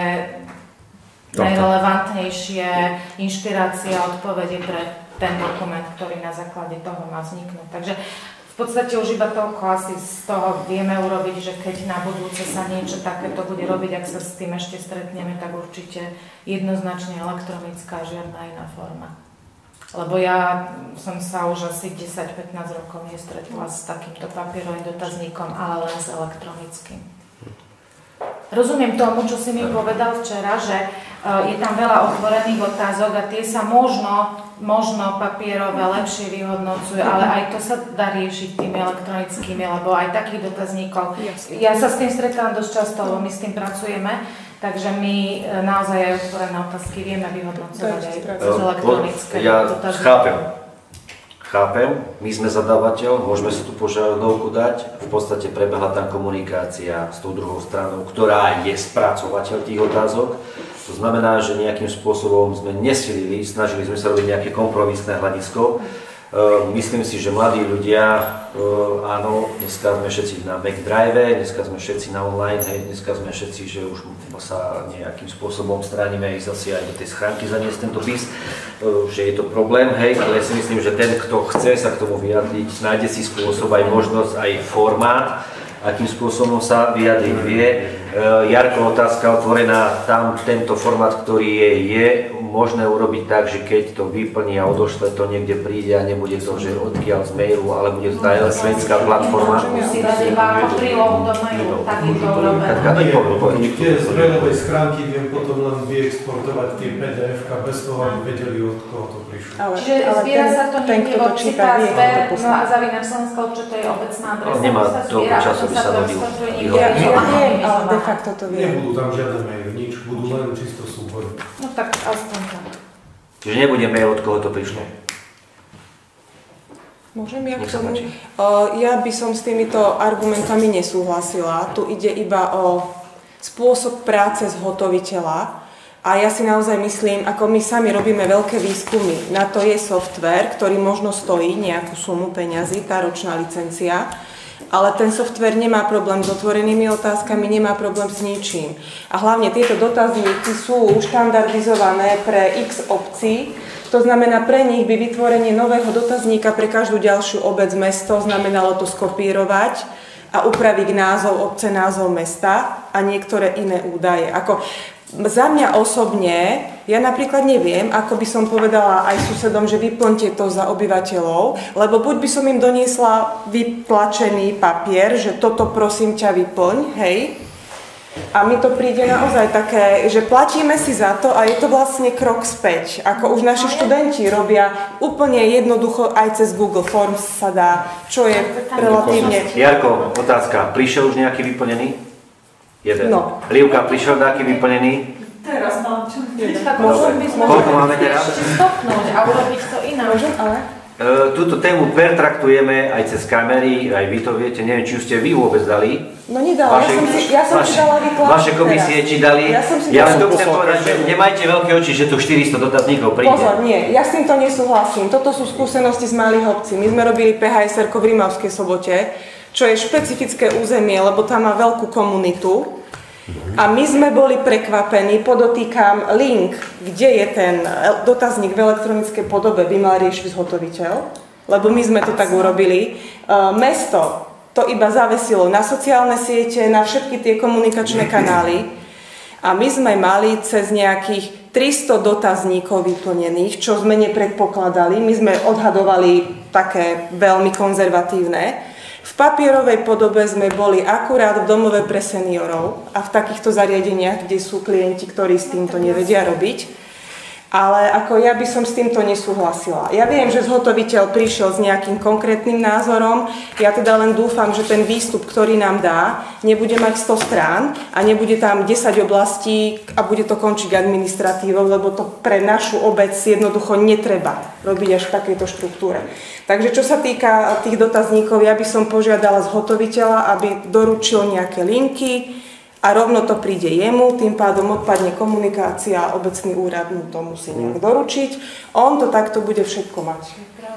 najrelevantnejšie inšpirácie a odpovede pre ten dokument, ktorý na základe toho má vzniknúť. Takže v podstate už iba toľko asi z toho vieme urobiť, že keď na budúce sa niečo takéto bude robiť, ak sa s tým ešte stretneme, tak určite jednoznačne elektronická, žiadna iná forma. Lebo ja som sa už asi desať pätnásť rokov nestretla s takýmto papierovým dotazníkom, ale len s elektronickým. Rozumiem tomu, čo si mi povedal včera, že je tam veľa otvorených otázok a tie sa možno, možno papierové lepšie vyhodnocujú, ale aj to sa dá riešiť tými elektronickými, lebo aj takých dotazníkov. Ja sa s tým stretávam dosť často, lebo my s tým pracujeme, takže my naozaj aj otvorené otázky vieme vyhodnocovať aj cez elektronické ja dotazníky. Chápem. Chápem, my sme zadávateľ, môžeme si tú požiadavku dať, v podstate prebehla tam komunikácia s tou druhou stranou, ktorá je spracovateľ tých otázok. To znamená, že nejakým spôsobom sme nesilili, snažili sme sa robiť nejaké kompromisné hľadisko. Myslím si, že mladí ľudia, áno, dneska sme všetci na Mac Drive, dneska sme všetci na online, hej, dneska sme všetci, že už sa nejakým spôsobom stránime ísť asi aj do tej schránky zaniesť tento bis, že je to problém, hej, ale ja si myslím, že ten, kto chce sa k tomu vyjadriť, nájde si spôsob, aj možnosť, aj formát, akým spôsobom sa vyjadriť vie. Jarko, otázka otvorená, tam tento formát, ktorý je, je možné urobiť tak, že keď to vyplní a odošle to niekde príde a nebude to, že odkiaľ z mailu, ale bude to tá elektronická platforma. Musí dať iba ako prílohu do mailu, tak je to urobené. Tie z mailovej schránky viem potom len vyexportovať tie pé dé efka bez toho, aby vedeli, od koho to prišlo. Čiže zbiera sa to niekde vo číta zber, no a zavináč Slovenská, čo to je obecná adresa, nemá toľko času, by sa hodil. Ja viem, ale de facto to viem. Nebudú tam žiadne maily, nič, budú len čisto súbory. No tak aspoň tam. Čiže nebude mail, od koho to prišlo. Môžem ja k tomu? Ja by som s týmito argumentami nesúhlasila. Tu ide iba o spôsob práce zhotoviteľa. A ja si naozaj myslím, ako my sami robíme veľké výskumy, na to je software, ktorý možno stojí nejakú sumu peňazí, tá ročná licencia, ale ten software nemá problém s otvorenými otázkami, nemá problém s ničím. A hlavne tieto dotazníky sú štandardizované pre x obcí, to znamená, pre nich by vytvorenie nového dotazníka pre každú ďalšiu obec, mesto znamenalo to skopírovať a upraviť názov obce, názov mesta a niektoré iné údaje. Ako za mňa osobne, ja napríklad neviem, ako by som povedala aj susedom, že vyplňte to za obyvateľov, lebo buď by som im doniesla vytlačený papier, že toto prosím ťa vyplň, hej, a mi to príde naozaj také, že platíme si za to a je to vlastne krok späť. Ako už naši študenti robia úplne jednoducho, aj cez Google Forms sa dá, čo je relatívne... Jarko, otázka, prišiel už nejaký vyplnený? Jeden. No. Livka, prišiel nejaký vyplnený? Teraz mám čo. Môžem by sme Koľko máme teraz? ešte stopnúť a urobiť to inak. Môžem, ale... E, túto tému pertraktujeme aj cez kamery, aj vy to viete, neviem, či už ste vy vôbec dali. No nedala, vaše, ja som si, ja som vaše, si dala vytlačiť Vaše komisie teraz. či dali. Ja som si ja dala len to chcem povedať, že nemajte veľké oči, že tu štyristo dotazníkov príde. Pozor, nie, ja s týmto nesúhlasím. Toto sú skúsenosti z malých obcí. My sme robili pé há es erko v Rimavskej Sobote, čo je špecifické územie, lebo tam má veľkú komunitu. A my sme boli prekvapení, podotýkam link, kde je ten dotazník v elektronickej podobe, by mal riešiť zhotoviteľ, lebo my sme to tak urobili. Mesto to iba zavesilo na sociálne siete, na všetky tie komunikačné kanály a my sme mali cez nejakých tristo dotazníkov vyplnených, čo sme nepredpokladali. My sme odhadovali také veľmi konzervatívne. V papierovej podobe sme boli akurát v domove pre seniorov a v takýchto zariadeniach, kde sú klienti, ktorí s týmto nevedia robiť. Ale ako ja by som s týmto nesúhlasila. Ja viem, že zhotoviteľ prišiel s nejakým konkrétnym názorom, ja teda len dúfam, že ten výstup, ktorý nám dá, nebude mať sto strán a nebude tam desať oblastí a bude to končiť administratívou, lebo to pre našu obec jednoducho netreba robiť až v takejto štruktúre. Takže čo sa týka tých dotazníkov, ja by som požiadala zhotoviteľa, aby doručil nejaké linky, a rovno to príde jemu, tým pádom odpadne komunikácia a obecný úrad mu to musí nejak doručiť. On to takto bude všetko mať.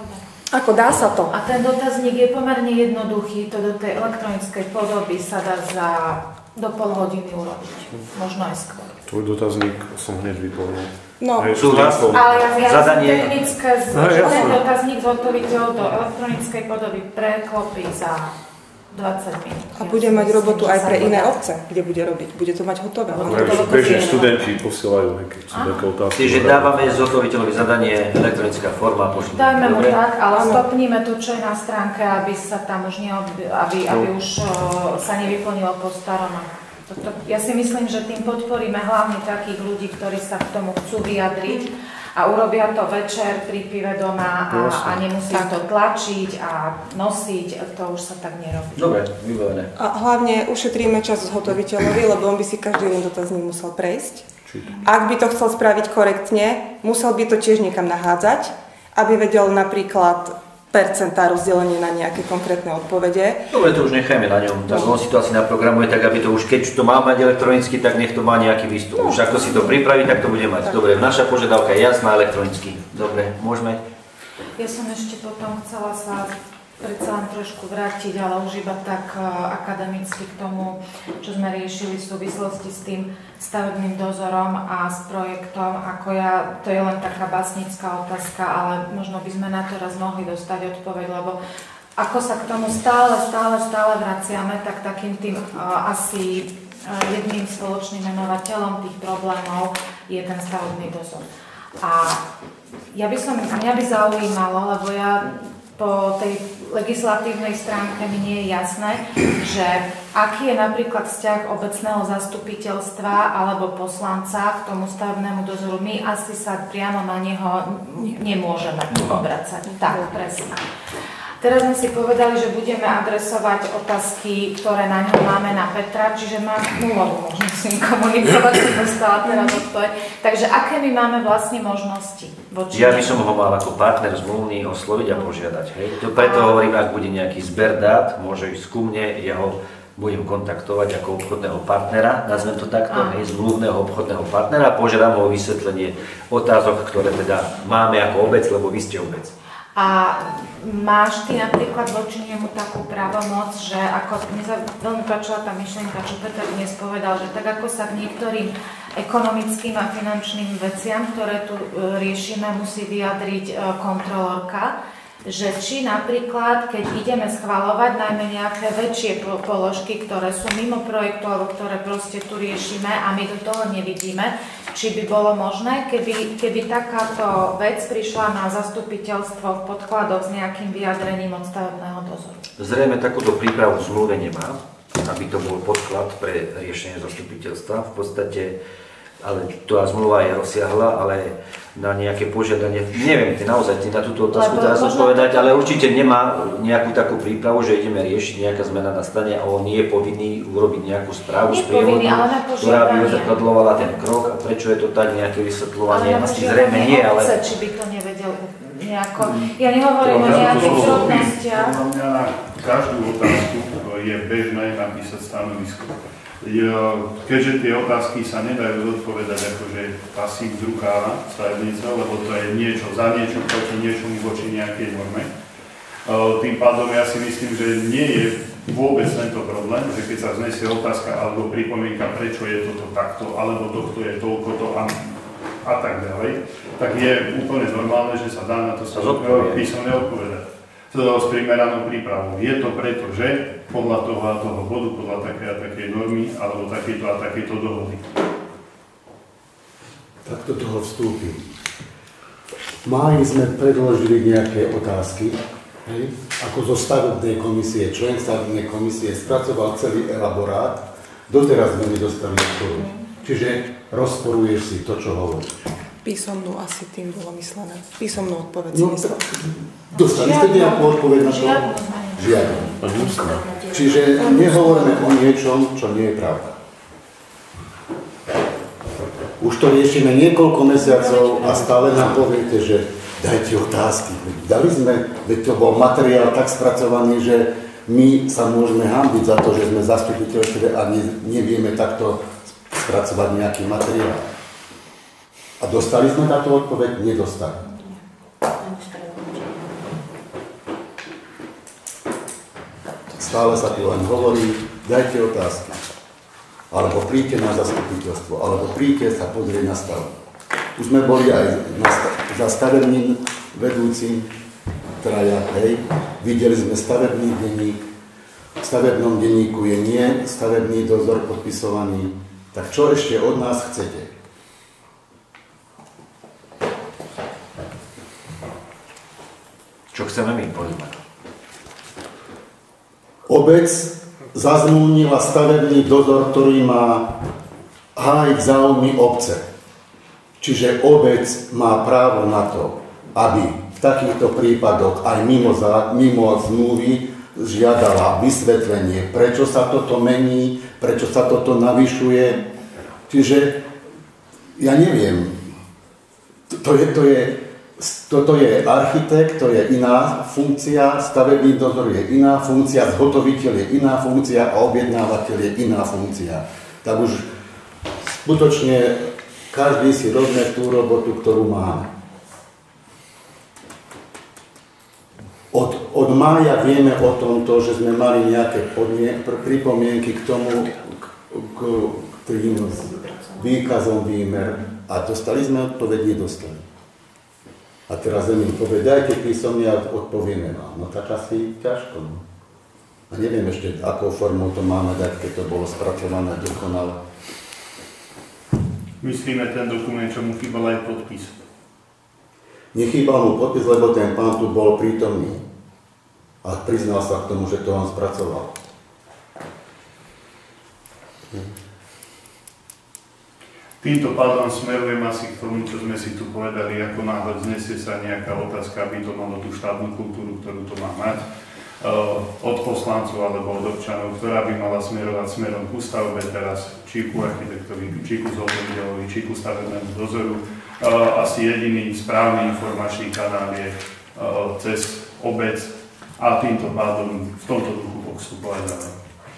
Ako dá sa to? A ten dotazník je pomerne jednoduchý, to do tej elektronickej podoby sa dá za do pol hodiny urobiť, možno aj skôr. Tvoj dotazník som hneď vyplnil. No, súhlas. Ale ja, ja Zadanie. technické, No, že ten jasné. dotazník zhotoviteľ do elektronickej podoby preklopí za dvadsať minút. A bude mať robotu aj pre iné obce, kde bude robiť. Bude to mať hotové. Bežne študenti posielajú, keď chcú také otázky. Čiže dávame zhotoviteľovi zadanie, elektronická forma. Pošli. Dajme mu Dobre? tak, ale stopníme to, čo je na stránke, aby sa tam už neodbi- aby, aby už o, sa nevyplnilo po starom. Toto, ja si myslím, že tým podporíme hlavne takých ľudí, ktorí sa k tomu chcú vyjadriť a urobia to večer pri pive doma a, a nemusí to tlačiť a nosiť, to už sa tak nerobí. Dobre, vybavené. A hlavne ušetríme čas zhotoviteľovi, lebo on by si každý jeden dotazník musel prejsť. Ak by to chcel spraviť korektne, musel by to tiež niekam nahádzať, aby vedel napríklad percentá rozdelenie na nejaké konkrétne odpovede. Dobre, to už nechajme na ňom. Tak on si to asi naprogramuje tak, aby to už, keď to má mať elektronicky, tak nech to má nejaký výstup. Už ako si to pripraví, tak to bude mať. Dobre, naša požiadavka je jasná elektronicky. Dobre, môžeme? Ja som ešte potom chcela sa predsa len trošku vrátiť, ale už iba tak uh, akademicky k tomu, čo sme riešili v súvislosti s tým stavebným dozorom a s projektom. Ako ja, to je len taká básnická otázka, ale možno by sme na to raz mohli dostať odpoveď, lebo ako sa k tomu stále, stále, stále vraciame, tak takým tým uh, asi uh, jedným spoločným menovateľom tých problémov je ten stavebný dozor. A ja by som, mňa by zaujímalo, lebo ja po tej legislatívnej stránke mi nie je jasné, že aký je napríklad vzťah obecného zastupiteľstva alebo poslanca k tomu stavebnému dozoru. My asi sa priamo na neho nemôžeme obracať. Tak, presne. Teraz sme si povedali, že budeme adresovať otázky, ktoré na ňom máme na Petra, čiže mám nulovú možnosť s ním komunikovať, som dostala teraz odpoveď. Takže aké my máme vlastne možnosti? Voči Ja by som ho mal ako partner zmluvný osloviť a požiadať. Hej. To preto hovorím, ak bude nejaký zber dát, môže ísť ku mne, ja ho budem kontaktovať ako obchodného partnera, nazvem to takto, hej, zmluvného obchodného partnera a požiadam ho o vysvetlenie otázok, ktoré teda máme ako obec, lebo vy ste obec. A máš ty napríklad voči nemu takú právomoc, že ako mne sa veľmi páčila tá myšlienka, čo Peter dnes povedal, že tak ako sa k niektorým ekonomickým a finančným veciam, ktoré tu riešime, musí vyjadriť kontrolórka, že či napríklad, keď ideme schvaľovať najmä nejaké väčšie položky, ktoré sú mimo projektu alebo ktoré proste tu riešime a my do toho nevidíme, či by bolo možné, keby, keby takáto vec prišla na zastupiteľstvo v podkladoch s nejakým vyjadrením od stavebného dozoru. Zrejme takúto prípravu v zmluve nemá, aby to bol podklad pre riešenie zastupiteľstva. V podstate, ale tá zmluva je rozsiahla, ale na nejaké požiadanie, neviem, naozaj na túto otázku teraz odpovedať, ale určite nemá nejakú takú prípravu, že ideme riešiť nejaká zmena nastane a on nie je povinný urobiť nejakú správu z prievodu, ktorá by vysvetľovala ten krok a prečo je to tak, nejaké vysvetľovanie, asi zrejme nie, ale... Či by to nevedel nejako... Ja nehovorím o nejakých drobnostiach. Podľa mňa na každú otázku je bežné napísať stanovisko. Keďže tie otázky sa nedajú zodpovedať akože pasív z rukáva stavebnice, lebo to je niečo za niečo proti niečomu voči nejakej norme. Tým pádom ja si myslím, že nie je vôbec tento problém, že keď sa znesie otázka alebo pripomienka, prečo je toto takto, alebo tohto je toľko to a, a tak ďalej, tak je úplne normálne, že sa dá na to písomne odpovedať. S primeranou prípravou. Je to preto, že podľa toho a toho bodu, podľa takej a takej normy, alebo takéto a takéto dohody. Tak do toho vstúpim. Máji sme predložili nejaké otázky, hej? Ako zo stavebnej komisie, člen stavebnej komisie spracoval celý elaborát, doteraz sme nedostali odpoveď. Čiže rozporuješ si to, čo hovoríš. Písomnú asi tým bolo myslené. Písomnú odpoveď. No, dostali ste nejakú odpoveď na to? Žiadnu. Čiže nehovoríme o niečom, čo nie je pravda. Už to riešime niekoľko mesiacov a stále nám poviete, že dajte otázky. Dali sme, veď to bol materiál tak spracovaný, že my sa môžeme hanbiť za to, že sme zastupiteľi a ne, nevieme takto spracovať nejaký materiál. A dostali sme táto odpoveď? Nedostali. Stále sa tu len hovorí, dajte otázky. Alebo príďte na zastupiteľstvo, alebo príďte sa pozrieť na stav. Už sme boli aj na stav, za stavebným vedúcim, traja, hej. Videli sme stavebný denník. V stavebnom denníku je nie stavebný dozor podpisovaný. Tak čo ešte od nás chcete? Čo chceme my, povedzme? Obec zazmluvnila stavebný dozor, ktorý má hájiť záujmy obce. Čiže obec má právo na to, aby v takýchto prípadoch aj mimo, mimo zmluvy žiadala vysvetlenie, prečo sa toto mení, prečo sa toto navyšuje. Čiže ja neviem, to je, to je Toto je architekt, to je iná funkcia, stavebný dozor je iná funkcia, zhotoviteľ je iná funkcia a objednávateľ je iná funkcia. Tak už skutočne každý si robí tú robotu, ktorú máme. Od, od mája vieme o tomto, že sme mali nejaké podmien- pripomienky k tomu, k, k, k tým výkazom výmer a dostali sme odpoveď, nedostali. A teraz im povie, dajte písomne a odpovieme vám. No tak asi ťažko. No. A neviem ešte, akou formou to máme dať, keď to bolo spracované dokonale. Myslíme ten dokument, čo mu chýbal aj podpis. Nechýbal mu podpis, lebo ten pán tu bol prítomný. A priznal sa k tomu, že to on spracoval. Hm. Týmto pádom smerujem asi k tomu, čo sme si tu povedali, ako náhle znesie sa nejaká otázka, aby to malo tú štátnu kultúru, ktorú to má mať, od poslancov alebo od občanov, ktorá by mala smerovať smerom ku stavbe teraz, či ku architektovi, či ku zhotoviteľovi, či ku stavebnému dozoru. Asi jediný správny informačný kanál je cez obec a týmto pádom v tomto duchu postupovať ďalej.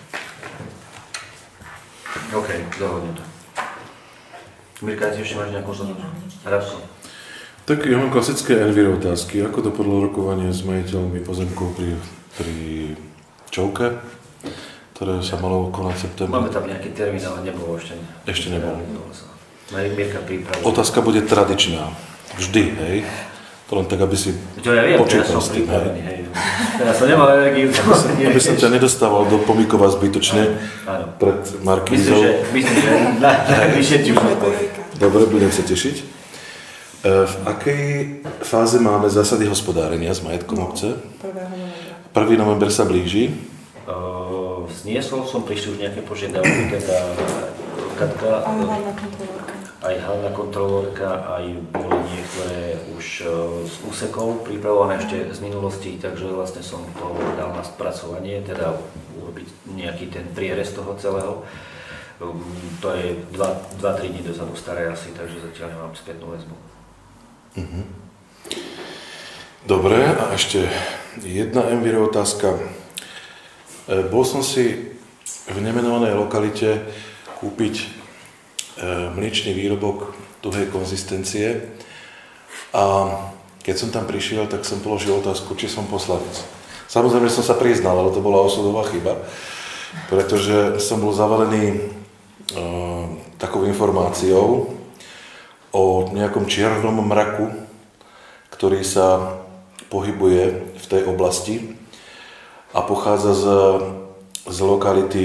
OK, dohodnuté. Mirka, ty ešte máš nejakú zhodnú? Radko. Tak ja mám klasické enviro otázky. Ako dopadlo rokovanie s majiteľmi pozemkov pri, pri Čovke, ktoré sa malo konať v septembri? Máme tam nejaký termín, ale nebolo ešte. Ešte nebolo. Mirka pripravila. Otázka bude tradičná. Vždy, hej? To len tak, aby si to ja viem, počítal ja s tým, hej? hej. Ja som nemal energiu. Aby som ťa nedostával do pomykova zbytočne áno. pred Markízou. Myslím, že, myslím, že najvyššie ti už odpoviem. Dobre, budem sa tešiť. V akej fáze máme zásady hospodárenia s majetkom obce? prvého novembra sa blíži. Uh, zniesol som, prišli už nejaké požiadavky, teda Katka, aj hlavná kontrolórka, aj boli niektoré už z úsekov pripravované ešte z minulosti, takže vlastne som to dal na spracovanie, teda urobiť nejaký ten prierez toho celého. Um, to je dva tri dní dozadu staré asi, takže zatiaľ nemám spätnú väzbu. Uh-huh. Dobre, a ešte jedna enviro otázka. E, bol som si v nemenovanej lokalite kúpiť e, mliečný výrobok tuhej konzistencie a keď som tam prišiel, tak som položil otázku, či som poslanec. Samozrejme som sa priznal, ale to bola osudová chyba, pretože som bol zavalený e, takou informáciou o nejakom čiernom mraku, ktorý sa pohybuje v tej oblasti a pochádza z, z lokality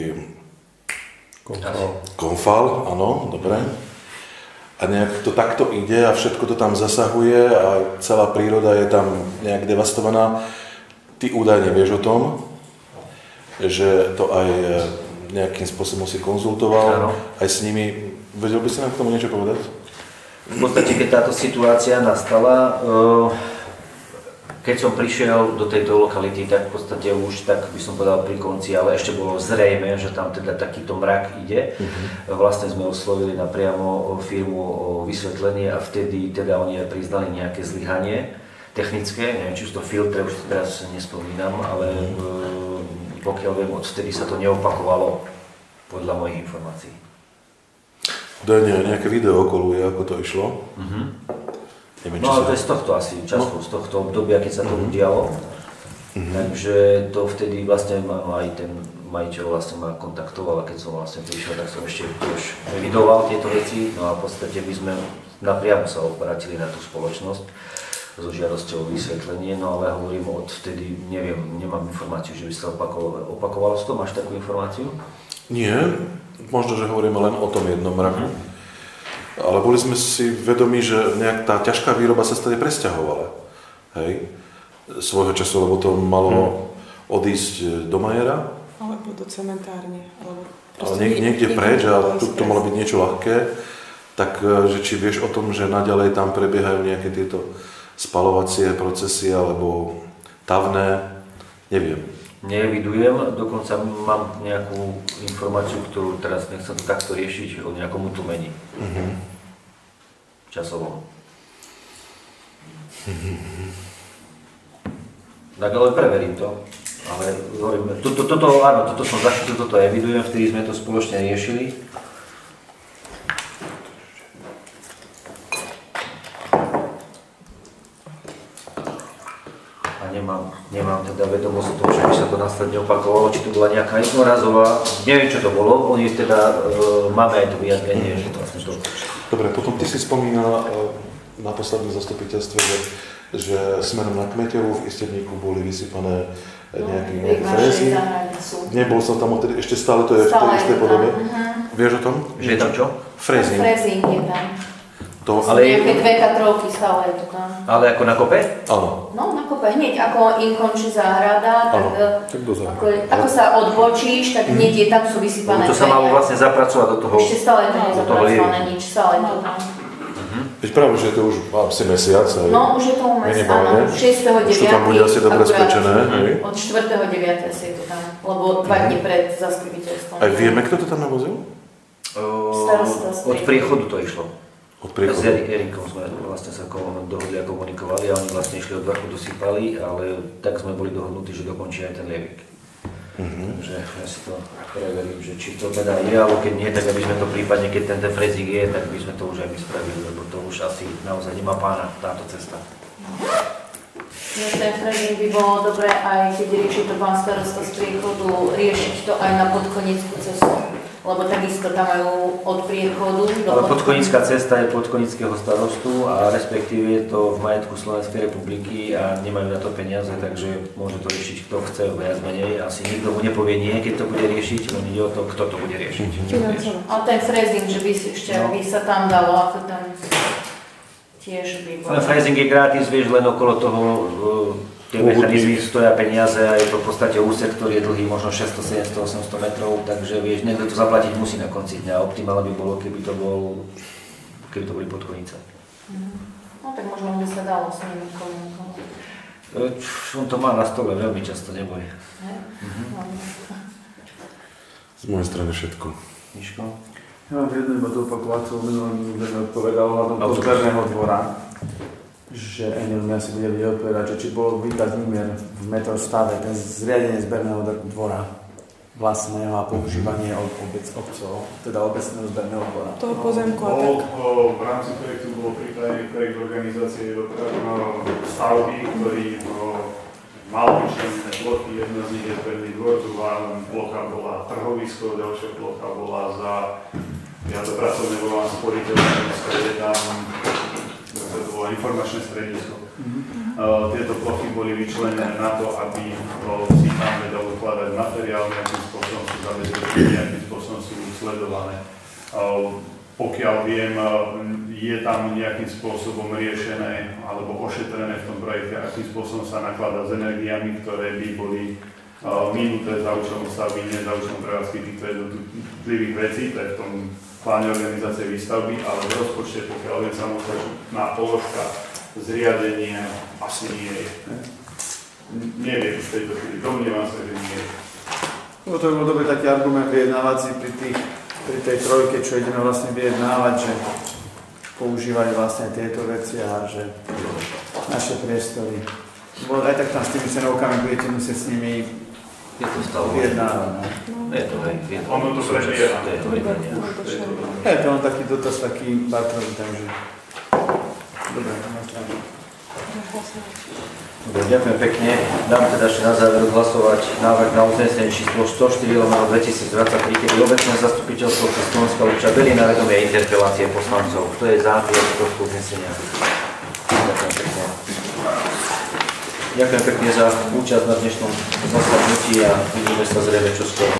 Konfal. Konfal, áno, dobre. A nejak to takto ide a všetko to tam zasahuje a celá príroda je tam nejak devastovaná. Ty údajne vieš o tom, že to aj nejakým spôsobom si konzultoval, áno. Aj s nimi. Vedel by si nám k tomu niečo povedať? v podstate, keď táto situácia nastala, keď som prišiel do tejto lokality, tak v podstate už, tak by som povedal pri konci, ale ešte bolo zrejme, že tam teda takýto mrak ide. Uh-huh. Vlastne sme oslovili napriamo firmu o vysvetlenie a vtedy teda oni aj priznali nejaké zlyhanie technické, neviem, či už to filtre, už teraz nespomínam, ale uh, pokiaľ viem, odvtedy sa to neopakovalo podľa mojich informácií. Daj nejaké video okolo, ako to išlo. Uh-huh. Neviem, no ale sa... to je z tohto asi času, no. z tohto obdobia, keď sa to uh-huh. udialo. Uh-huh. Takže to vtedy vlastne aj ten majiteľ vlastne ma kontaktoval a keď som vlastne prišiel, tak som ešte už evidoval tieto veci. No a v podstate by sme napriamo sa obratili na tú spoločnosť so žiadosťou o vysvetlenie, no ale hovorím od vtedy, neviem, nemám informáciu, že by sa opakovalo, opakovalo z toho. Máš takú informáciu? Nie, možno, že hovoríme len o tom jednom mraku. Uh-huh. Ale boli sme si vedomí, že nejak tá ťažká výroba sa stade presťahovala. Hej? Svojho času, lebo to malo hmm. odísť do Majera. Alebo do cementárne. Alebo ale niek- niekde preč a tu to malo byť niečo ľahké. Tak, že či vieš o tom, že naďalej tam prebiehajú nejaké tieto spalovacie procesy alebo tavné, neviem. Neevidujem, dokonca mám nejakú informáciu, ktorú teraz nechcem to takto riešiť o nejakom utlmení. Uh-huh. Časovom. Uh-huh. Tak ale preverím to. Ale hovorím, to, to, toto, áno, toto som zašil, toto evidujem, vtedy sme to spoločne riešili. Nemám, nemám teda vedomosť o tom, že by sa to následne opakovalo, či to bola nejaká jednorazová, neviem čo to bolo, oni teda, e, máme aj to vyjadrenie, že vlastne to... Dobre, potom ty si spomínala e, na poslednom zastupiteľstve, že, že smerom na Kmeťovú v Istebníku boli vysypané nejaké no, frézy. Nebol som tam odtedy, ešte stále to je stále v tej istej podobe. Uh-huh. Vieš o tom? Že je tam čo? Frézing. Frézing je tam. To, ale nejaké dve katrovky stále je to tam. Ale ako na kope? Áno. No, na kope. Hneď ako im končí záhrada, tak, tak do ako, ako sa odbočíš, tak hneď je tam sú vysypané. No, to sa malo vlastne zapracovať do toho. Ešte stále to nezapracované nič, stále to tam. Veď práve, že je to už asi mesiac. Aj. No, už je to mesiac, áno. šiesteho deviateho Už to tam bude asi dobre spečené. Od štvrtého deviateho si je to tam, lebo dva dní pred zastupiteľstvom. Aj vieme, kto to tam navozil? Starosta. Od priechodu to išlo. Od priechodu. S Erinkom sme vlastne sa dohodli a komunikovali a oni vlastne išli od vrchu, dosypali, ale tak sme boli dohodnutí, že dokončí aj ten lievik. Mm-hmm. Takže ja si to preverím, že či to teda je, alebo keď nie, tak aby sme to prípadne, keď ten, ten frezík je, tak by sme to už aj my spravili, lebo to už asi naozaj nemá pána táto cesta. No, ten frezík by bolo dobré aj keď rieši to pán starosta z priechodu, riešiť to aj na podkonickú cestu. Lebo takisto tam majú od priechodu do... Ale podkonická cesta je podkonického starostu a respektíve je to v majetku Slovenskej republiky a nemajú na to peniaze, takže môže to riešiť kto chce, viac menej. Asi nikto mu nepovie nie, keď to bude riešiť, len ide o to, kto to bude riešiť. Ale ten frezing, že by ešte no. by sa tam dalo, ako tam tiež by bolo. Ale frezing je gratis, vieš, len okolo toho tie mechanizmy stoja peniaze a je to v podstate úsek, ktorý je dlhý možno šesťsto, sedemsto, osemsto metrov, takže vieš, niekto to zaplatiť musí na konci dňa. Optimálne by bolo, keby to bol, keby to boli podkonice. No tak možno by sa dalo s nimi komunikovať. On to má na stole veľmi často, neboj. Mhm. Z mojej strany všetko. Miško? Ja mám jednu iba dopakovať, co minulý deň odpovedal hľadom pozberného dvora. Že Emil mi asi bude vedieť odpovedať, že či bol vydať výmer v metrostave, ten zriadenie zberného dvora vlastného a používanie od obec obcov, teda obecného zberného dvora. Toho pozemku a tak. V rámci projektu bolo pripravený projekt organizácie stavby, ktorý mal vyčlenené plochy, jedna z nich je zberný dvor, druhá plocha bola trhovisko, ďalšia plocha bola za ja to pracovne volám sporiteľné, je tam to bolo informačné stredisko. Mm-hmm. Uh, tieto plochy boli vyčlenené na to, aby uh, si tam vedel ukladať materiál, nejakým spôsobom sú zabezpečené, nejakým spôsobom sú sledované. Uh, pokiaľ viem, uh, je tam nejakým spôsobom riešené alebo ošetrené v tom projekte, akým spôsobom sa nakladá s energiami, ktoré by boli uh, minuté za účelom stavby, nie za účelom prevádzky týchto jednotlivých vecí, to je v tom pláne organizácie výstavby, ale v rozpočte, pokiaľ viem, samostatná položka zriadenie asi nie je. Neviem v tejto chvíli, domnievam sa, že nie je. No to by bol dobrý taký argument vyjednávací pri, tých, pri tej trojke, čo ideme vlastne vyjednávať, že používať vlastne tieto veci a že naše priestory. Bo aj tak tam s tými cenovkami budete musieť s nimi vyjednávať. Je to hej, je to. Ono to prebieha. Je to len taký dotaz, taký bartrový, takže... Dobre, Dobre, ďakujem pekne. Dám teda ešte na záver hlasovať návrh na uznesenie číslo sto štyri lomeno dvetisícdvadsaťtri, kedy obecné zastupiteľstvo Slovenska Luča berie na vedomie interpelácie poslancov. Kto je za tohto uznesenia? Ďakujem pekne. Ďakujem pekne za účasť na dnešnom zasadnutí a vidíme sa zrejme čoskoro.